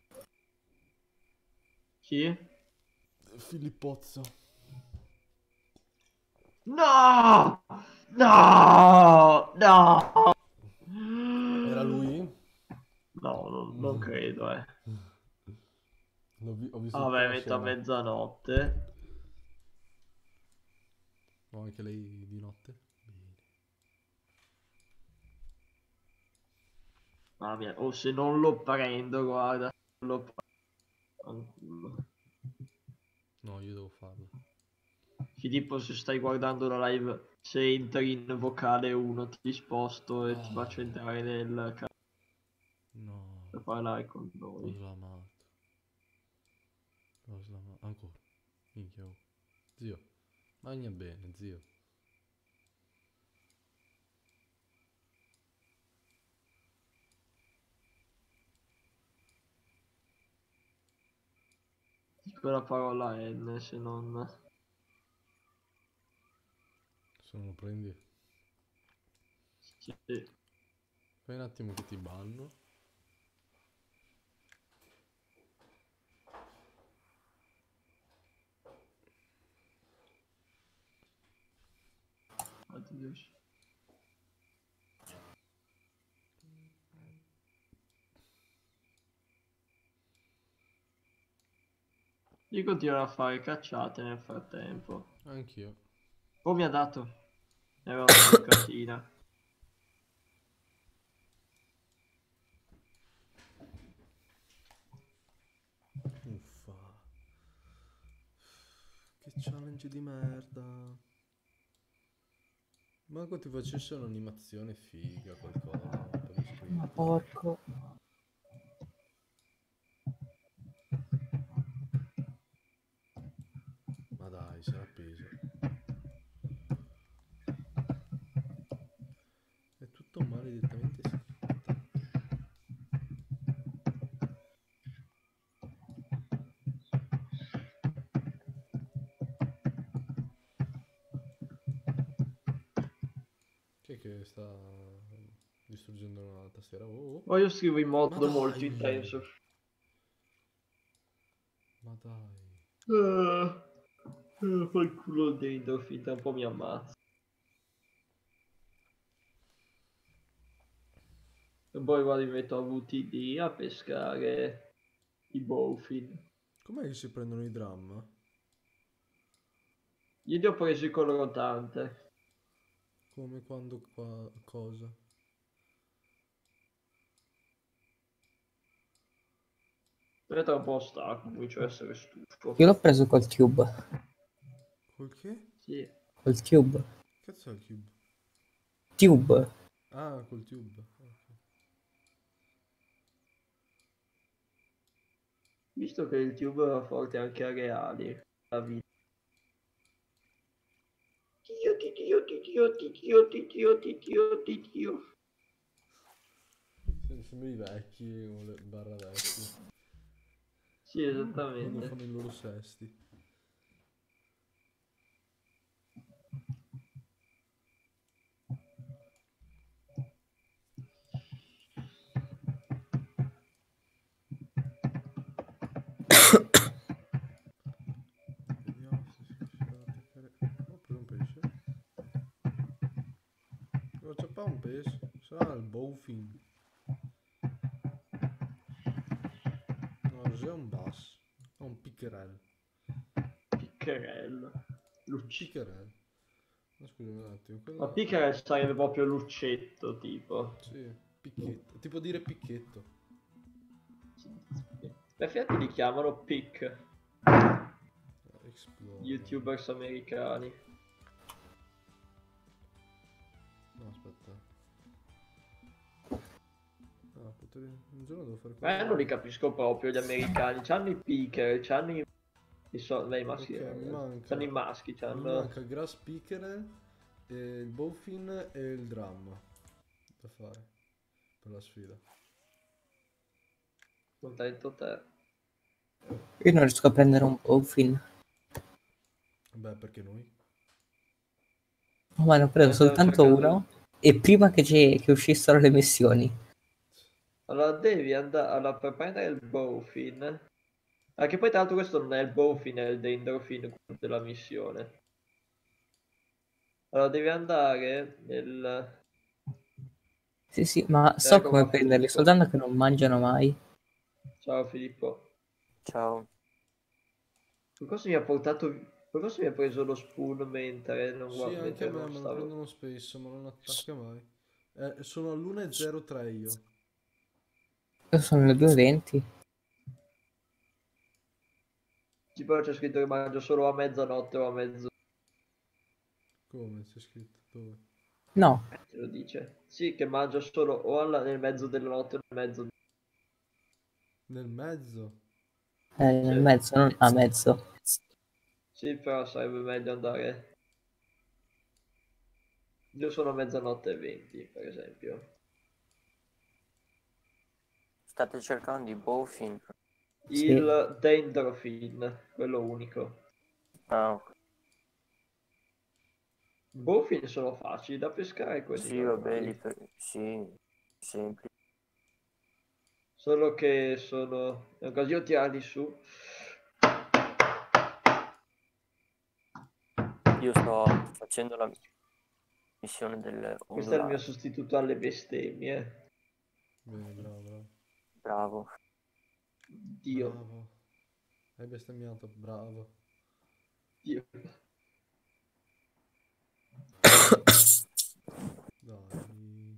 S2: Chi?
S1: Filippozzo.
S2: No! No! No!
S1: Era lui?
S2: No, non, non credo, eh.
S1: L'ho vi- ho visto tutta
S2: Vabbè,
S1: la
S2: metto a
S1: scena.
S2: mezzanotte.
S1: No, anche lei di notte. Bene.
S2: Mamma mia, o se non lo prendo, guarda. Non lo prendo.
S1: No, io devo farlo.
S2: Filippo, se stai guardando la live, se entri in vocale uno, ti sposto e ti faccio entrare nel canale
S1: No,
S2: per parlare con
S1: l'ho
S2: noi.
S1: slamato. L'ho slamato. Ancora. Minchia. Oh. Zio. Magna bene, zio.
S2: Dico la parola N, se non...
S1: Se non lo prendi.
S2: Sì.
S1: Fai un attimo che ti banno.
S2: Addio. Io continuo a fare cacciate nel frattempo.
S1: Anch'io.
S2: Oh, mi ha dato. Era una boccatina.
S1: Uffa. Che challenge di merda. Manco ti facesse un'animazione figa, qualcosa per iscritto.
S3: porco.
S1: Ma dai, sarà appeso. È tutto maledettamente scritto. Chi è che sta distruggendo una tastiera? Oh, oh.
S2: Poi io scrivo in
S1: Ma
S2: modo molto
S1: dai!
S2: intenso.
S1: Ma dai.
S2: Uh, uh, poi il culo dentro, finta un po' mi ammazza. E poi vado mi metto a V T D a pescare i bowfin.
S1: Com'è che si prendono i dram?
S2: Io li ho presi con il rotante.
S1: Come, quando, qua, cosa?
S2: È tra un po' stanco, comincio a essere stufo.
S3: Io l'ho preso col tube.
S1: Col che?
S2: Sì.
S3: Col tube.
S1: Cazzo è il cube?
S3: Tube.
S1: Ah, col tube. Ok.
S2: Visto che il tube va forte anche a reali. La vita. Dio, di Dio, di Dio, di Dio, di Dio, di Dio, di Dio.
S1: Se- Sembri i vecchi, o le barra vecchi.
S2: Sì,
S1: Quando
S2: esattamente.
S1: fanno i loro sesti. Vediamo se si riuscirà ad attaccare. Ho preso un pesce. Devo acciappare un pesce. Sarà il bowfin. No, cos'è un bass? No, un pickerel.
S2: Piccherello. Lucci.
S1: Pickerel. Ma scusami un attimo.
S2: Ma
S1: Quello...
S2: piccherello sarebbe proprio luccetto, tipo.
S1: Sì, picchetto. Tipo dire picchetto.
S2: Perfetti li chiamano pic.
S1: Eh, Explore.
S2: YouTubers americani.
S1: No, aspetta. Ah, potrei... Un giorno devo fare
S2: Ma io
S1: quello.
S2: non li capisco proprio gli americani. C'hanno i picker, c'hanno i... i so... Beh, i maschi.
S1: Ok,
S2: eh,
S1: mi manca.
S2: C'hanno i maschi,
S1: Mi
S2: c'hanno...
S1: manca il grass pickerel, e il bowfin e il drum da fare per la sfida.
S2: Contento te.
S3: Io non riesco a prendere un bowfin.
S1: Beh, perché noi?
S3: Ma ne ho preso
S2: Eh, stiamo
S3: soltanto
S2: cercando-
S3: uno. E prima che, ci- che uscissero le missioni.
S2: Allora devi andare allora, per prendere il bowfin. Anche poi tra l'altro questo non è il bowfin, è il dendrofin quello della missione. Allora devi andare nel...
S3: Sì, sì, ma so
S2: Ecco
S3: come
S2: qua
S3: prenderli,
S2: Filippo.
S3: soltanto che non mangiano mai.
S2: Ciao Filippo.
S4: Ciao.
S2: Qualcosa mi ha portato... Qualcosa mi ha preso lo spoon mentre non,
S1: Sì,
S2: guard-
S1: anche a
S2: mentre
S1: me
S2: non
S1: me lo
S2: stavo...
S1: prendono spesso, ma non attacca mai. Eh, sono all'una e zero tre io.
S3: Io sono le due e venti.
S2: Tipo c'è scritto che mangio solo a mezzanotte o a mezzo...
S1: Come c'è scritto? Dove?
S3: No,
S2: Te lo dice. Sì, che mangio solo o alla- nel mezzo della notte o nel mezzo...
S1: Nel mezzo?
S3: è nel
S2: Sì.
S3: mezzo, non a mezzo.
S2: Sì, però sarebbe meglio andare... Io sono a mezzanotte e venti, per esempio.
S4: State cercando i bowfin?
S3: Sì.
S2: Il dendrofin, quello unico.
S4: Ah, ok.
S2: I bowfin sono facili da pescare quelli
S4: Sì, vabbè,
S2: normali.
S4: li per... sì, semplici.
S2: Solo che sono... È un casino tirarli su.
S4: Io sto facendo la missione del
S2: Questo è il mio
S4: ondulato.
S2: sostituto alle bestemmie.
S1: Bene, bravo, bravo.
S4: Bravo.
S2: Dio.
S1: Bravo. Hai bestemmiato, bravo.
S2: Dio.
S1: Dai.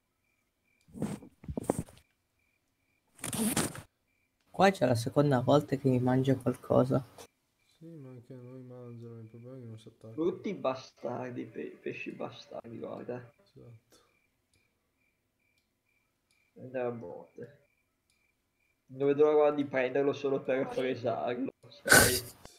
S3: Qua c'è la seconda volta che mi mangia qualcosa.
S1: Sì, ma anche noi mangiano, il problema è che non si attaccano.
S2: Brutti bastardi, pe- pesci bastardi, guarda.
S1: Esatto.
S2: Andare a morte. Non vedo l'ora di prenderlo solo per fresarlo, sai?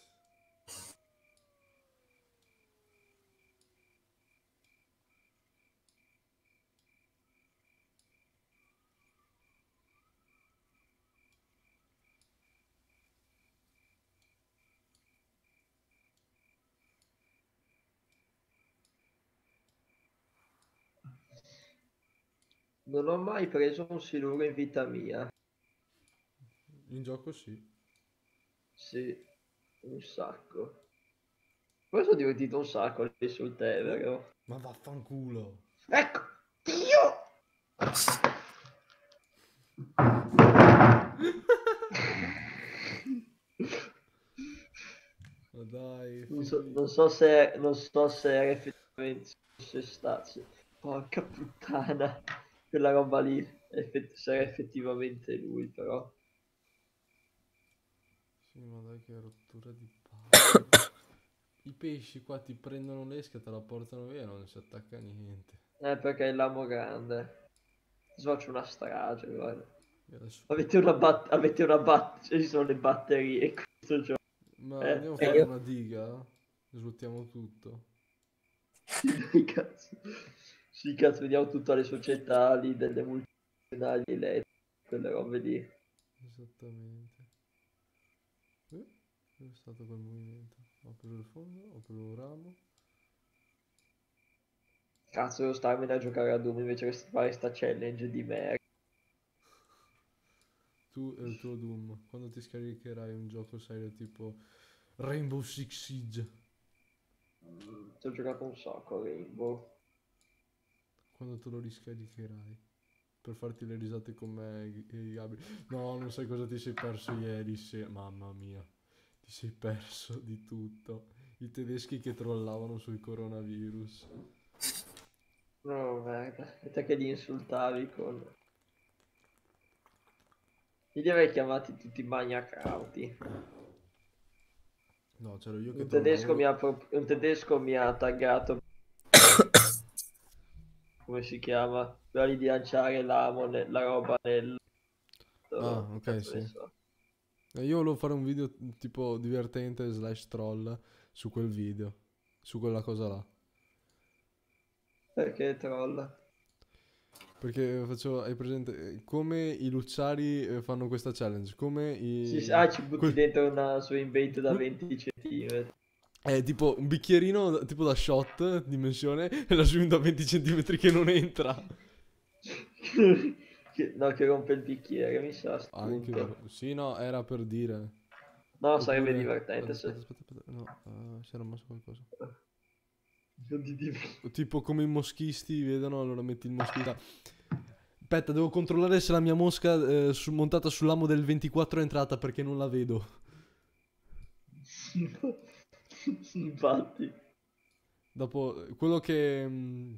S2: Non ho mai preso un siluro in vita mia.
S1: In gioco sì.
S2: Sì, un sacco. Poi sono divertito un sacco lì sul Tevere.
S1: Ma vaffanculo.
S2: Ecco! Dio!
S1: Ma dai,
S2: Non so,
S1: figli-
S2: non so se, non so se era effettivamente se stato. Porca puttana, quella roba lì, effett- se era effettivamente lui, però.
S1: Sì, ma dai che rottura di palle. I pesci qua ti prendono l'esca, te la portano via e non si attacca a niente.
S2: Eh, perché è l'amo grande. Adesso faccio una strage, guarda.
S1: Io adesso-
S2: Avete una bat- avete una bat- ci sono le batterie in questo gioco.
S1: Ma
S2: Eh,
S1: andiamo a
S3: e
S1: fare
S3: io-
S1: una diga? Svuotiamo tutto.
S2: Sì, cazzo. Sì, cazzo, vediamo tutte le società lì delle multinazionali elettriche, quelle robe lì.
S1: Esattamente. Eh? Dove è stato quel movimento? Ho preso il fondo, ho preso un ramo.
S2: Cazzo, devo starmene a giocare a Doom invece che fare sta challenge di merda.
S1: Tu e il tuo Doom. Quando ti scaricherai un gioco serio tipo Rainbow Six Siege?
S2: Mm, ci ho giocato un sacco a Rainbow.
S1: Quando te lo riscaricherai? Per farti le risate con me e e Gabri. No, non sai cosa ti sei perso ieri sera. Mamma mia. Ti sei perso di tutto. I tedeschi che trollavano sul coronavirus.
S2: No, merda. E te che li insultavi con... Io li avrei chiamati tutti magnacrauti.
S1: No, c'ero io che
S2: Un tedesco, mi
S1: trollavo.
S2: ha pro- un tedesco mi ha taggato, come si chiama? Quella lì di lanciare l'amo, ne- la roba nel...
S1: Ah,
S2: che
S1: ok,
S2: cazzo ne
S1: sì.
S2: so.
S1: E io volevo fare un video tipo divertente slash troll su quel video. Su quella cosa là.
S2: Perché trolla?
S1: Perché faccio, hai presente, eh, come i Luciari eh, fanno questa challenge, come
S2: Sì, sì,
S1: i...
S2: ah, ci butti
S1: quel-
S2: dentro una sua invento da
S1: Mm.
S2: venti centimetri.
S1: È tipo un bicchierino da- tipo da shot, dimensione, e la zoom da venti centimetri che non entra.
S2: Che- no, che rompe il bicchiere, mi sa,
S1: Anche
S2: spunto.
S1: vero. Sì, no, era per dire.
S2: No, sarebbe
S1: Oppure...
S2: divertente
S1: Aspetta,
S2: se...
S1: aspetta, aspetta, no, eh, si era mosso qualcosa.
S2: Non ti dico.
S1: Tipo come i moschisti vedono, allora metti il moschista. Aspetta, devo controllare se la mia mosca eh, su- montata sull'amo del ventiquattro è entrata perché non la vedo.
S2: Infatti.
S1: Dopo, eh, quello che... mm,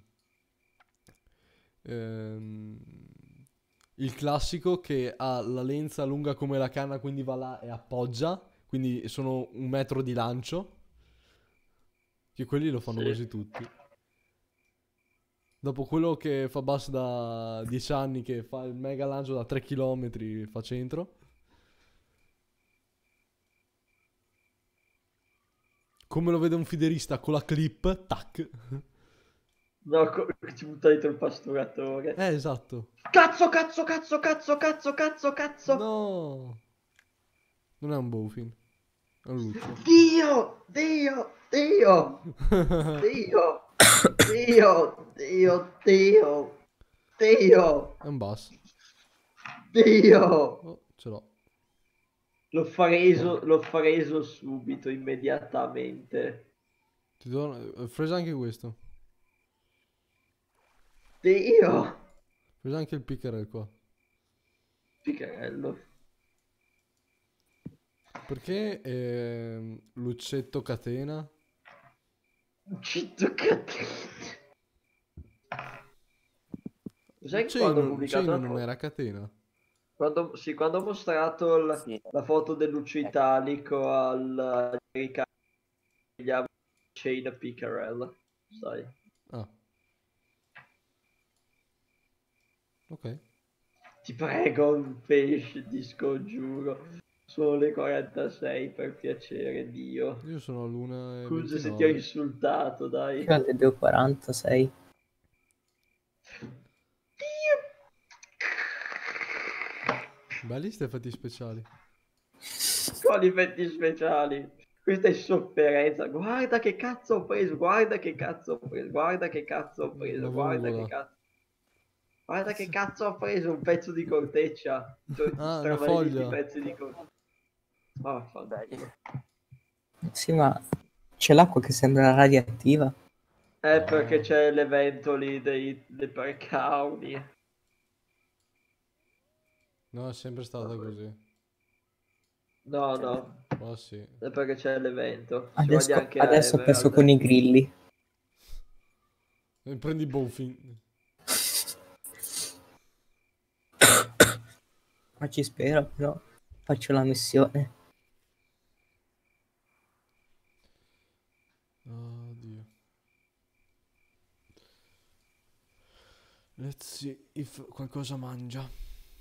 S1: ehm, il classico che ha la lenza lunga come la canna, quindi va là e appoggia. Quindi sono un metro di lancio. Che quelli lo fanno
S2: Sì.
S1: quasi tutti. Dopo quello che fa bus da dieci anni, che fa il mega lancio da tre chilometri, fa centro. Come lo vede un fiderista con la clip, tac.
S2: No, co- ci butta dentro il pasturatore.
S1: Eh, esatto.
S2: Cazzo, cazzo, cazzo, cazzo, cazzo, cazzo, cazzo.
S1: No. Non è un bowfin. È un luccio.
S2: Dio, Dio, Dio, Dio, Dio, Dio, Dio, Dio,
S1: È un bus.
S2: Dio.
S1: Oh, ce l'ho.
S2: L'ho fareso, l'ho fareso subito, immediatamente.
S1: Ti do... eh, Fresa anche questo.
S2: Dio.
S1: Fresa anche il pickerel qua.
S2: Piccarello.
S1: Perché ehm, Luccetto Catena?
S2: Citto cattivo. Sai che
S1: Chain,
S2: quando ho
S1: non-
S2: pubblicato
S1: Chain
S2: la
S1: non
S2: foto?
S1: era Catena.
S2: Quando, sì, quando ho mostrato il-
S4: Sì.
S2: la foto del Lucio Italico al Riccardo Chain Piccarella, sai?
S1: Ah. Ok.
S2: Ti prego, un pesce, ti scongiuro. Sono le quarantasei, per piacere, Dio.
S1: Io sono all'una e
S2: Scusa se ti ho
S1: ventinove.
S2: insultato, dai.
S3: Io alle due e quarantasei.
S1: Belli sti effetti speciali.
S2: Quali effetti speciali? Questa è sofferenza. Guarda che cazzo ho preso, guarda che cazzo ho preso, guarda che cazzo ho preso,
S1: Una
S2: guarda che
S1: vongola.
S2: cazzo. Guarda che cazzo ho preso, un pezzo di corteccia.
S1: Ah, una
S2: Stramaledetti
S1: foglia.
S2: pezzi di corteccia. Ah, fa-
S4: Dai.
S3: Sì, ma c'è l'acqua che sembra radioattiva.
S2: Eh, perché c'è l'evento lì dei, dei precaudi.
S1: No, è sempre stata così.
S2: No, no,
S1: Oh sì.
S2: è perché c'è l'evento. Si va
S3: Adesso,
S2: anche a
S3: adesso penso
S2: Emerald.
S3: con i grilli.
S1: E prendi Bowfin.
S3: Ma ci spero, però faccio la missione.
S1: Oddio. Let's see if qualcosa mangia.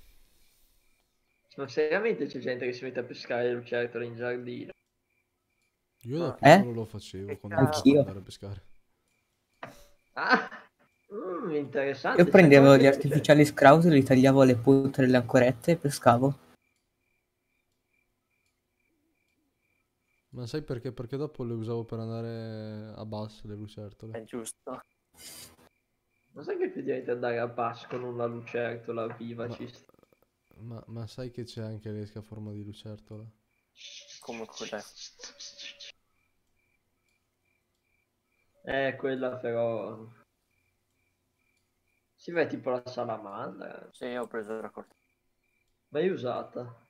S2: Ma seriamente c'è gente che si mette a pescare le lucertole in giardino?
S1: Io da
S4: Ma-
S1: piccolo
S3: Eh?
S1: lo facevo
S4: Che
S1: quando mi
S4: cazzo?
S1: piaceva
S3: Anch'io.
S1: andare a pescare.
S2: Ah, mm, interessante.
S3: Io
S2: Cioè,
S3: prendevo
S2: come
S3: gli
S2: che-
S3: artificiali scrausi, li tagliavo alle punte delle ancorette e pescavo.
S1: Ma sai perché? Perché dopo le usavo per andare a basso le lucertole.
S4: È giusto.
S2: Non sai che effettivamente andare a basso con una lucertola viva
S1: Ma,
S2: ci sta.
S1: ma, ma sai che c'è anche l'esca a forma di lucertola?
S4: Come cos'è?
S2: Eh, quella però... Si vede tipo la salamandra.
S4: Sì, ho preso la corte.
S2: Mai usata?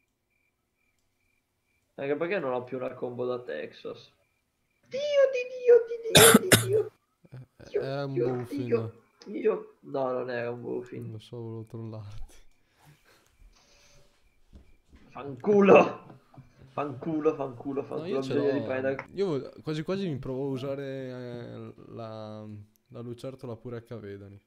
S2: Anche perché non ho più una combo da Texas. Dio di Dio di Dio di Dio.
S1: Eh,
S2: Dio,
S1: Era un
S2: Dio,
S1: Bowfin.
S2: Dio, Dio. No, non era un
S1: Non
S2: Buffin.
S1: lo so, volevo trollarti.
S2: Fanculo. Fanculo, fanculo,
S1: No,
S2: fanculo.
S1: io ce
S2: Bisogna
S1: l'ho.
S2: riprendere.
S1: Io vo- quasi quasi mi provo a usare eh, la, la lucertola pure a Cavedani.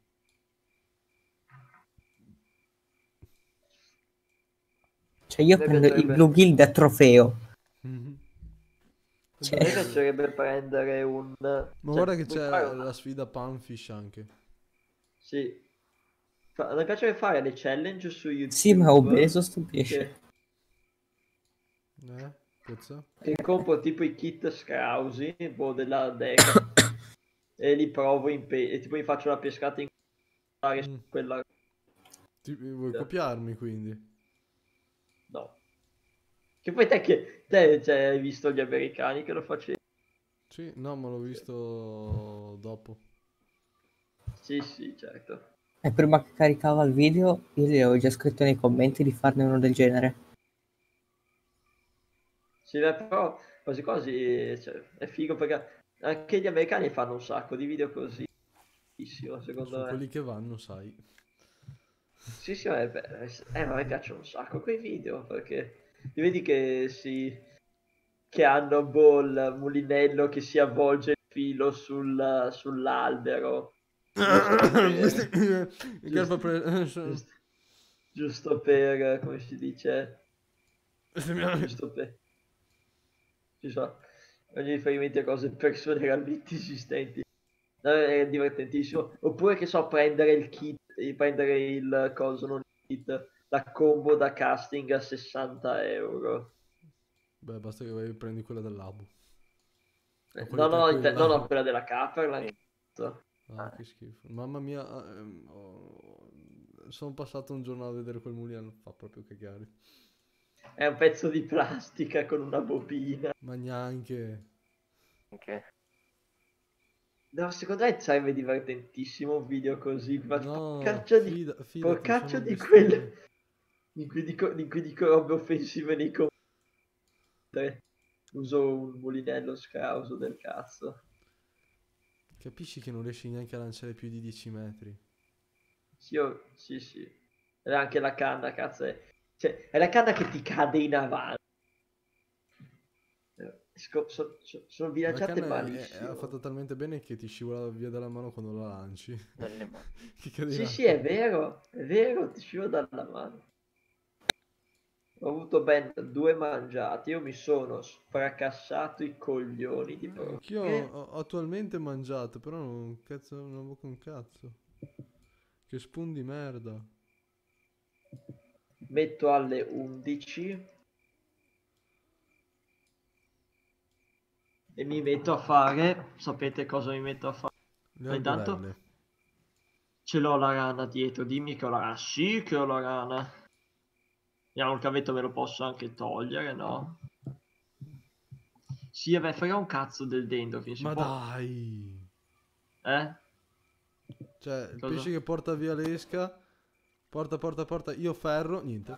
S3: Cioè io
S2: A me
S3: prendo il
S2: piacerebbe,
S3: bluegill da trofeo.
S1: Mhm.
S3: Cioè,
S2: a me piacerebbe prendere un...
S1: Ma
S2: Cioè,
S1: guarda che
S2: vuoi fare
S1: c'è
S2: una...
S1: la sfida Panfish anche.
S2: Sì. Fa- Mi piace fare le challenge su
S3: sì, ma ho
S2: YouTube
S3: obeso sto pesce.
S2: che,
S1: Eh? Puzza?
S2: che compro tipo i kit scrausi, boh, della Deca, e li provo in pe- e tipo mi faccio la pescata in
S1: Mm.
S2: quella...
S1: Ti- vuoi copiarmi quindi?
S2: No. Che poi te che... Te cioè, hai visto gli americani che lo facevano?
S1: Sì, no, ma l'ho visto dopo.
S2: Sì, sì, certo.
S3: E prima che caricava il video, io gli avevo già scritto nei commenti di farne uno del genere.
S2: Sì, beh, però quasi quasi cioè, è figo perché anche gli americani fanno un sacco di video così, secondo
S1: Sono
S2: me.
S1: quelli che vanno, sai.
S2: Sì, sì, ma, è be- eh, ma a me piacciono un sacco quei video perché li vedi che si che hanno boh, il mulinello che si avvolge il filo sul, sull'albero giusto per
S1: Garba
S2: giusto,
S1: pre-
S2: giusto, giusto per come si dice giusto per ci so, ogni riferimenti a cose persone realmente esistenti. No, è divertentissimo. Oppure che so, prendere il kit, eh, prendere il coso, non il kit, la combo da casting a sessanta euro.
S1: Beh, basta che vai e prendi quella dell'Abu.
S2: Eh,
S1: O
S2: No,
S1: quelle
S2: no,
S1: tre,
S2: inte-
S1: quella...
S2: no, no, quella della Caperland.
S4: Sì.
S1: Ah, che schifo. Mamma mia, ah, ehm, ho- sono passato un giorno a vedere quel mulino, fa proprio cagare.
S2: È un pezzo di plastica con una bobina.
S1: Ma neanche...
S4: Ok.
S2: No, secondo me sarebbe divertentissimo un video così, ma
S1: No,
S2: porcaccia di,
S1: fida- fidati,
S2: porcaccia
S1: sono
S2: di
S1: bestiali.
S2: quelle in cui dico, in cui dico robe offensive nei commenti. Uso un mulinello scauso del cazzo.
S1: Capisci che non riesci neanche a lanciare più di dieci metri.
S2: Sì, io- sì, sì. E anche la canna, cazzo, è, cioè, è la canna che ti cade in avanti. Eh, sco- so- so- sono
S1: La
S2: bilanciate
S1: canna è, è- è
S2: malissimo.
S1: fatta talmente bene che ti scivola via dalla mano quando la lanci.
S4: Dalle mani.
S1: Che cade in
S2: Sì,
S1: acqua.
S2: sì, è vero, è vero, ti scivola dalla mano. Ho avuto ben due mangiate, io mi sono spracassato i coglioni di
S1: Anch'io
S2: Eh,
S1: ho ho attualmente mangiato, però non, cazzo, non avevo con cazzo. Che spun di merda.
S2: Metto alle undici e mi metto a fare, sapete cosa mi metto a fare?
S1: Le
S2: Ma intanto
S1: alberelle.
S2: ce l'ho la rana dietro, dimmi che ho la rana, sì che ho la rana. Vediamo, il cavetto me lo posso anche togliere, no? Sì, vabbè, frega un cazzo del dentro. Si
S1: Ma
S2: può...
S1: dai!
S2: Eh?
S1: Cioè, il
S2: Cosa?
S1: pesce che porta via l'esca, porta, porta, porta, io ferro, niente.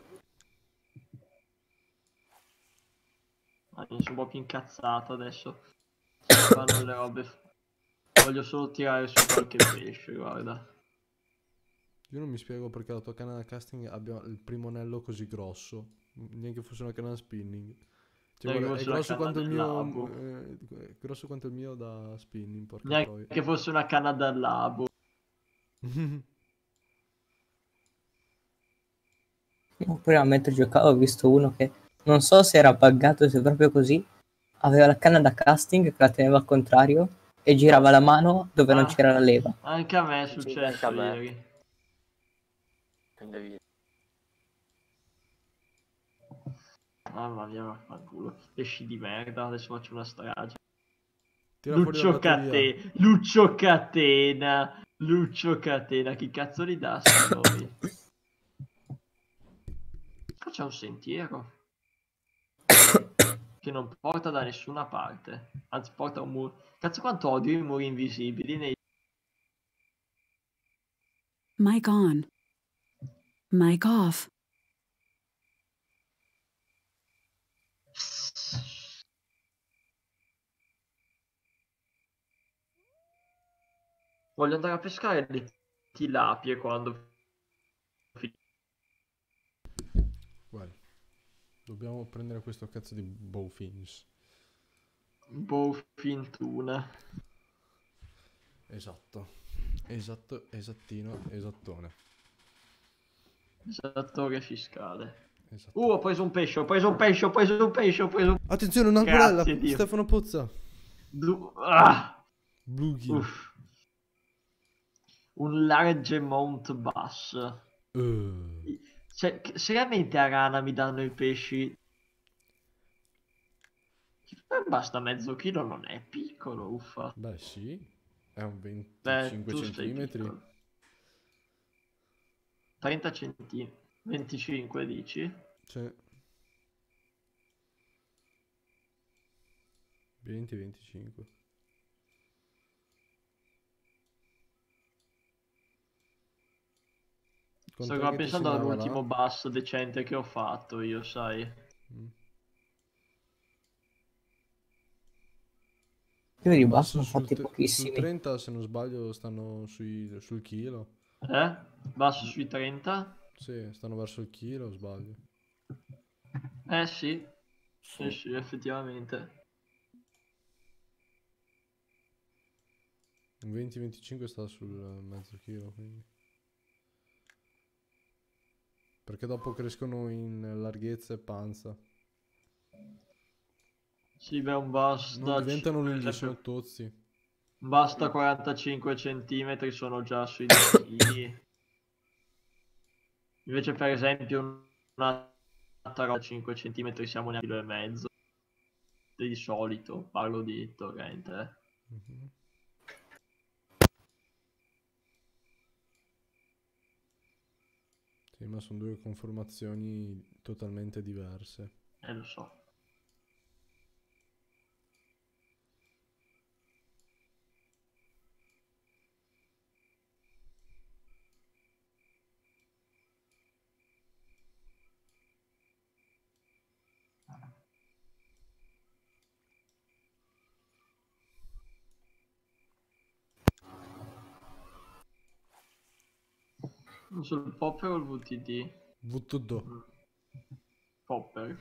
S2: Ah, mi sono un po' più incazzato adesso. Fanno le robe... Voglio solo tirare su qualche pesce, guarda.
S1: Io non mi spiego perché la tua canna da casting abbia il primo anello così grosso. Neanche fosse una canna da spinning. Cioè,
S2: Neanche
S1: guarda, è
S2: fosse una
S1: grosso
S2: canna
S1: quanto il
S2: del
S1: mio.
S2: labo.
S1: eh, è grosso quanto il mio da spinning, porca troia.
S2: Neanche fosse una canna da labo.
S3: Io prima mentre giocavo ho visto uno che non so se era buggato o se proprio così. Aveva la canna da casting che la teneva al contrario e girava la mano dove non
S2: Ah,
S3: c'era la leva.
S2: anche a me è
S4: Sì, anche
S2: successo
S4: a me.
S2: ieri.
S4: Indevi-
S2: Mamma mia, vaffanculo. Pesci di merda, adesso faccio una strage.
S1: Tira fuori la
S2: Lucio
S1: batteria.
S2: Catena, Lucio Catena, Lucio Catena, chi cazzo li dà sti nomi? Qua c'è un sentiero che non porta da nessuna parte, anzi porta un muro. Cazzo quanto odio i muri invisibili nei...
S5: Mic on. Mic off.
S2: Voglio andare a pescare le tilapie quando...
S1: Guarda, dobbiamo prendere questo cazzo di bowfins.
S2: Bowfin tuna.
S1: Esatto. Esatto, esattino, esattone.
S2: Esattore fiscale.
S1: Esatto.
S2: Uh, ho preso un pesce, ho preso un pesce, ho preso un pesce, ho preso un...
S1: Attenzione, un'ancorella!
S2: Grazie, Dio.
S1: Stefano Pozza.
S2: Du- ah!
S1: Blughi.
S2: Uff. Un Largemont Bass.
S1: Uh.
S2: Cioè, che- seriamente a rana mi danno i pesci. Eh, Basta mezzo chilo, non è piccolo, uffa.
S1: Beh, sì. È un
S2: Beh,
S1: venticinque
S2: tu sei
S1: centimetri.
S2: piccolo. trenta centimetri. venticinque dici?
S1: Cioè. venti venticinque. Con te
S2: Stavo
S1: che ti
S2: pensando
S1: segnava
S2: all'ultimo
S1: là.
S2: basso decente che ho fatto io, sai.
S1: Mm.
S3: Io di
S1: Basso
S3: basso ne ho
S1: sul,
S3: fatti
S1: te- sul
S3: pochissimi.
S1: trenta, se non sbaglio, stanno sui, sul chilo.
S2: Eh? Basso sui trenta?
S1: Sì, stanno verso il chilo, o sbaglio.
S2: Eh sì, sì,
S4: Sì.
S2: sì, effettivamente.
S1: Un venti venticinque sta sul mezzo chilo, quindi. Perché dopo crescono in larghezza e panza.
S2: Sì, beh, un bus
S1: Non
S2: da...
S1: diventano
S2: per
S1: lunghi,
S2: esempio,
S1: sono tozzi.
S2: un bus da quarantacinque centimetri sono già sui due chili. Invece, per esempio, una targa da cinque centimetri siamo ne a chilo e mezzo. Di solito, parlo di torrente. eh.
S1: Mhm. Sì, ma sono due conformazioni totalmente diverse.
S2: Eh, lo so. Non so, il popper o il V T D?
S1: V T D.
S2: Mm. Popper.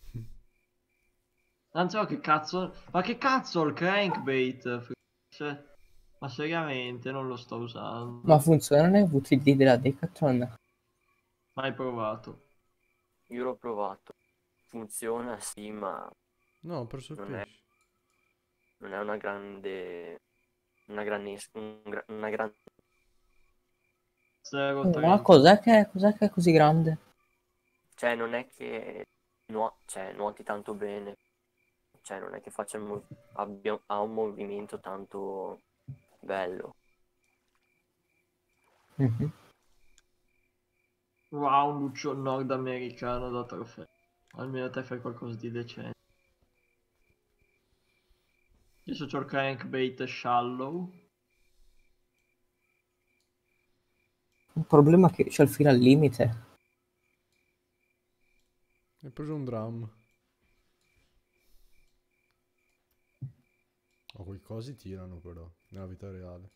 S2: Anzi, ma che cazzo... Ma che cazzo ho il crankbait? Cioè, ma seriamente non lo sto usando.
S3: Ma funziona nel V T D della Decathlon?
S2: Mai provato.
S4: Io l'ho provato. Funziona, sì, ma
S1: No, ho perso il
S4: Non è-
S1: pesce.
S4: non è una grande... Una grande... un gra- una grande...
S2: zero
S3: Ma
S2: trenta.
S3: cos'è che è, cos'è che è così grande?
S4: Cioè, non è che nuo- cioè, nuoti tanto bene. Cioè, non è che faccia un mo- abbia... ha un movimento tanto bello.
S3: Mhm.
S2: Wow, un luccio nordamericano da trofeo. Almeno te fai qualcosa di decente. Adesso c'ho il crankbait shallow.
S3: Il problema è che c'ho il filo al limite.
S1: Hai preso un drum. Oh, quei cosi tirano però, nella vita reale.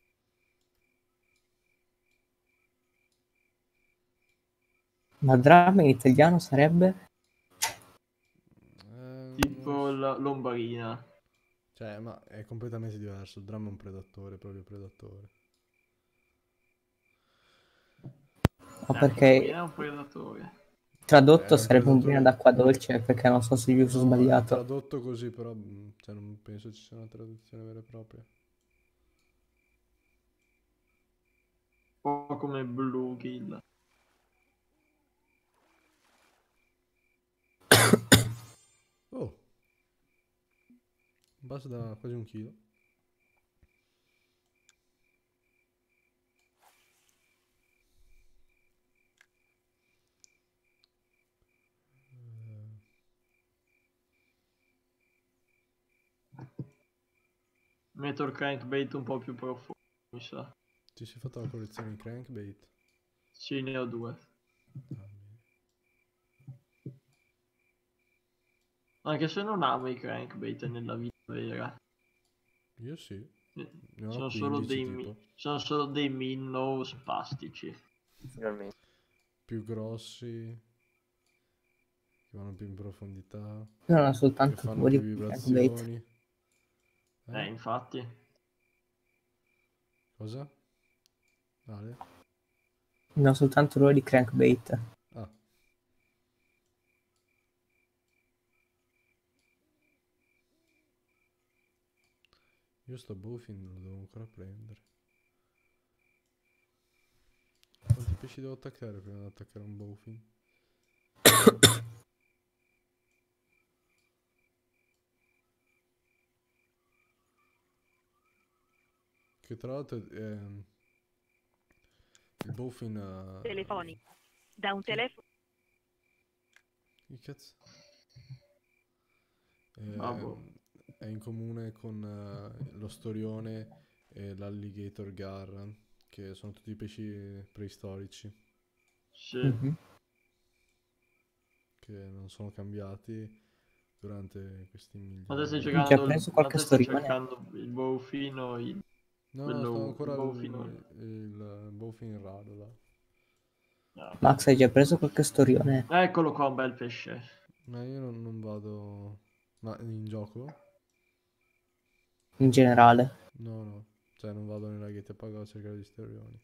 S3: Ma dram in italiano sarebbe?
S1: Eh,
S2: Tipo
S1: non so.
S2: la lombarina.
S1: Cioè, ma è completamente diverso. Il drum è un predatore, proprio predatore.
S3: O
S2: Eh,
S3: perché
S2: lombarina è un predatore.
S3: tradotto
S1: È un
S3: sarebbe un vino
S1: predatore.
S3: d'acqua dolce, perché non so se gli uso
S1: No, è
S3: sbagliato.
S1: tradotto così, però mh, cioè, non penso ci sia una traduzione vera e propria.
S2: Un po' come bluegill.
S1: Oh, basta da quasi un chilo.
S2: Metto il crankbait un po' più profondo, mi sa.
S1: Ti sei fatto la collezione di crankbait?
S2: Sì, ne ho due.
S1: Ah, bene.
S2: Anche se non amo i crankbait nella vita vera.
S1: Io sì,
S2: Eh,
S1: ne ho
S2: Sono solo
S1: quindici
S2: dei,
S1: tipo.
S2: mi- sono solo dei minnow spastici.
S4: Finalmente.
S1: Più grossi, che vanno più in profondità,
S3: Io non ho
S1: che
S3: soltanto
S1: fanno
S3: due
S1: più
S3: di crankbait.
S1: vibrazioni.
S2: Eh,
S1: Eh?
S2: infatti.
S1: Cosa? Ale?
S3: Ne ho soltanto due di crankbait.
S1: Ah, io sto bowfin lo devo ancora prendere. Quanti pesci devo attaccare prima di attaccare un bowfin? Che tra l'altro è, ehm, il bowfin ha...
S6: telefonico. Da un
S1: Chi?
S6: telefono.
S1: Che cazzo?
S2: Ah,
S1: Ehm,
S2: boh.
S1: è in comune con eh, lo storione e l'alligator gar, che sono tutti pesci preistorici,
S2: Sì.
S3: Mhm.
S1: che non sono cambiati durante questi
S2: Ma te stai
S1: milioni.
S3: Hai già
S2: cercando il,
S3: preso
S2: ma
S3: qualche
S2: te stai
S3: storione?
S2: cercando il bowfin o il,
S1: No, no, sto
S2: quello, il
S1: ancora
S2: bowfin o-
S1: il, il bowfin raro là.
S2: ah.
S3: Max, hai già preso qualche storione?
S2: Eccolo qua, un bel pesce.
S1: Ma io non, non vado... Ma in gioco?
S3: In generale.
S1: No, no. Cioè non vado nella Gate Pago a cercare gli storioni.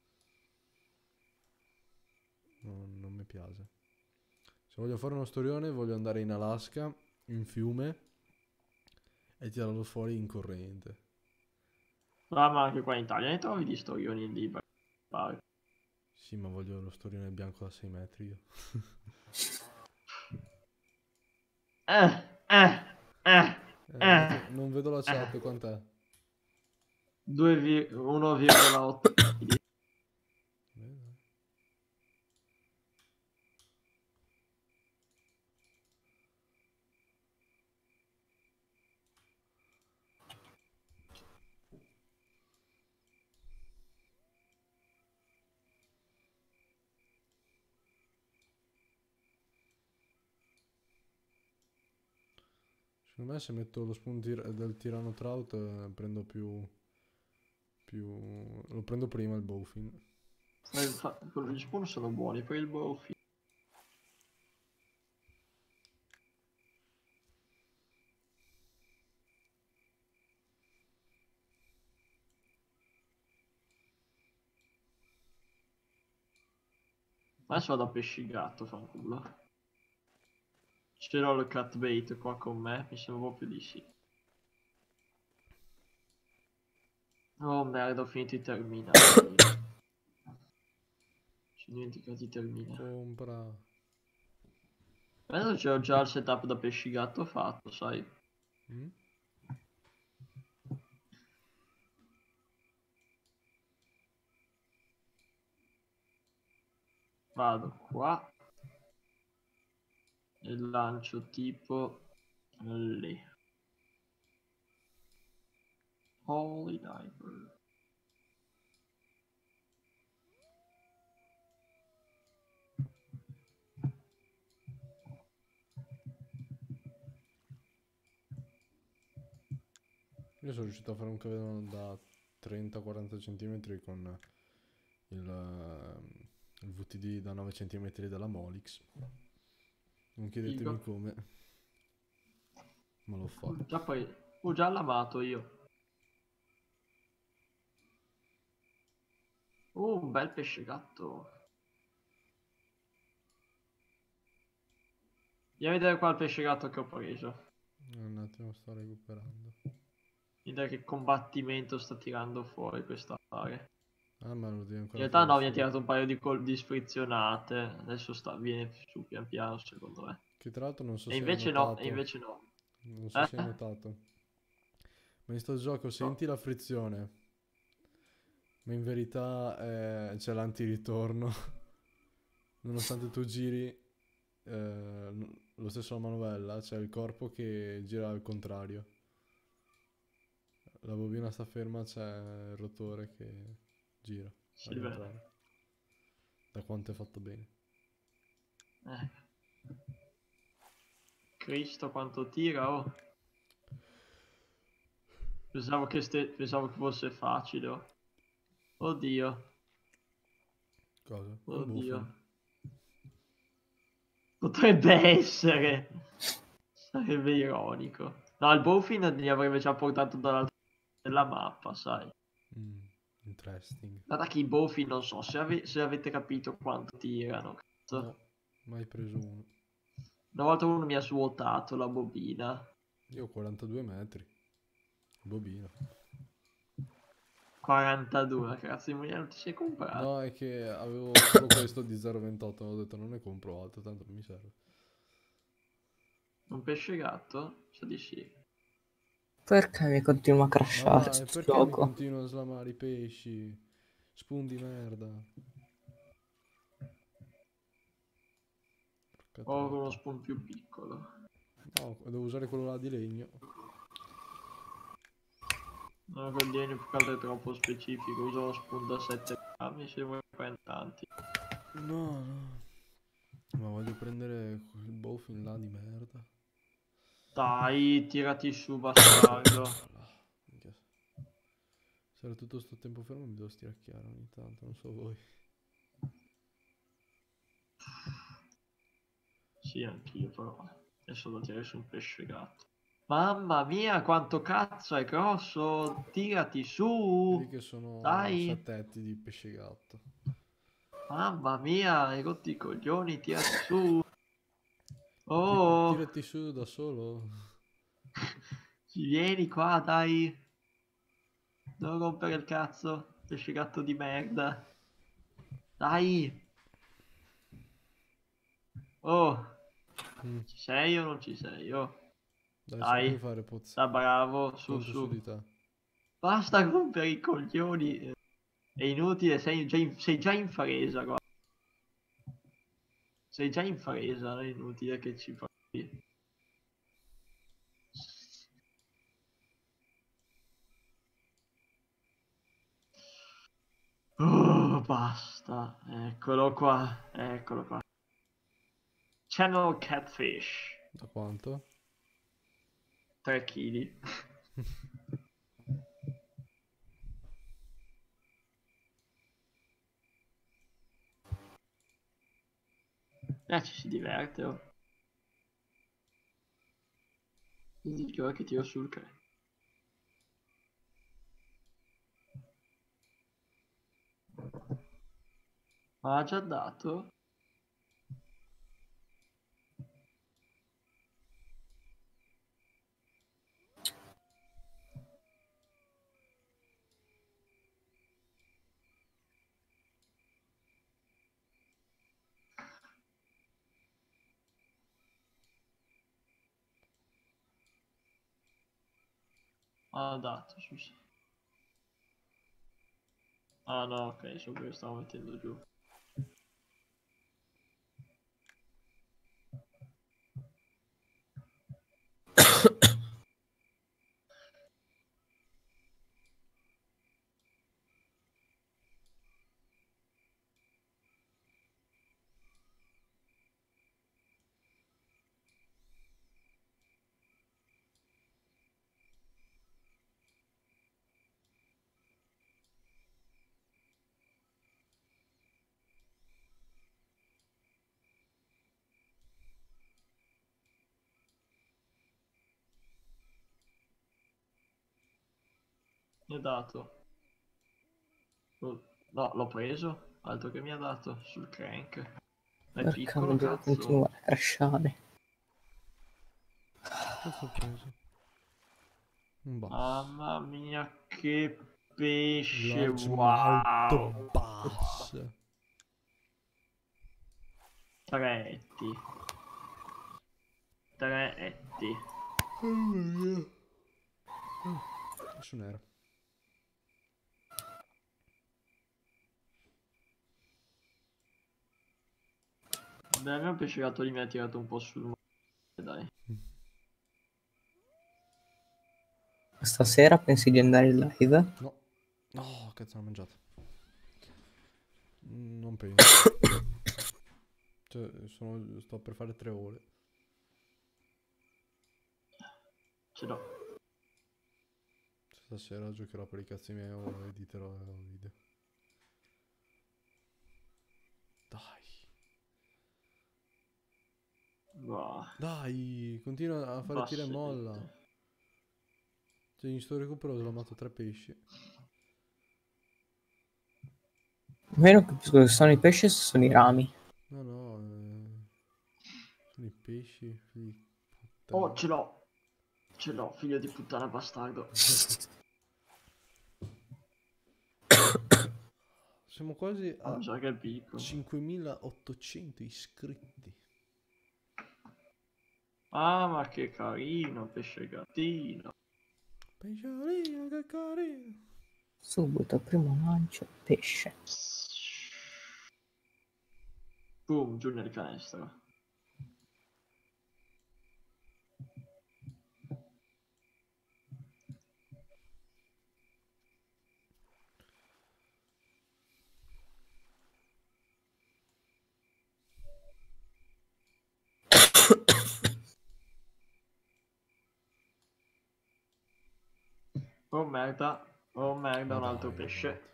S1: Non, non mi piace. Se voglio fare uno storione voglio andare in Alaska, in fiume, e tirarlo fuori in corrente.
S2: Ah, ma anche qua in Italia ne trovi di storioni in libero. Pare.
S1: Sì, ma voglio lo storione bianco da sei metri io.
S2: Eh, eh, eh,
S1: Eh,
S2: eh.
S1: non, non vedo la chat, quant'è?
S2: uno virgola otto.
S1: Bene. Secondo me se metto lo spoon tir- del Tirano Trout eh, prendo più, più... Lo prendo prima il bowfin.
S2: Eh, infa- Gli spoon sono buoni per il bowfin. Adesso vado a pesci gatto, fanculo. Ce l'ho il cat bait qua con me, mi sembra proprio di sì. Oh merda, ho finito i terminali. Ci ho dimenticato i terminali.
S1: Compra.
S2: Adesso c'ho già il setup da pesci gatto fatto, sai.
S1: Mm?
S2: Vado qua e lancio tipo lì. Holy diver.
S1: Io sono riuscito a fare un cavetto da trenta quaranta centimetri con il, eh, il V T D da nove centimetri della Molix. Non chiedetemi
S2: Figo.
S1: come, ma l'ho fatto.
S2: Già poi ho già lavato io. Uh, un bel pesce gatto. Andiamo a vedere qua il pesce gatto che ho preso.
S1: Un attimo, sto recuperando.
S2: Vedere che combattimento sta tirando fuori questo affare.
S1: Ah, ma lo devi
S2: In
S1: ancora
S2: realtà
S1: fare
S2: no, mi ha
S1: su.
S2: tirato un paio di, col- di sfrizionate. Adesso sta, viene su pian piano, secondo me.
S1: Che tra l'altro non so
S2: E
S1: se hai
S2: invece no,
S1: notato.
S2: e invece no.
S1: Non so
S2: Eh?
S1: se hai notato. Ma in sto gioco senti la frizione. Ma in verità eh, c'è l'antiritorno. Nonostante tu giri eh, lo stesso la manovella, c'è il corpo che gira al contrario. La bobina sta ferma, c'è il rotore che gira
S2: Si
S1: al
S2: vede.
S1: contrario. Da quanto è fatto bene.
S2: Eh. Cristo quanto tira, oh. Pensavo che, ste... Pensavo che fosse facile, oh. Oddio,
S1: Cosa? È un
S2: oddio.
S1: buffon.
S2: Potrebbe essere. Sarebbe ironico. No, il Bowfin li avrebbe già portato dall'altra parte della mappa, sai.
S1: Mm, interesting.
S2: Guarda che i Bowfin non so se, ave- se avete capito quanto tirano. Cazzo.
S1: No, mai preso uno.
S2: Una volta uno mi ha svuotato la bobina.
S1: Io ho quarantadue metri. Bobina.
S2: quarantadue, cazzo di moneta non ti sei comprato.
S1: No, è che avevo solo questo di zero virgola ventotto. Ho detto non ne compro altro, tanto non mi serve.
S2: Un pesce gatto? So di sì.
S3: Perché mi continua a
S1: Ma
S3: crashare
S1: vai,
S3: sto
S1: perché mi
S3: gioco?
S1: continuano a slamare i pesci? Spoon di merda. Porca
S2: Ho
S1: troia.
S2: uno spawn più piccolo.
S1: No, devo usare quello là di legno.
S2: No, quel legno più che altro è troppo specifico. Uso uno spawn da sette grammi se vuoi prendere tanti.
S1: No, no. Ma voglio prendere quel bowfin là di merda.
S2: Dai, tirati su, bastardo.
S1: Là, minchia. Se era tutto sto tempo fermo mi devo stiracchiare ogni tanto, non so voi.
S2: Sì, anch'io però. Adesso lo tirare su un pesce gatto. Mamma mia, quanto cazzo è grosso! Tirati
S1: Vedi
S2: su!
S1: che sono
S2: Dai!
S1: sette etti di pesce gatto.
S2: Mamma mia, hai rotto i coglioni, tirati su!
S1: Ti-
S2: Oh!
S1: tirati su da solo.
S2: Ci vieni qua, dai! Non rompere il cazzo, pesce gatto di merda! Dai! Oh!
S1: Mm.
S2: Ci sei o non ci sei? Oh!
S1: Dai, ce la puoi
S2: Dai!
S1: fare, Pozzi.
S2: Da bravo, su
S1: Conto su
S2: su!
S1: di te.
S2: Basta rompere i coglioni! È inutile, sei già in, sei già in fresa, guarda. Sei già in fresa, non è inutile che ci fai. Oh, basta. Eccolo qua, eccolo qua. Channel Catfish.
S1: Da quanto?
S2: tre chili. Eh, ci si diverte, oh. Quindi che ora che tiro sul cre. Ma ha già dato? Ha dato, scusa. Ah no, ok, so che stavo mettendo giù. Mi ha dato. Oh, no, l'ho preso. Altro che mi ha dato sul crank. Ma è
S3: Porca
S2: piccolo,
S3: miseria,
S2: cazzo.
S3: continua a crashare.
S1: Cosa ho preso? Un basso.
S2: Mamma mia, che pesce.
S1: Large
S2: Wow.
S1: mouth bass.
S2: Tre etti. Tre etti.
S1: Adesso nero.
S2: Beh, il mio pesce gatto lì mi ha tirato un po' sul muro. Dai.
S3: Stasera pensi di andare in live?
S1: No. No, cazzo, l'ho mangiato. Mm, Non penso. Cioè, sono, sto per fare tre ore.
S2: Ce l'ho.
S1: Stasera giocherò per i cazzi miei o editerò il video. Dai.
S2: Bah,
S1: Dai, continua a fare tira e
S2: bassette.
S1: molla. Cioè, in sto recupero ho slamato tre pesci.
S3: Meno capisco che sono i pesci e se sono i rami.
S1: No, no, eh, sono i pesci, figli di puttana.
S2: Oh, ce l'ho. Ce l'ho, figlio di puttana bastardo.
S1: Siamo quasi
S2: Ah,
S1: a
S2: mi sa che è piccolo.
S1: cinquemilaottocento iscritti.
S2: Ah, ma che carino, pesce gattino.
S1: Pesciolino, che carino.
S3: Subito, primo lancio, pesce.
S2: Boom, giù nel canestro. Oh merda, oh merda,
S1: Ma
S2: un altro
S1: dai,
S2: pesce.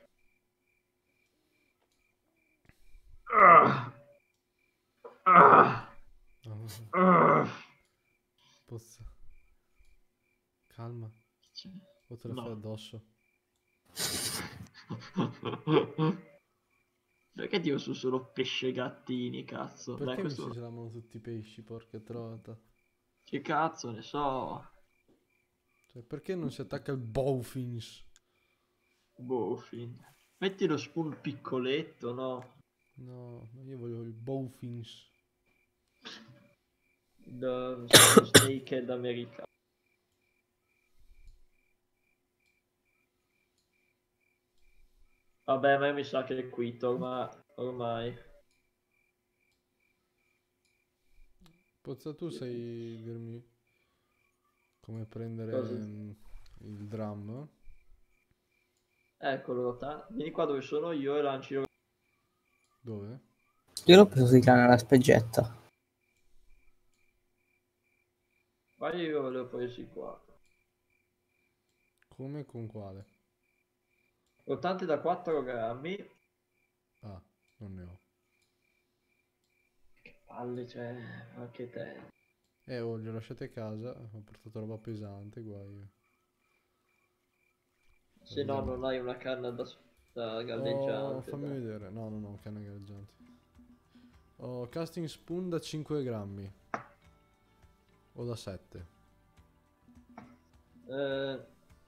S2: Ah. Ah.
S1: no.
S2: Ah.
S1: Pozza. Calma, o te la
S2: No.
S1: fai addosso.
S2: Perché tiro su solo pesce gattini, cazzo? Dai,
S1: Perché mi
S2: questo...
S1: si chiamano tutti i pesci, porca trota?
S2: Che cazzo ne so.
S1: Cioè, perché non si attacca il bowfins?
S2: Boh, fin. Metti lo spoon piccoletto, no?
S1: No, io voglio il bowfins.
S2: Lo, lo snakehead americano. Vabbè, a me mi sa che è quito ormai. ormai.
S1: Pozza, tu sai dirmi come prendere
S2: Cosa?
S1: mm, il drum?
S2: Eccolo, ta- vieni qua dove sono io e lanci lo...
S1: Dove?
S3: Io l'ho preso di là nella speggetta.
S2: Guarda, io li ho presi qua.
S1: Come e con quale?
S2: Rottante da quattro grammi.
S1: Ah, non ne ho.
S2: Che palle, cioè, anche te.
S1: Eh, oh, li ho lasciati a casa, ho portato roba pesante, guai.
S2: Se no non hai una canna da, da
S1: Oh,
S2: galleggiante.
S1: fammi
S2: dai.
S1: vedere. No, no, no, canna galleggiante. Ho casting spoon da cinque grammi. O da sette.
S2: Eh...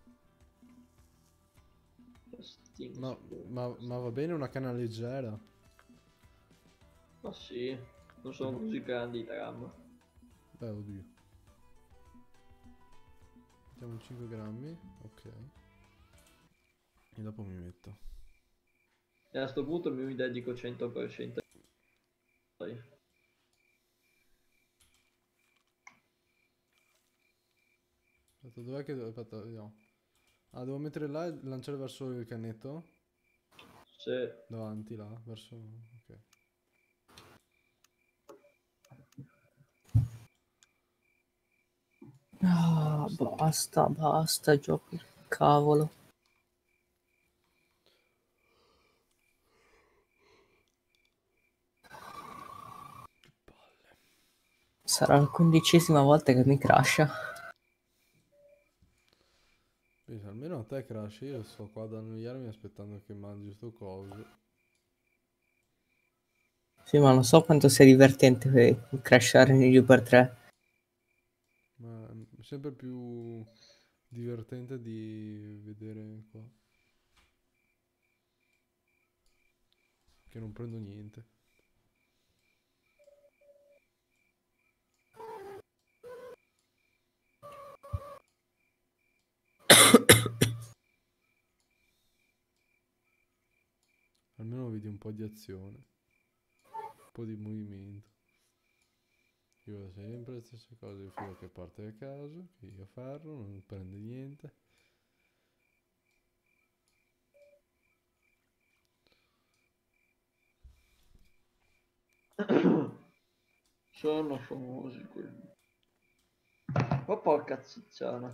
S2: casting
S1: Ma,
S2: spoon.
S1: ma, ma va bene una canna leggera?
S2: Ma sì, non sono così grandi i dram.
S1: Beh, oddio. Mettiamo cinque grammi, ok. E dopo mi metto.
S2: E a sto punto mi dedico cento per cento. Dai.
S1: Aspetta, dov'è che devo... Aspetta, vediamo. Ah, devo mettere là e lanciare verso il cannetto?
S2: Se...
S1: Davanti, là, verso... ok.
S3: Ah, basta, basta, gioco il cavolo. Sarà la quindicesima volta che mi crasha.
S1: Pensa, almeno te Crash, io sto qua ad annoiarmi aspettando che mangi sto coso.
S3: Sì, ma non so quanto sia divertente per crashare nei due per tre.
S1: Ma è sempre più divertente di vedere qua. Che non prendo niente. Almeno vedi un po' di azione. Un po' di movimento. Io vedo sempre le stesse cose. Il filo che parte a caso, che io ferro, non prende niente.
S2: Sono famosi quelli. Ma porca zicciana.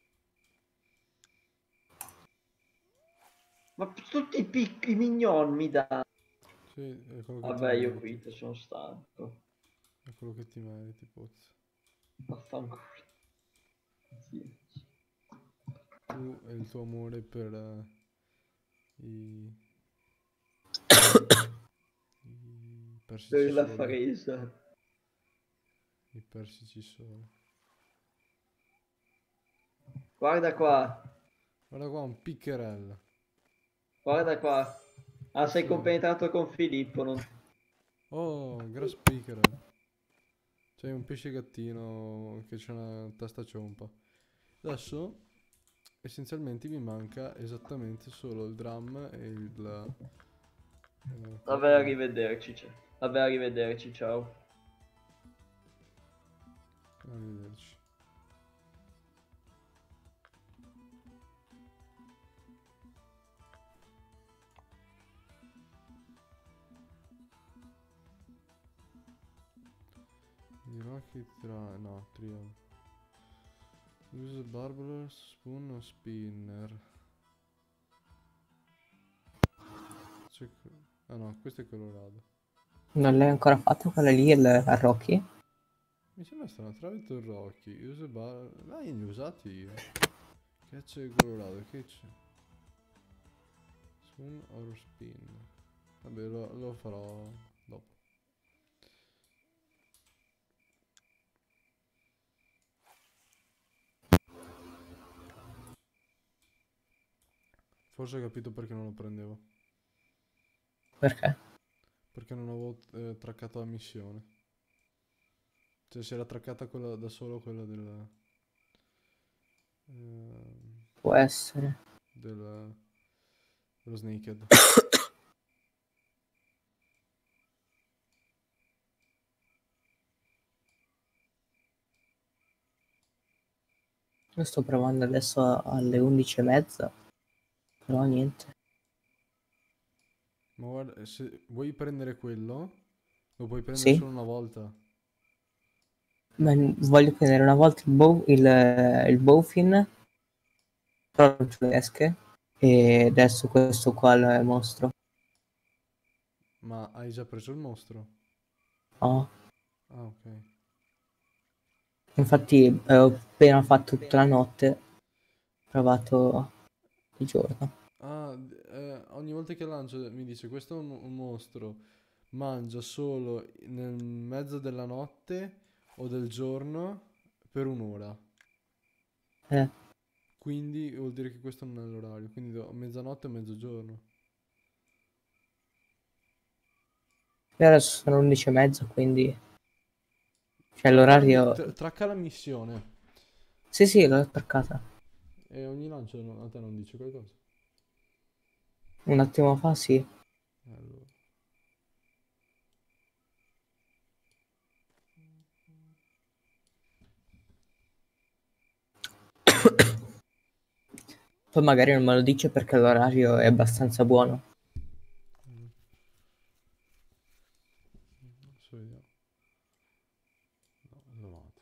S2: Ma tutti i piccoli mignon mi danno.
S1: Sì, è quello che
S2: Vabbè,
S1: ti
S2: io
S1: meriti.
S2: qui sono stanco.
S1: È quello che ti meriti, Pozzo.
S2: Vaffanculo. Sì.
S1: Tu e il tuo amore per eh, i, i persici
S2: Per la
S1: soli.
S2: fresa.
S1: I persici soli.
S2: Guarda qua.
S1: Guarda qua, un piccherel.
S2: Guarda qua. Ah, sei
S1: Sì.
S2: compenetrato con Filippo, non...
S1: Oh, grass pickerel. C'è un pesce gattino che c'ha una testa ciompa. Adesso, essenzialmente, mi manca esattamente solo il drum e il... eh,
S2: Vabbè, arrivederci. Cioè. Vabbè, arrivederci, ciao.
S1: Arrivederci. Dirò che tra... no, trio. Use barbler, spoon o spinner. C'è... ah no, questo è Colorado.
S3: Non l'hai ancora fatto quella lì, il a Rocky?
S1: Mi sembra strano, tramite il Rocky. Use bar... dai, li ho usati io. Che c'è Colorado, che c'è? Spoon or spin. Vabbè, lo, lo farò dopo. Forse ho capito perché non lo prendevo.
S3: Perché?
S1: Perché non avevo eh, traccato la missione. Cioè si era traccata quella da solo, quella del... ehm,
S3: Può essere.
S1: del... dello Snaked.
S3: Io sto provando adesso a- alle undici e mezza. Però niente.
S1: Ma guarda, se vuoi prendere quello, lo puoi prendere
S3: Sì?
S1: solo una volta.
S3: Ma voglio prendere una volta il, bow, il, il bowfin. Però non ce l'esche. E adesso questo qua è il mostro.
S1: Ma hai già preso il mostro?
S3: Oh.
S1: Ah, ok.
S3: Infatti eh, ho appena fatto tutta la notte. Ho provato di giorno.
S1: Ah, d- eh, ogni volta che lancio mi dice questo è un, un mostro, mangia solo nel mezzo della notte o del giorno per un'ora.
S3: Eh.
S1: Quindi vuol dire che questo non è l'orario, quindi do- mezzanotte e mezzogiorno.
S3: E adesso sono undici e mezza, quindi... Cioè
S1: Tracca la, mi-
S3: l'orario...
S1: tra- tracca la missione
S3: Sì, sì, l'ho attaccata.
S1: e ogni lancio no- a te non dice qualcosa.
S3: Un attimo fa, sì.
S1: Allora.
S3: Poi magari non me lo dice perché l'orario è abbastanza buono.
S1: Mm. Adesso vediamo. No, elevato.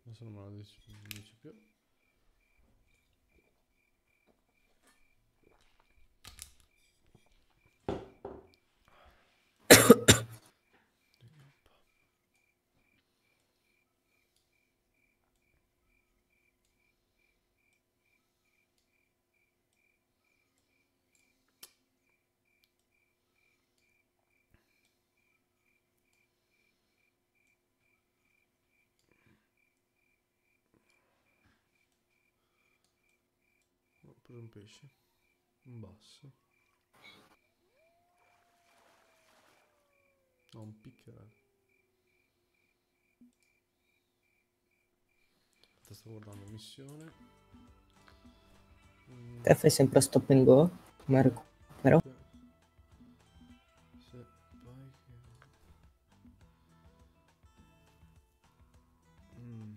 S1: Adesso non me la dici, non dici più. Ho preso un pesce, un basso, no, un pickerel. Te sto guardando missione. Mm,
S3: Te fai sempre stop and go, come recupero.
S1: se vai che... Mm.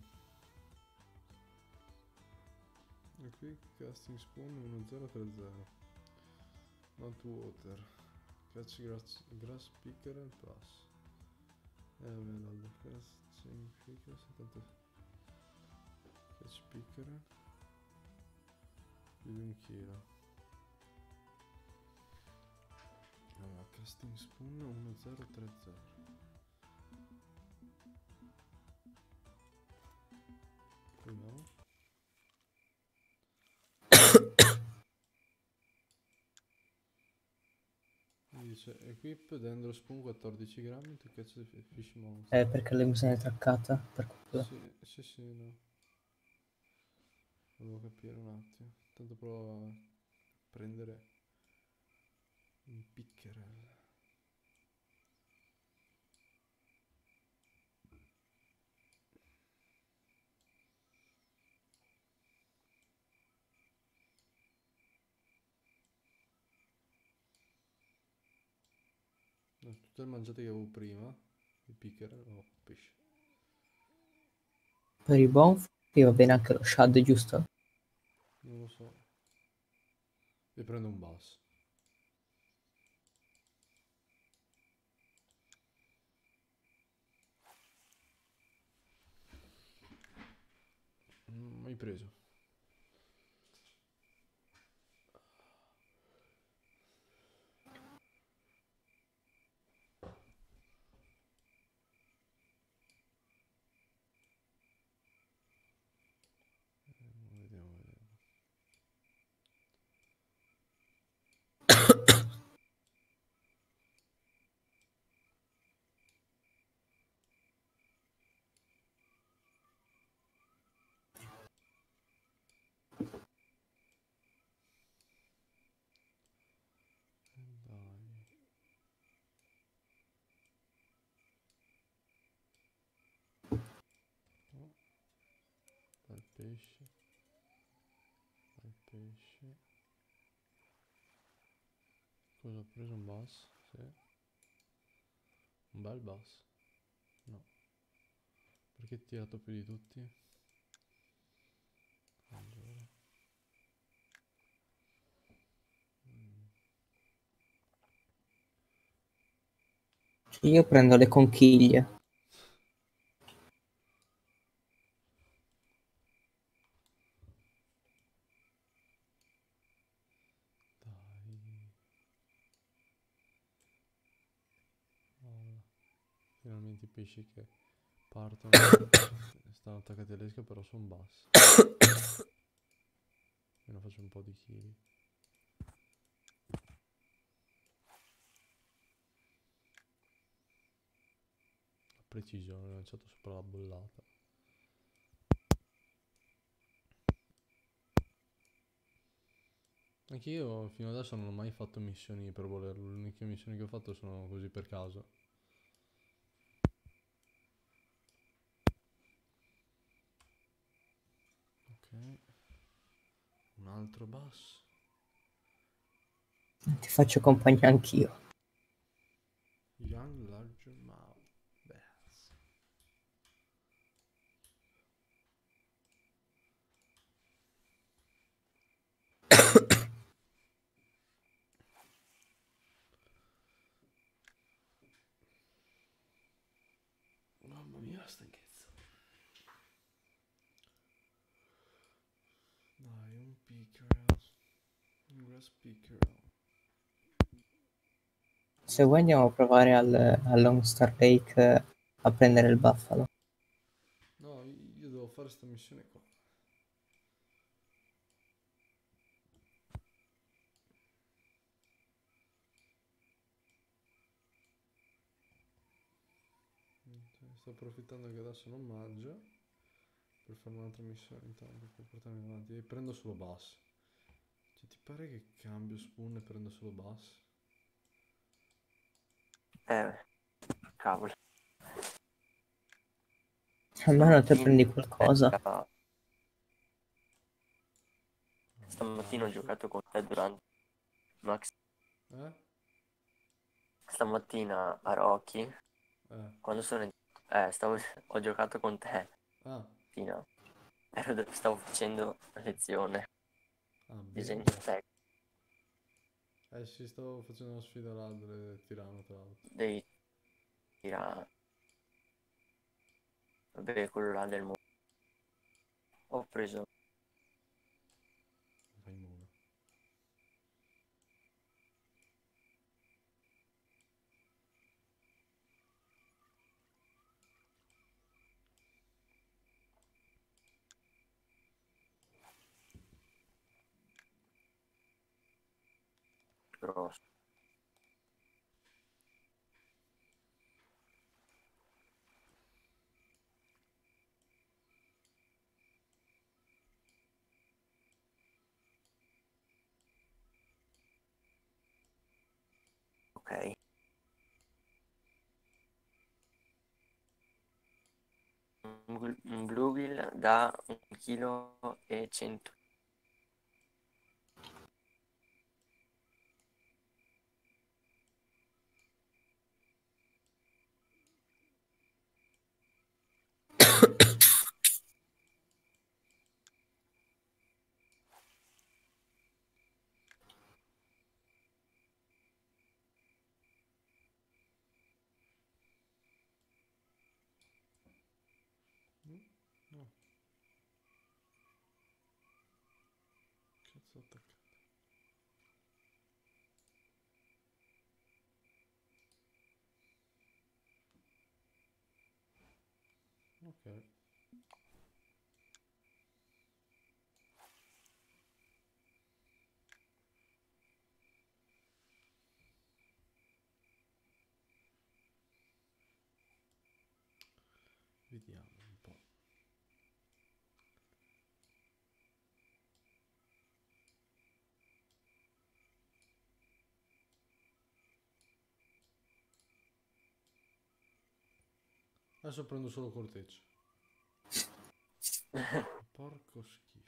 S1: E qui casting spawn uno zero tre zero. Not water. Catch grass, grass pickerel plus. Emerald. Catching pickerel settanta. Catch pickerel. Più di un chilo. Allora, casting spoon uno zero tre zero. Proviamo. Mi dice equip dendro spoon quattordici grammi to catch the fish monster.
S3: Eh, perché lei mi se n'è traccata, per quello.
S1: Sì, sì, sì, no. Devo capire un attimo. Tanto provo a prendere un pickerel. No, tutte le mangiate che avevo prima, il pickerel o pesce.
S3: Per i bonf va bene anche lo shad, giusto?
S1: Non lo so. E prendo un bass. Mm, mai preso. Eh, Vediamo, vediamo. Dai. Oh, dal pesce. Dal pesce. Cosa ho preso? Un bass? Sì. Un bel bass. No. Perché ti tirato più di tutti? Allora. Mm.
S3: Io prendo le conchiglie.
S1: Dai. Oh, finalmente i pesci che partono. Stanno attaccati all'esca, però sono bassi. Almeno faccio un po' di chili. A precisione, ho lanciato sopra la bollata. Anche io fino adesso non ho mai fatto missioni per volerlo. Le uniche missioni che ho fatto sono così per caso. Ok. Un altro bass.
S3: Ti faccio compagnia anch'io.
S1: Young Larger Mouth Bass. Mamma mia, stanchezza. Grass Speaker.
S3: Se vuoi andiamo a provare al, al Long Star Lake eh, a prendere il buffalo.
S1: No, io devo fare sta missione qua. Sto approfittando che adesso non mangia per fare un'altra missione intanto per portarmi avanti. E prendo solo bus. Cioè, ti pare che cambio spawn e prendo solo bus?
S4: Eh, cavolo.
S3: Almeno te
S4: Stamattina-
S3: prendi qualcosa.
S4: Stamattina ho giocato con te durante Max.
S1: Eh?
S4: Stamattina a Rocky,
S1: Eh.
S4: quando sono eh, stavo, ho giocato con te
S1: Ah,
S4: stamattina. Ero, stavo facendo lezione
S1: ah,
S4: disegno
S1: bene.
S4: tecnico
S1: Eh sì, stavo facendo una sfida là del Tirano, tra l'altro.
S4: dei tira vabbè quello là del mondo. Ho preso
S1: Fai nulla.
S4: grosso. Ok. Un, blu- un bluegill da un chilo e cento.
S1: Mm? No. Cazzo ho attaccato. Ok. Vediamo un po'. Adesso prendo solo corteccia. Porco schifo.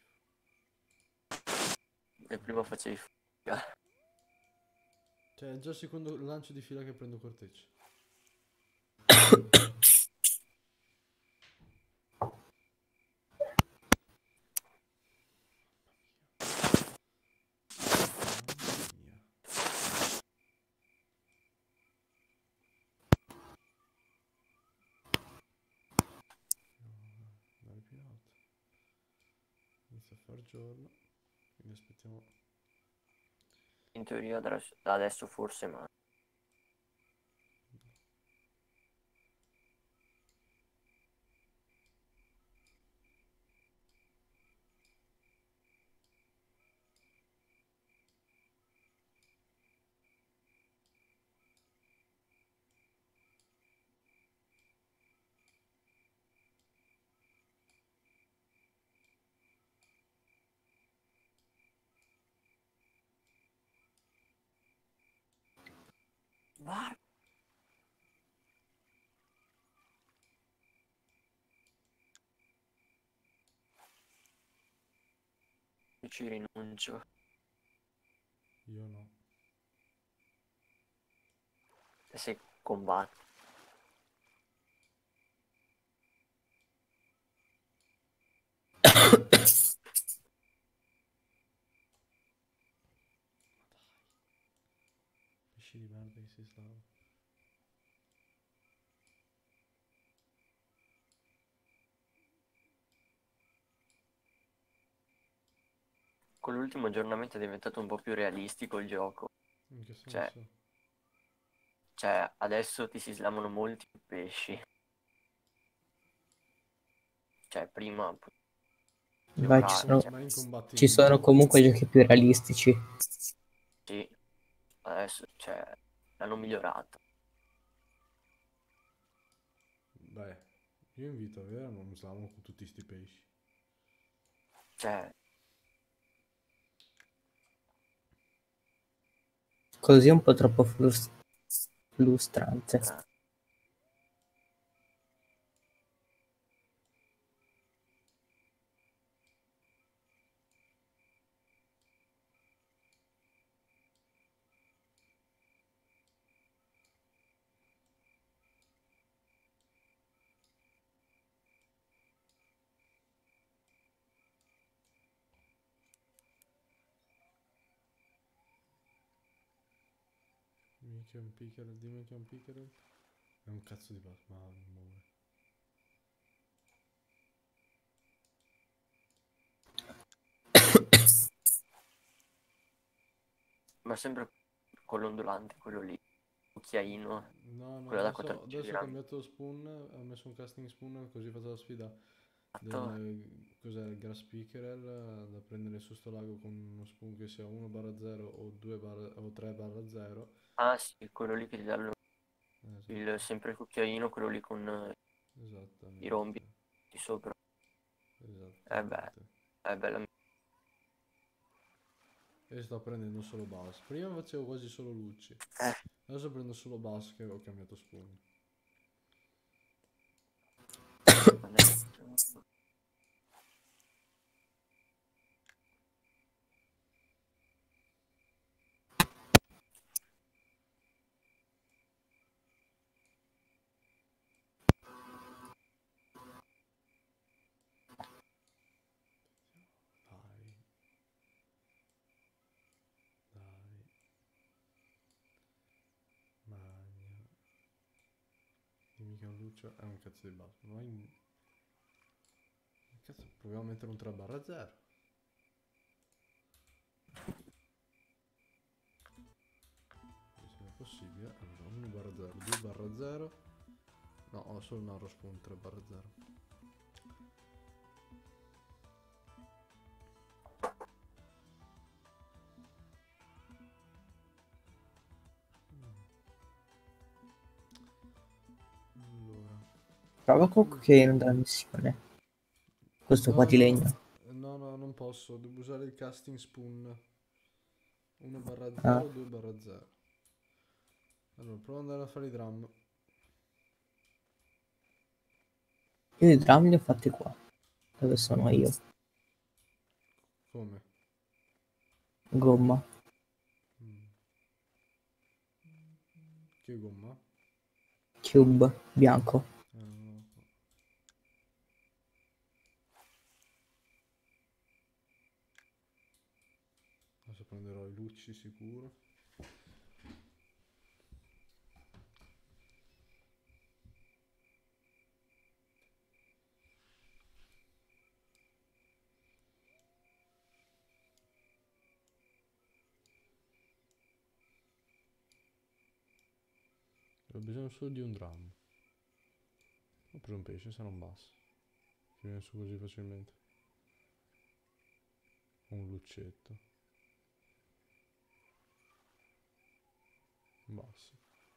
S4: E prima facevi fatica.
S1: Cioè, è già il secondo lancio di fila che prendo corteccia. Mamma mia. Andare più in alto. Inizia a far giorno. Quindi aspettiamo.
S4: In teoria adesso, adesso forse, ma va. Io ci rinuncio.
S1: Io no.
S4: E se combatti.
S1: Pesci di merda che si stava.
S4: con l'ultimo aggiornamento è diventato un po' più realistico il gioco.
S1: In che senso?
S4: Cioè, cioè adesso ti si slamano molti più pesci. Cioè, prima più
S3: Vai, ci
S4: raro,
S3: sono,
S4: cioè,
S1: Ma in
S3: ci
S1: combattimento.
S3: sono comunque giochi più realistici.
S4: sì, adesso cioè, l'hanno migliorato.
S1: Beh, io invito a avere uno slamo con tutti sti pesci.
S4: Cioè,
S3: Così è un po' troppo frus- frustrante.
S4: eh,
S1: Dimmi che è un pickerel, dimmi che è un pickerel. È un cazzo di passo, ma non muore.
S4: ma sempre con l'ondulante, quello lì, cucchiaino,
S1: No, no,
S4: quello da
S1: adesso,
S4: quattordici
S1: adesso ho
S4: grammi.
S1: cambiato spoon, ho messo un casting spoon così faccio la sfida
S4: Fatto-
S1: del, cos'è, il grass pickerel eh, da prendere su sto lago con uno spoon che sia uno barra zero o due barra, o tre barra zero.
S4: Ah sì, quello lì che ti dà il, il-
S1: Esatto,
S4: sempre il cucchiaino, quello lì con eh, i rombi
S1: esattamente,
S4: di sopra. Eh beh,
S1: esattamente.
S4: è bella.
S1: E sto prendendo solo bass. Prima facevo quasi solo lucci.
S4: Eh,
S1: Adesso prendo solo bass che ho cambiato spoon. Dai. Dai. Magna. Dimmi che un luccio è un cazzo di basso. Ma in... Cazzo, proviamo a mettere un tre barra zero. Se è possibile. Allora, uno barra zero, due barra zero. No, ho solo un arrow spawn tre barra zero. Allora.
S3: Prova col cucchiaino della missione. Questo
S1: No,
S3: qua di
S1: no,
S3: legno.
S1: no, no, non posso. Devo usare il casting spoon. uno barra
S3: Ah,
S1: zero, due barra zero. Allora, provo ad andare a fare i drum.
S3: io i drum li ho fatti qua, dove sono io.
S1: Come?
S3: Gomma.
S1: Mm. Che gomma?
S3: Cube. Bianco.
S1: Eh, non lo so. Adesso prenderò i lucci sicuro. Ho bisogno solo di un drum. Ho preso un pesce, sarà un basso. Che viene su così facilmente. Un luccetto. Un basso.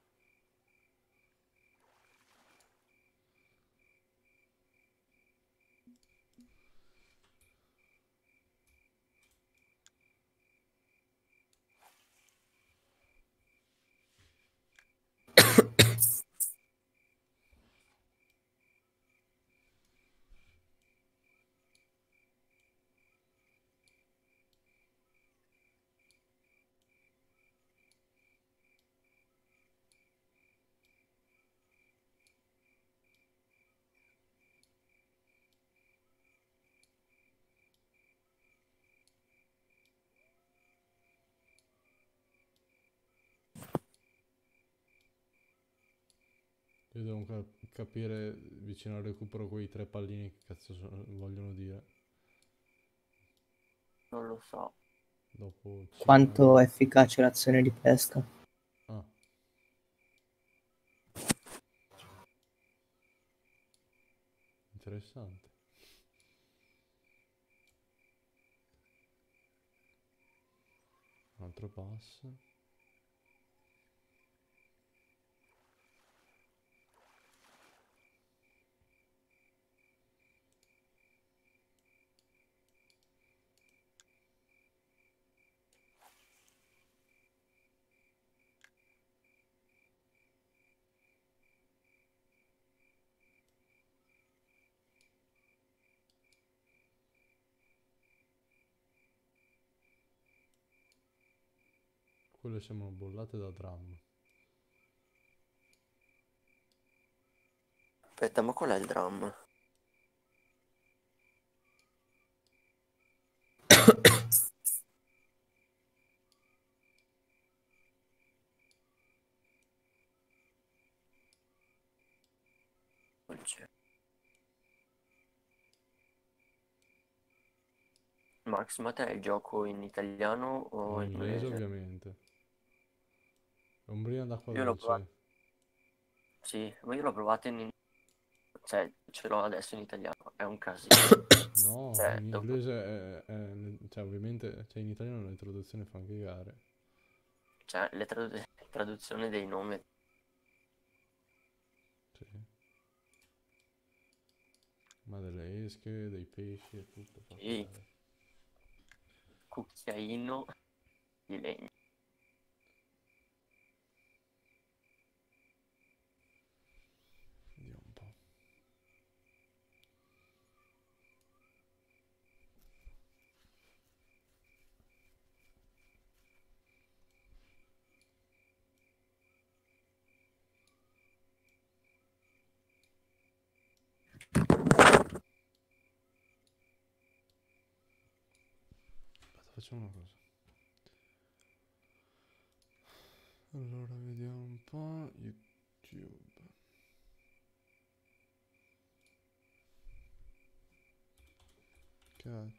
S1: Io devo ancora capire vicino al recupero quei tre pallini che cazzo sono- vogliono dire.
S4: Non lo so.
S1: Dopo cinque
S3: Quanto è efficace l'azione di pesca?
S1: Ah. Interessante. Un altro passo. Quelle sembrano bollate da drum.
S4: Aspetta, ma qual è il drum? Non c'è. Max, ma te il gioco in italiano o
S1: In
S4: in
S1: inglese
S4: inglese?
S1: ovviamente. Ombrina d'acqua
S4: Io l'ho
S1: dolce.
S4: provato, sì, ma io l'ho provato in... Cioè, ce l'ho adesso in italiano, è un casino.
S1: No,
S4: Cioè,
S1: in
S4: dopo-
S1: inglese è, è- cioè ovviamente, cioè in italiano le traduzioni fanno cagare.
S4: cioè, le tradu- traduzioni dei nomi,
S1: Sì. Ma delle esche, dei pesci e tutto fa
S4: sì,
S1: cagare.
S4: cucchiaino di legno.
S1: Vediamo un po'. Aspetta, facciamo una cosa. Allora, vediamo un po'. YouTube. Cat.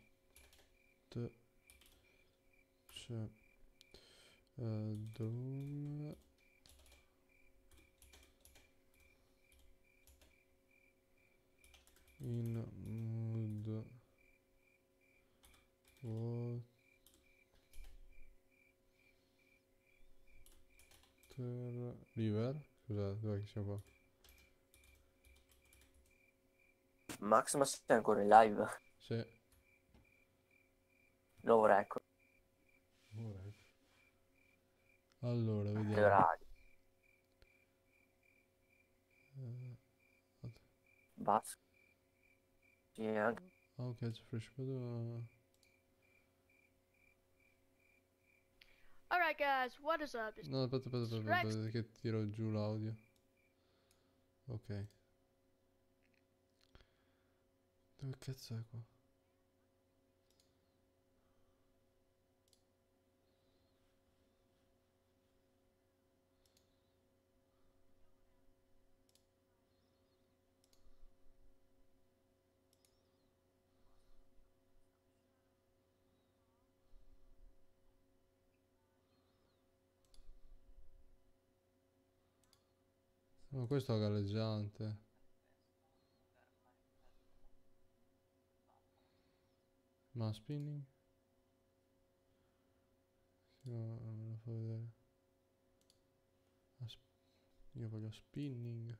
S1: C'è. eh, Doom. In mood. Water. River. Scusate, dov'è che siamo qua?
S4: Max, ma sei ancora in live?
S1: Sì.
S4: Nuovo record,
S1: Alright. Allora,
S4: che
S1: vediamo.
S4: orario?
S1: Eh,
S4: Basta. Sì, anche...
S1: How catch fresh water.
S6: Alright, guys, what is up? It's
S1: No, aspetta, aspetta, aspetta,
S6: Rex.
S1: aspetta, che tiro giù l'audio. Ok. Dove cazzo è qua? Ma questo è galleggiante. Ma spinning? Sì, ma me lo fa vedere. Ma sp- Io voglio spinning.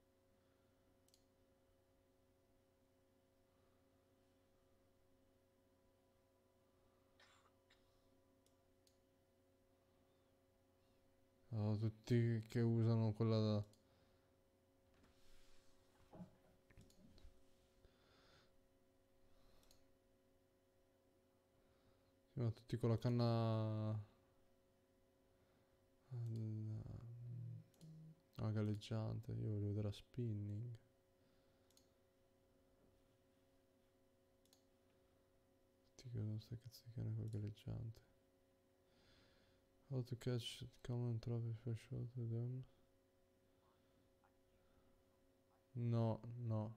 S1: Oh, tutti che usano quella da... Sì, ma tutti con la canna... Ah, galleggiante. Io voglio vedere a spinning. Tutti che usano queste cazzo di canne col galleggiante. How to catch common trophy for shot them? No, no.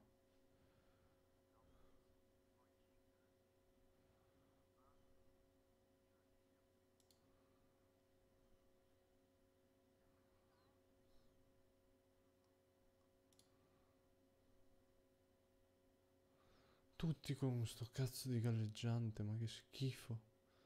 S1: tutti con sto cazzo di galleggiante, ma che schifo.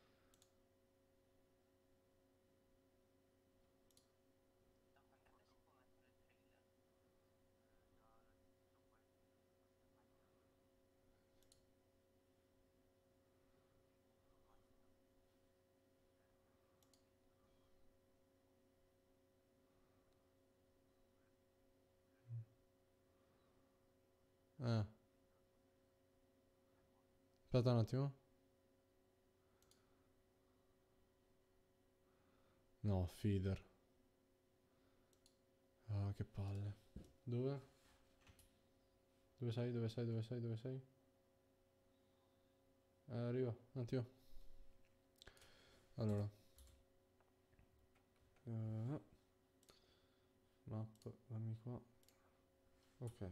S1: Eh, aspetta un attimo. No, feeder. Ah, che palle. Dove? Dove sei? Dove sei? Dove sei? Dove sei? Eh, arriva, un attimo. Allora. Eh, map, dammi qua. Ok.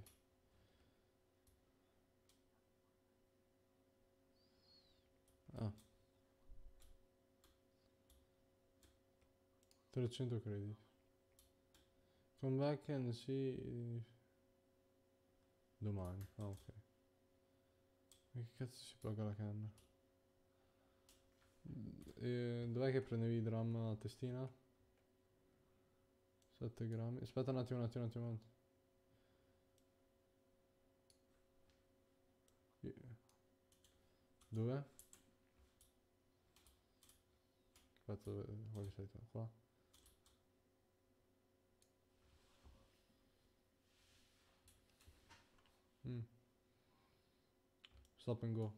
S1: Ah. trecento crediti. Come back and see domani. Ah, ok. Ma che cazzo si paga la canna? E dov'è che prendevi il dramma a testina? sette grammi. Aspetta un attimo, un attimo, un attimo. Dove? Aspetta, dove, dove sei tu? Qua? Mm. Stop and go.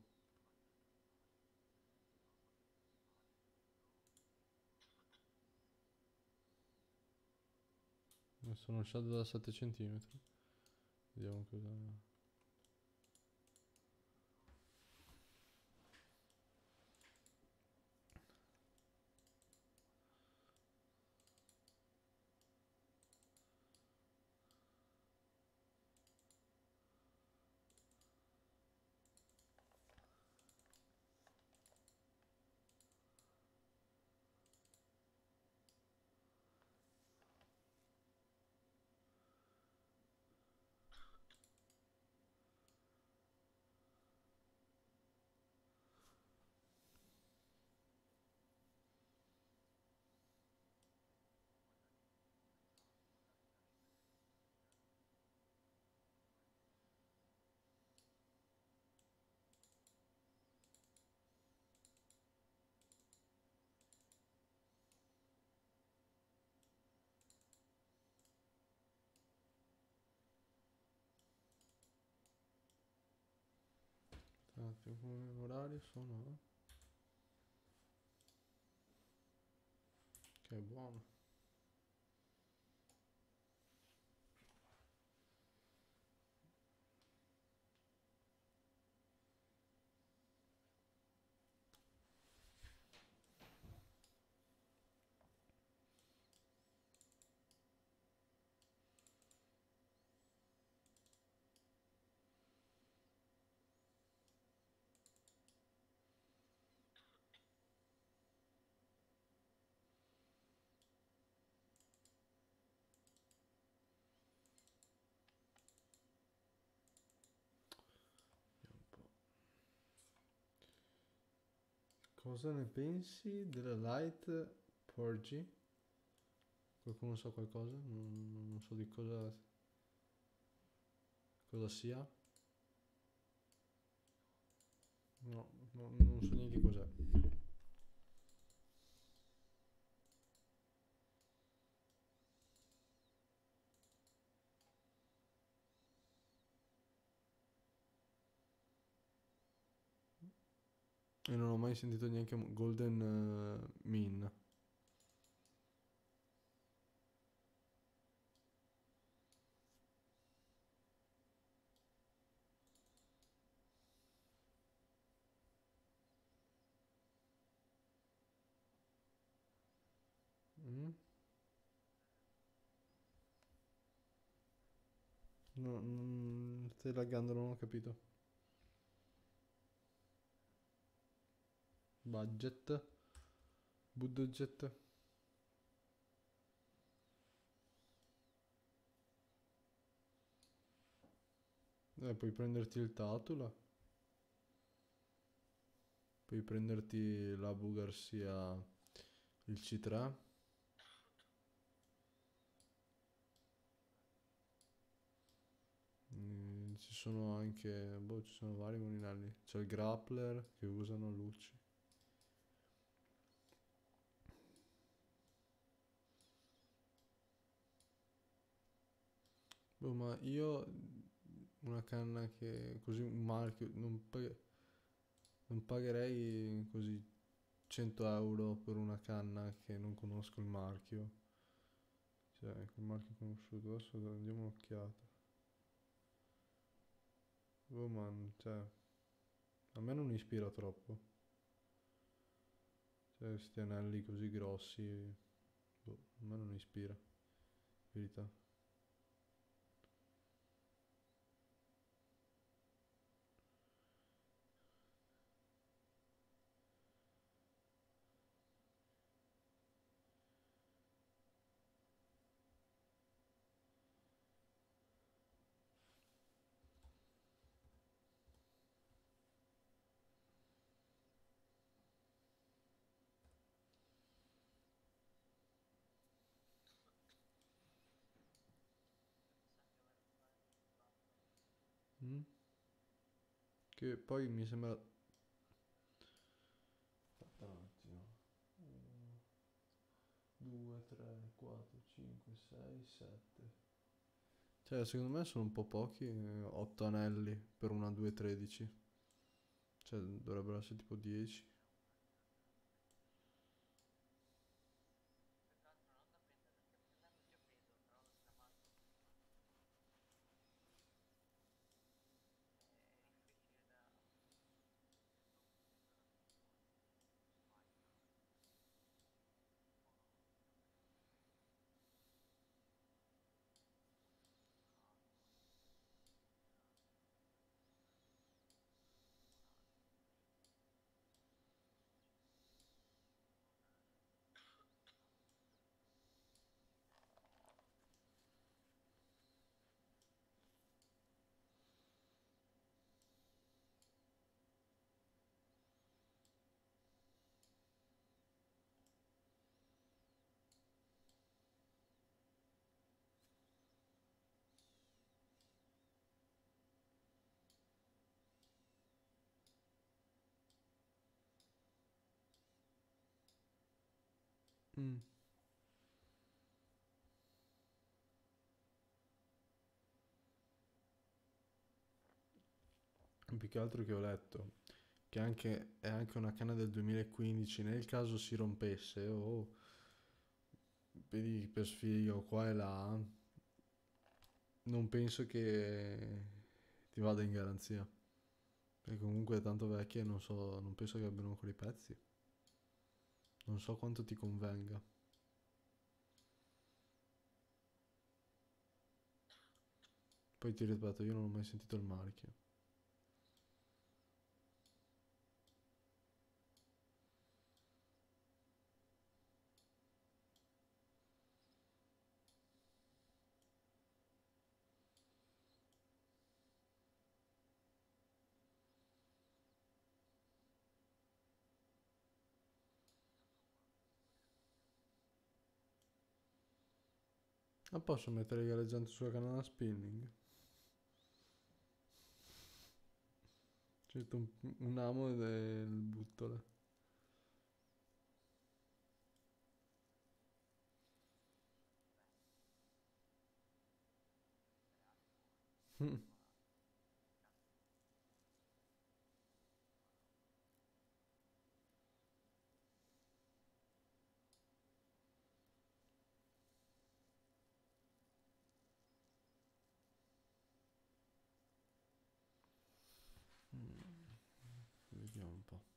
S1: Sono uscito da sette centimetri. Vediamo cosa... Un attimo, come orari sono? Eh? Che buono. Vediamo un po'. Cosa ne pensi della Light Porgy? Qualcuno sa qualcosa? Non, non so di cosa, cosa sia. No, no, non so neanche cos'è. E non ho mai sentito neanche Golden uh, Mean. Mm? No, non stai laggando, non ho capito. Budget. Budget. Eh, puoi prenderti il Tatula. Puoi prenderti l'Abu Garcia, il C tre. Mm, ci sono anche, boh, ci sono vari mulinelli. C'è il grappler che usano luci. Boh, ma io una canna che così un marchio non, pag- non pagherei così cento euro per una canna che non conosco il marchio. Cioè, quel marchio conosciuto. Adesso diamo un'occhiata. Boh, man, cioè, a me non ispira troppo. Cioè, questi anelli così grossi, boh, a me non ispira, verità. Mm? Che poi mi sembra... Aspetta un attimo. uno, due, tre, quattro, cinque, sei, sette. Cioè, secondo me sono un po' pochi, otto anelli per una due tredici. Cioè, dovrebbero essere tipo dieci. Mm. Più che altro che ho letto che anche, è anche una canna del duemilaquindici, nel caso si rompesse o vedi per sfiga o qua e là, non penso che ti vada in garanzia. Perché comunque è tanto vecchia e non so, non penso che abbiano quei pezzi. Non so quanto ti convenga. Poi ti ripeto, io non ho mai sentito il marchio. Ma posso mettere il galleggiante sulla canna spinning? C'è un, un amo del buttole. Mm. Vediamo un po'.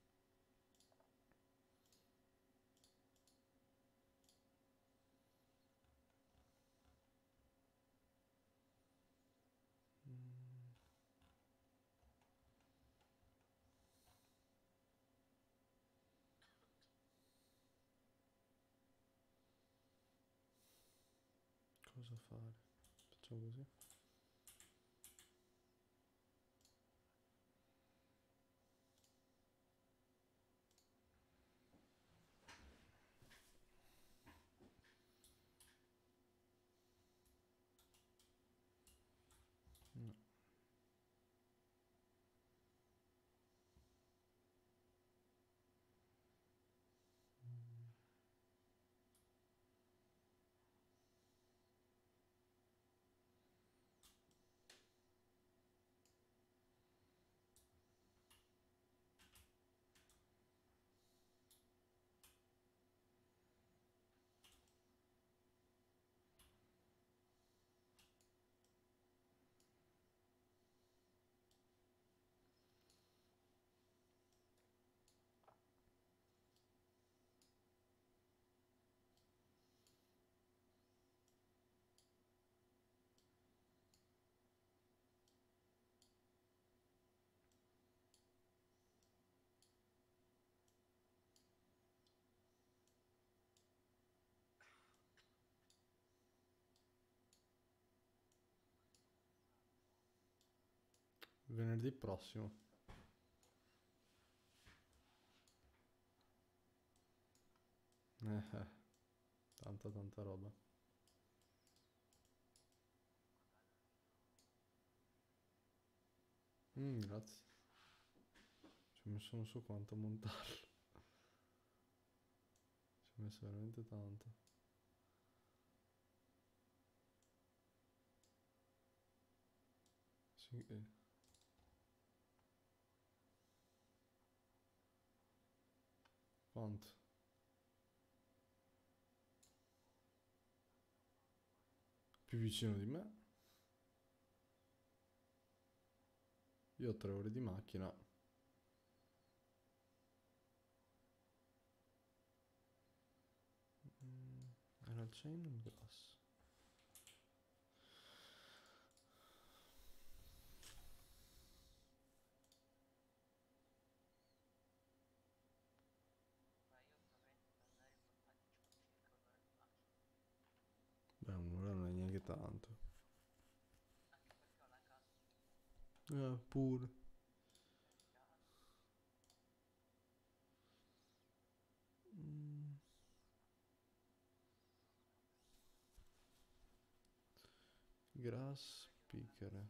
S1: Cosa fare? Facciamo così. Venerdì prossimo. Eh, eh. Tanta tanta roba. Mm, grazie. Ci ho messo non so quanto a montarlo. Ci ho messo veramente tanto. Sì, eh. Quanto? Più vicino di me. Io ho tre ore di macchina. Mm, era il chain o il grass? Beh, un'ora non è neanche tanto. Eh, pure. Mm. Grass pickere.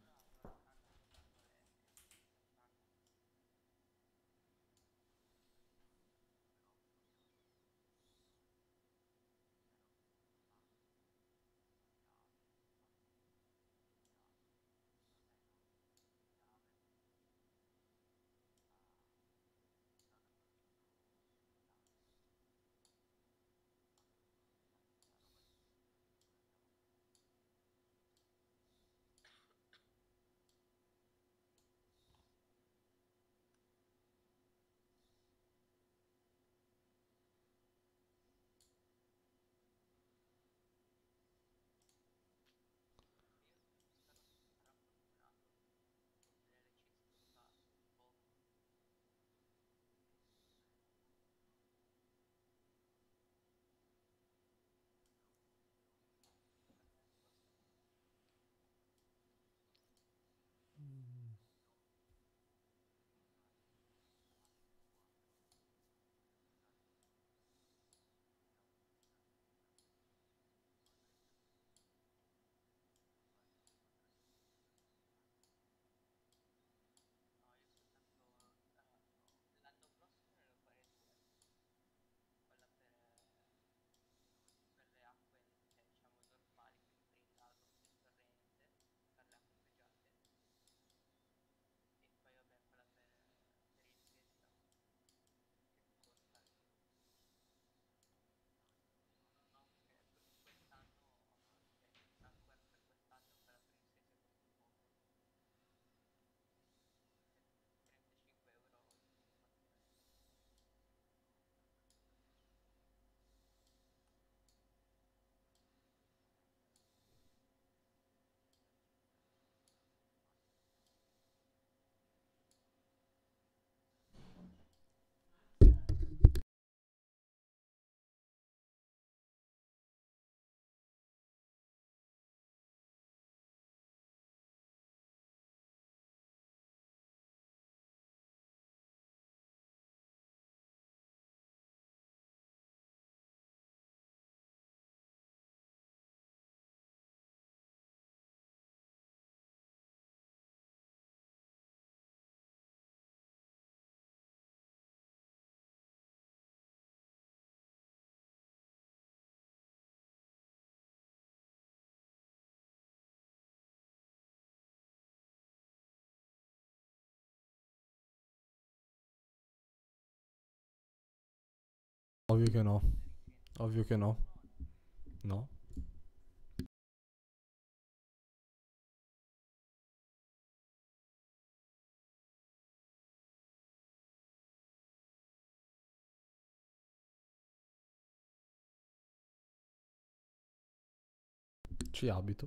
S1: Ovvio che no. Ovvio che no. No. Ci abito.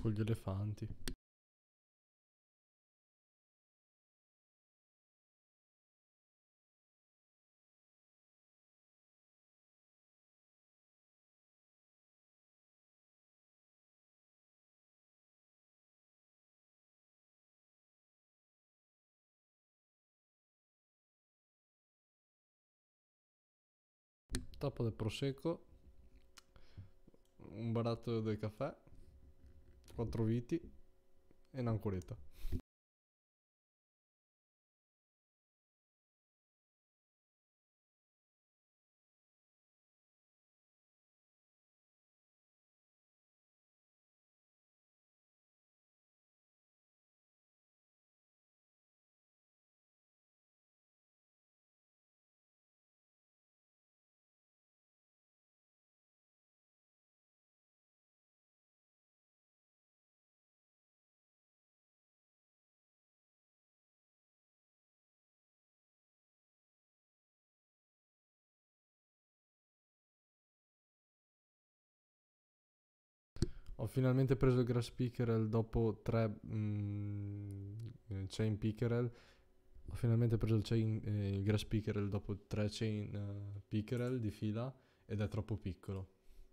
S1: con gli elefanti. Tappo del prosecco, un baratto del caffè, quattro viti e un'ancoretta. Ho finalmente preso il grass pickerel dopo tre mm, eh, chain pickerel. Ho finalmente preso il, chain, eh, il grass pickerel dopo tre chain eh, pickerel di fila ed è troppo piccolo.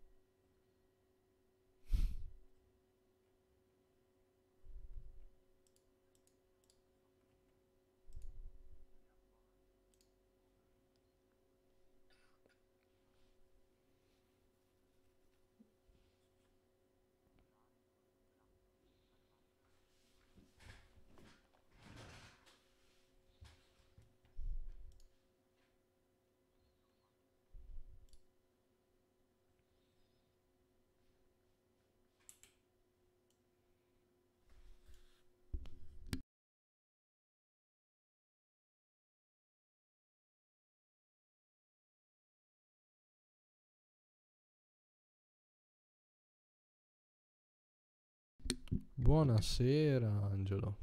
S1: Buonasera Angelo.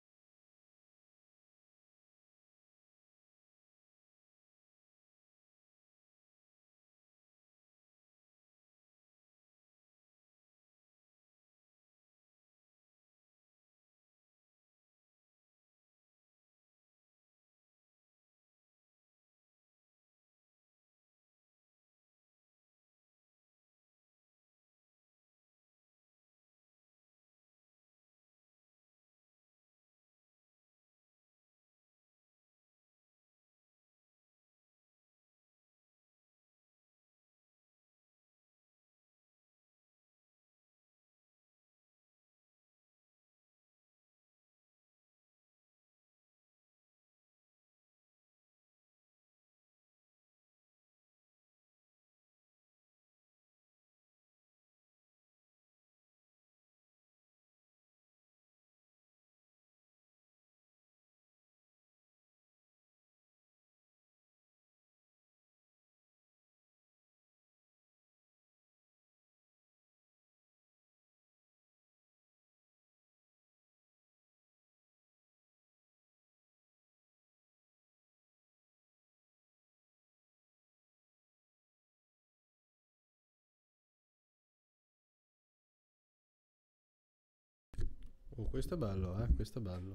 S1: Oh, questo è bello, eh, questo è bello.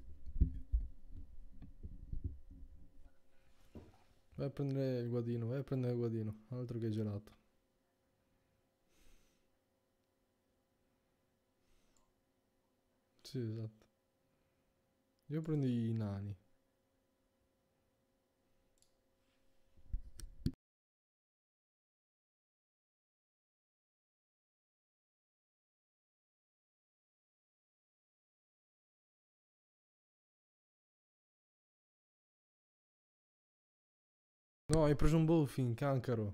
S1: Vai a prendere il guadino, vai a prendere il guadino, altro che gelato. Sì, esatto. Io prendo i nani. No, hai preso un Bowfin, cancaro.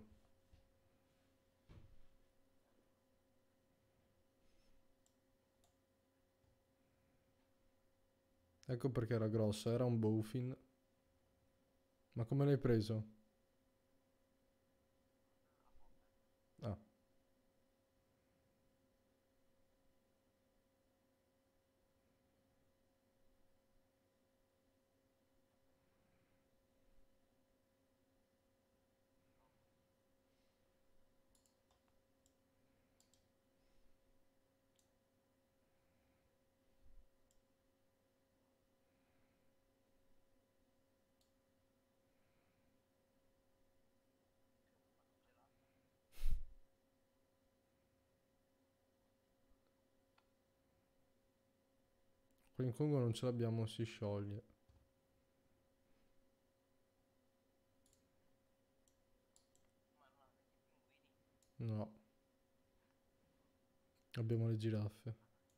S1: Ecco perché era grossa, era un Bowfin. Ma come l'hai preso? Ah. Qua in Congo non ce l'abbiamo, si scioglie. No. Abbiamo le giraffe.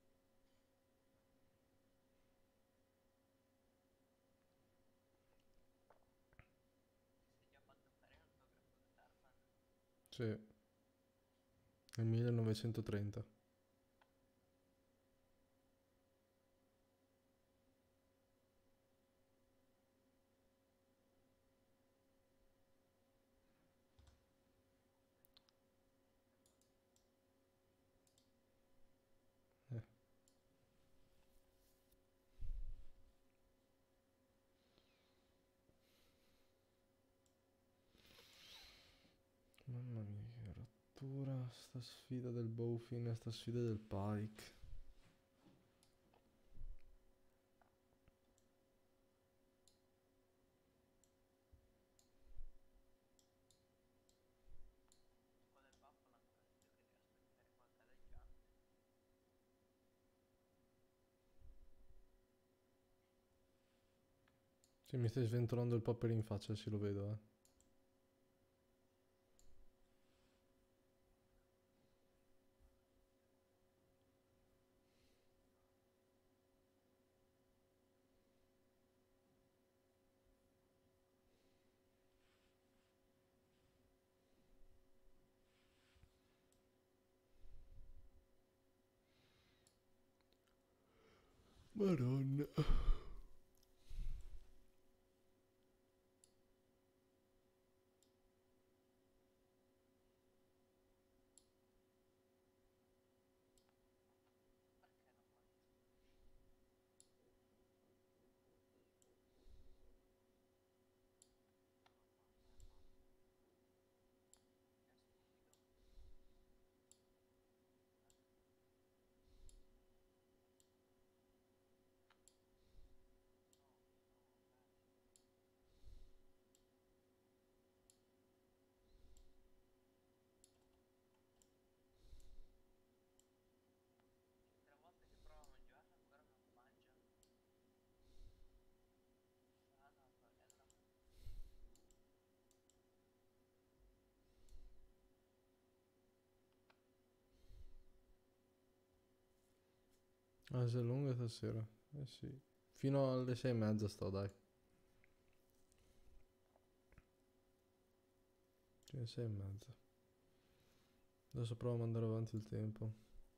S1: Sì. Nel millenovecentotrenta. Eh. Mamma mia, che rottura. Sta sfida del Bowfin e sta sfida del Pike. Sì, mi stai sventolando il popper in faccia, sì, lo vedo, eh. Madonna. Ah, se è lunga stasera. Eh sì. Fino alle sei e mezza sto, dai. Fino alle sei e mezza. Adesso provo a mandare avanti il tempo.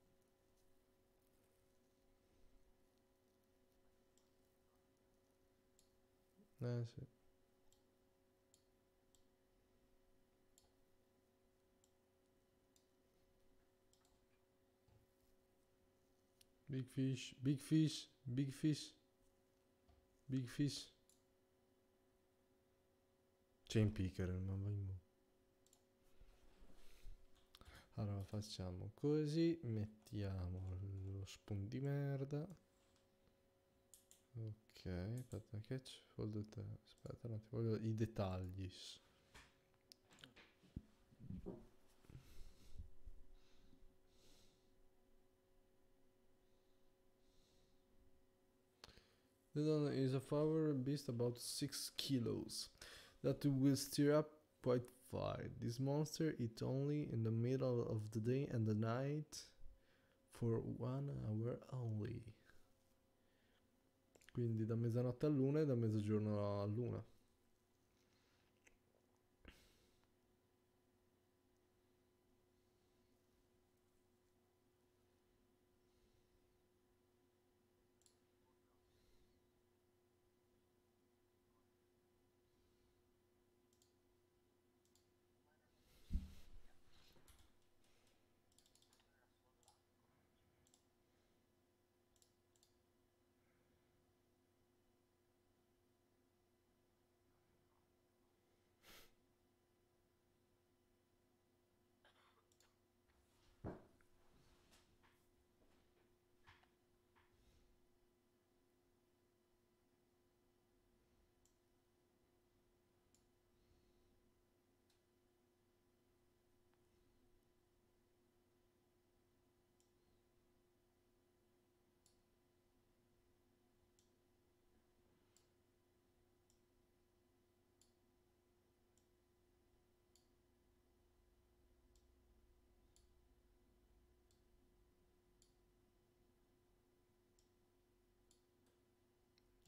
S1: Eh sì. Big fish, big fish, big fish, big fish. C'è in picker, ma vai mu. Allora facciamo così, mettiamo lo spoon di merda. Ok, aspetta, catch, hold the aspetta un attimo, voglio i dettagli. The Don is a flower beast about six kilos that will stir up quite fine. This monster eats only in the middle of the day and the night for one hour only. Quindi da mezzanotte all'una e da mezzogiorno all'una.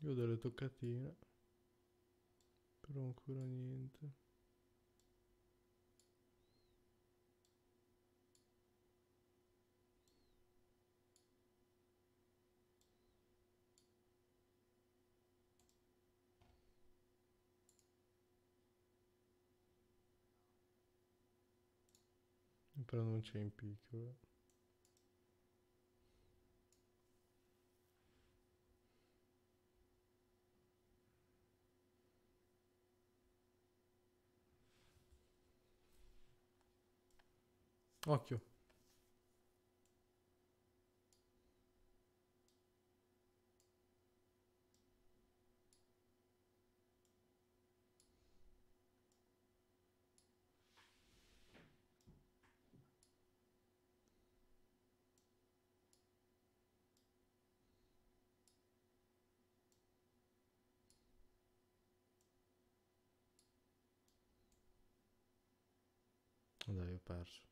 S1: Io ho delle toccatine. Però ancora niente. Però non c'è in piccolo. Occhio. Dai, ho perso.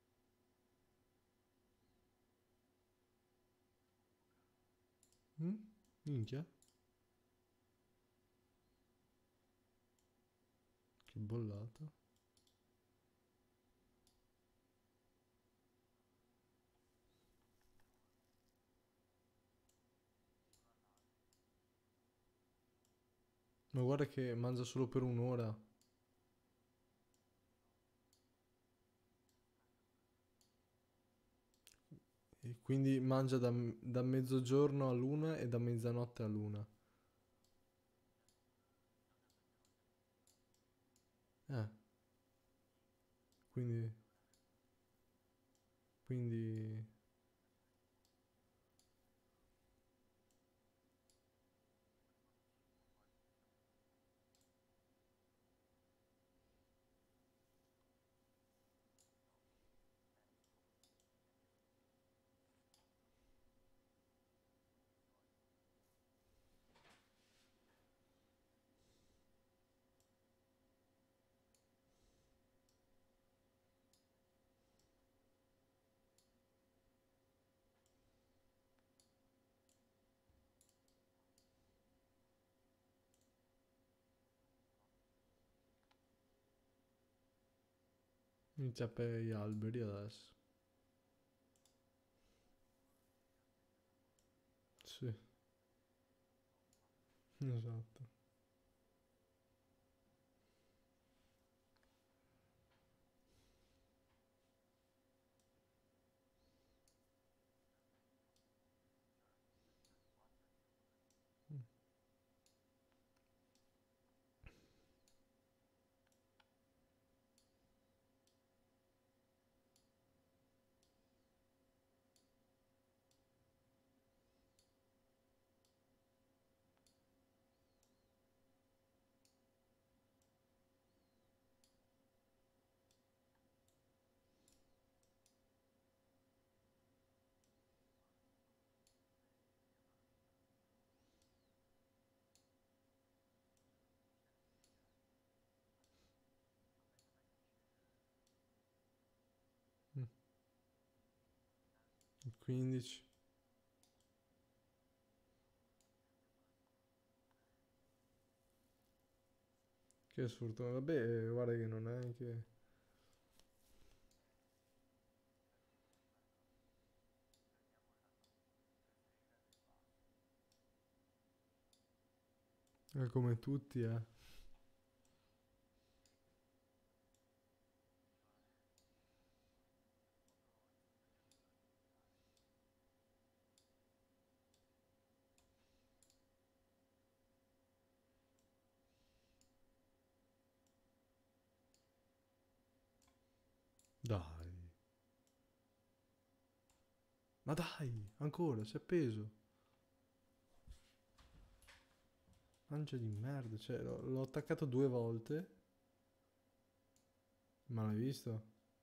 S1: Mm? Minchia. Che bollata. Ma guarda che mangia solo per un'ora. E quindi mangia da, da mezzogiorno all'una e da mezzanotte all'una. Eh, quindi... Quindi... Inizia per gli alberi adesso. Sì, esatto. quindici. Che sfortuna. Vabbè, guarda che non è che... È come tutti, eh. Dai. Ma dai, ancora, si è appeso. Mangia di merda, cioè l'ho l'ho attaccato due volte. Ma l'hai visto?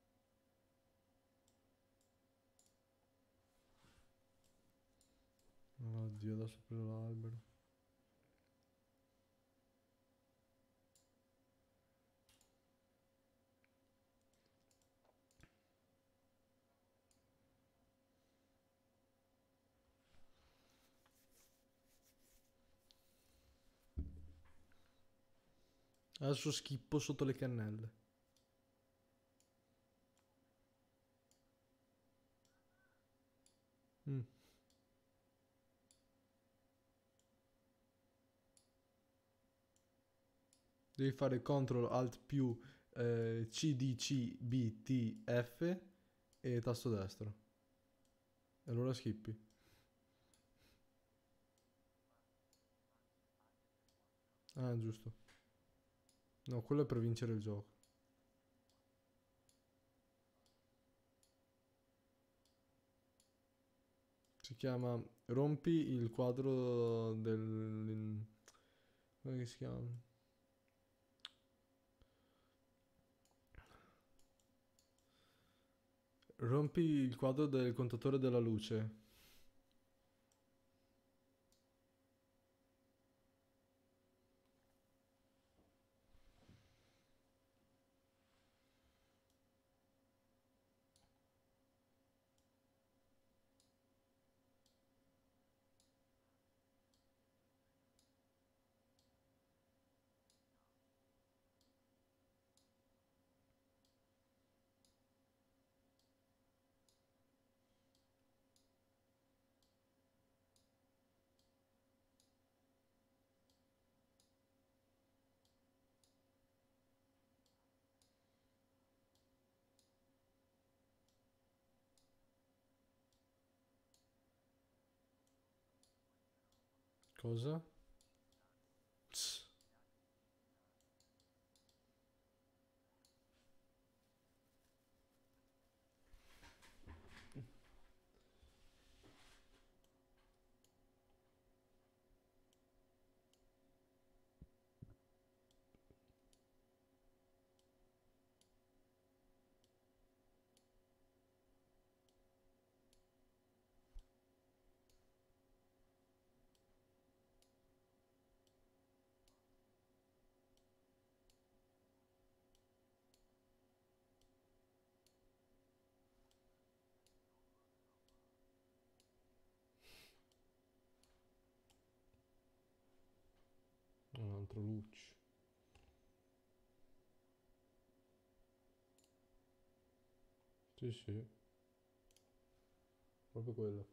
S1: Oddio, adesso ho preso l'albero. Adesso schippo sotto le cannelle. Mm. Devi fare CTRL ALT più eh, C D C B T F e tasto destro. E allora schippi. Ah, giusto. No, quello è per vincere il gioco. Si chiama Rompi il quadro del... come si chiama? Rompi il quadro del contatore della luce. Cosa? Tss. Un altro luce. Sì, sì. Proprio quello.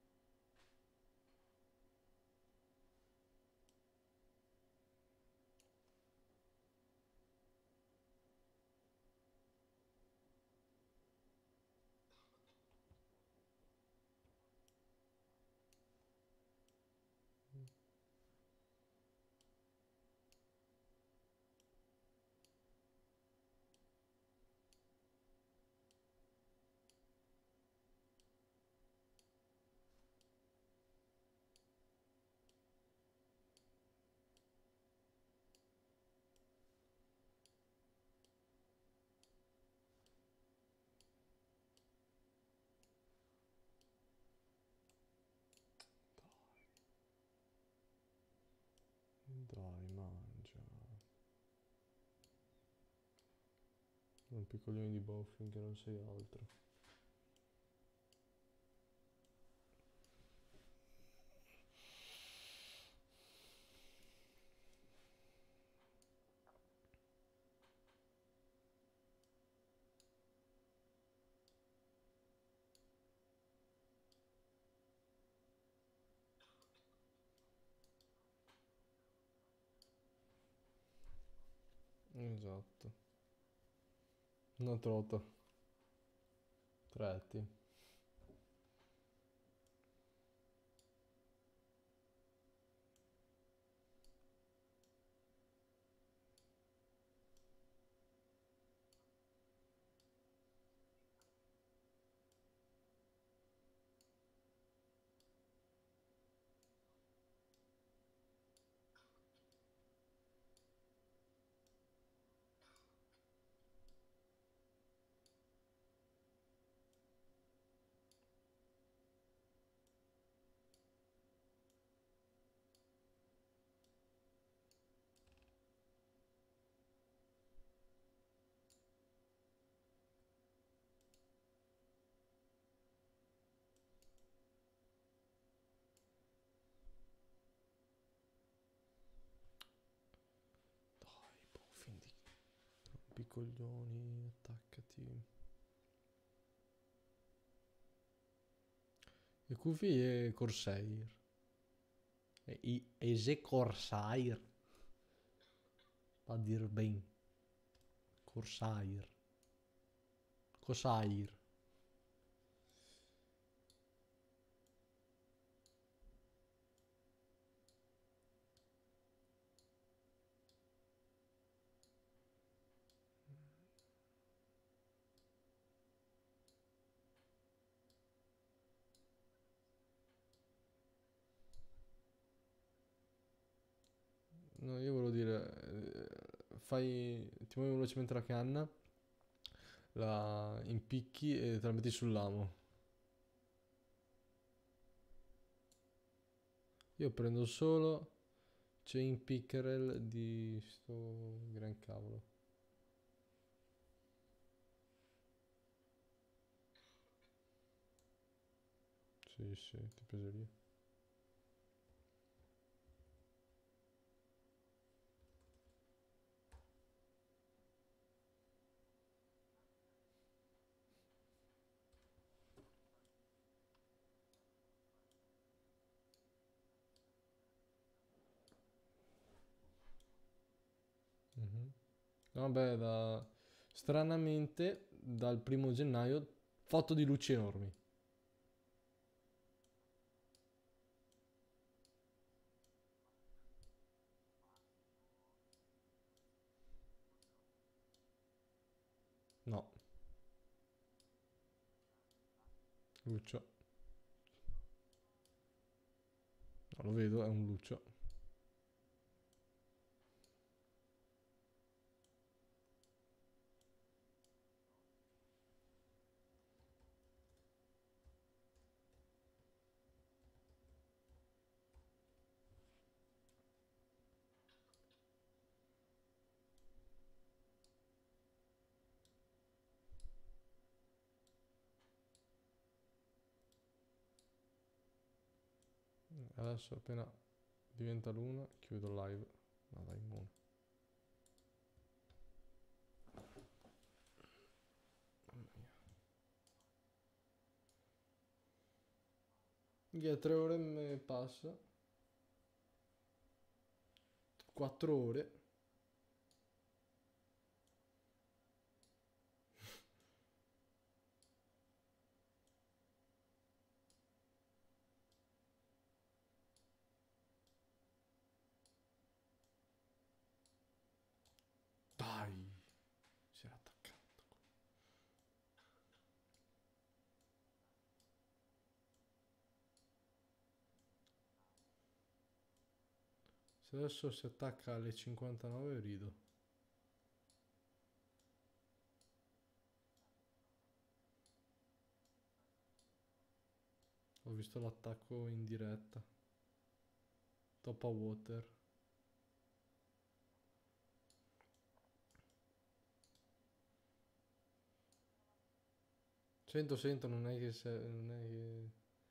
S1: Dai, mangia. Un piccolino di boh finché non sei altro. Esatto. Una trota. Tretti. coglioni, attaccati. E cuffie e Corsair. E i Ese Corsair. A dir ben. Corsair. Corsair. No, io volevo dire, eh, fai, ti muovi velocemente la canna, la impicchi e te la metti sull'amo. Io prendo solo chain pickerel di sto gran cavolo. Sì, sì, ti peseria. Mhm. Vabbè, da... stranamente dal primo gennaio foto di luci enormi. No, Lucio. No, lo vedo, è un Lucio. Adesso appena diventa l'una chiudo il live. No dai, buono. Minchia, tre ore me passa. Quattro ore. Dai. Si era attaccato. Se adesso si attacca alle cinquantanove rido. Ho visto l'attacco in diretta. Top a water. Sento, sento, non è che se, non è che...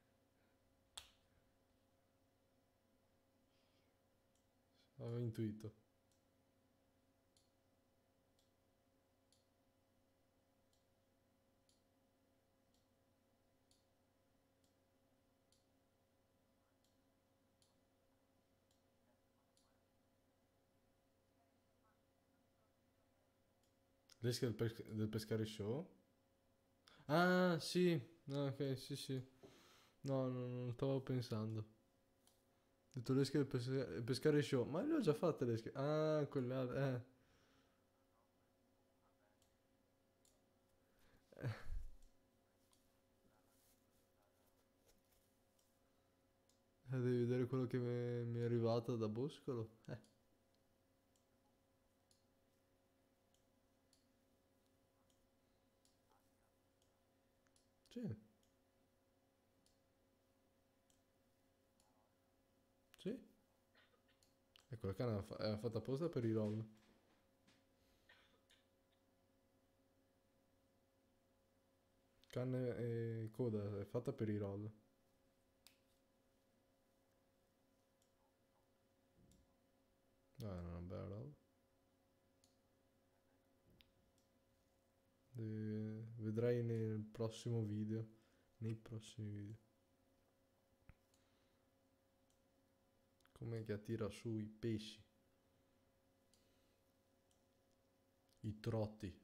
S1: Avevo intuito. L'esca del, pes- del pescare show? Ah, sì. No, ok, sì, sì. No, no, non stavo pensando. Ho detto l'esca del pesca- pescare show. Ma le ho già fatte l'esca. Ah, quella... Eh. Eh, devi vedere quello che mi mi è arrivato da Boscolo. Eh. Sì, sì. E quella canna fa- è fatta apposta per i roll. Canne e coda è fatta per i roll. Ah, non è una bella roll. Eh, vedrai nel prossimo video. Nei prossimi video. Com'è che attira su i pesci? I trotti.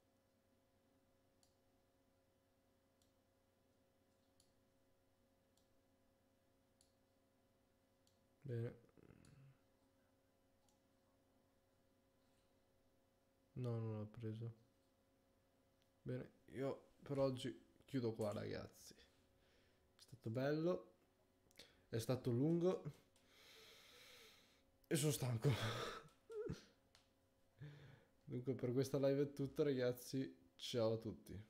S1: Bene. No, non l'ho preso. Bene, io per oggi chiudo qua, ragazzi. È stato bello. È stato lungo. E sono stanco. Dunque per questa live è tutto, ragazzi. Ciao a tutti.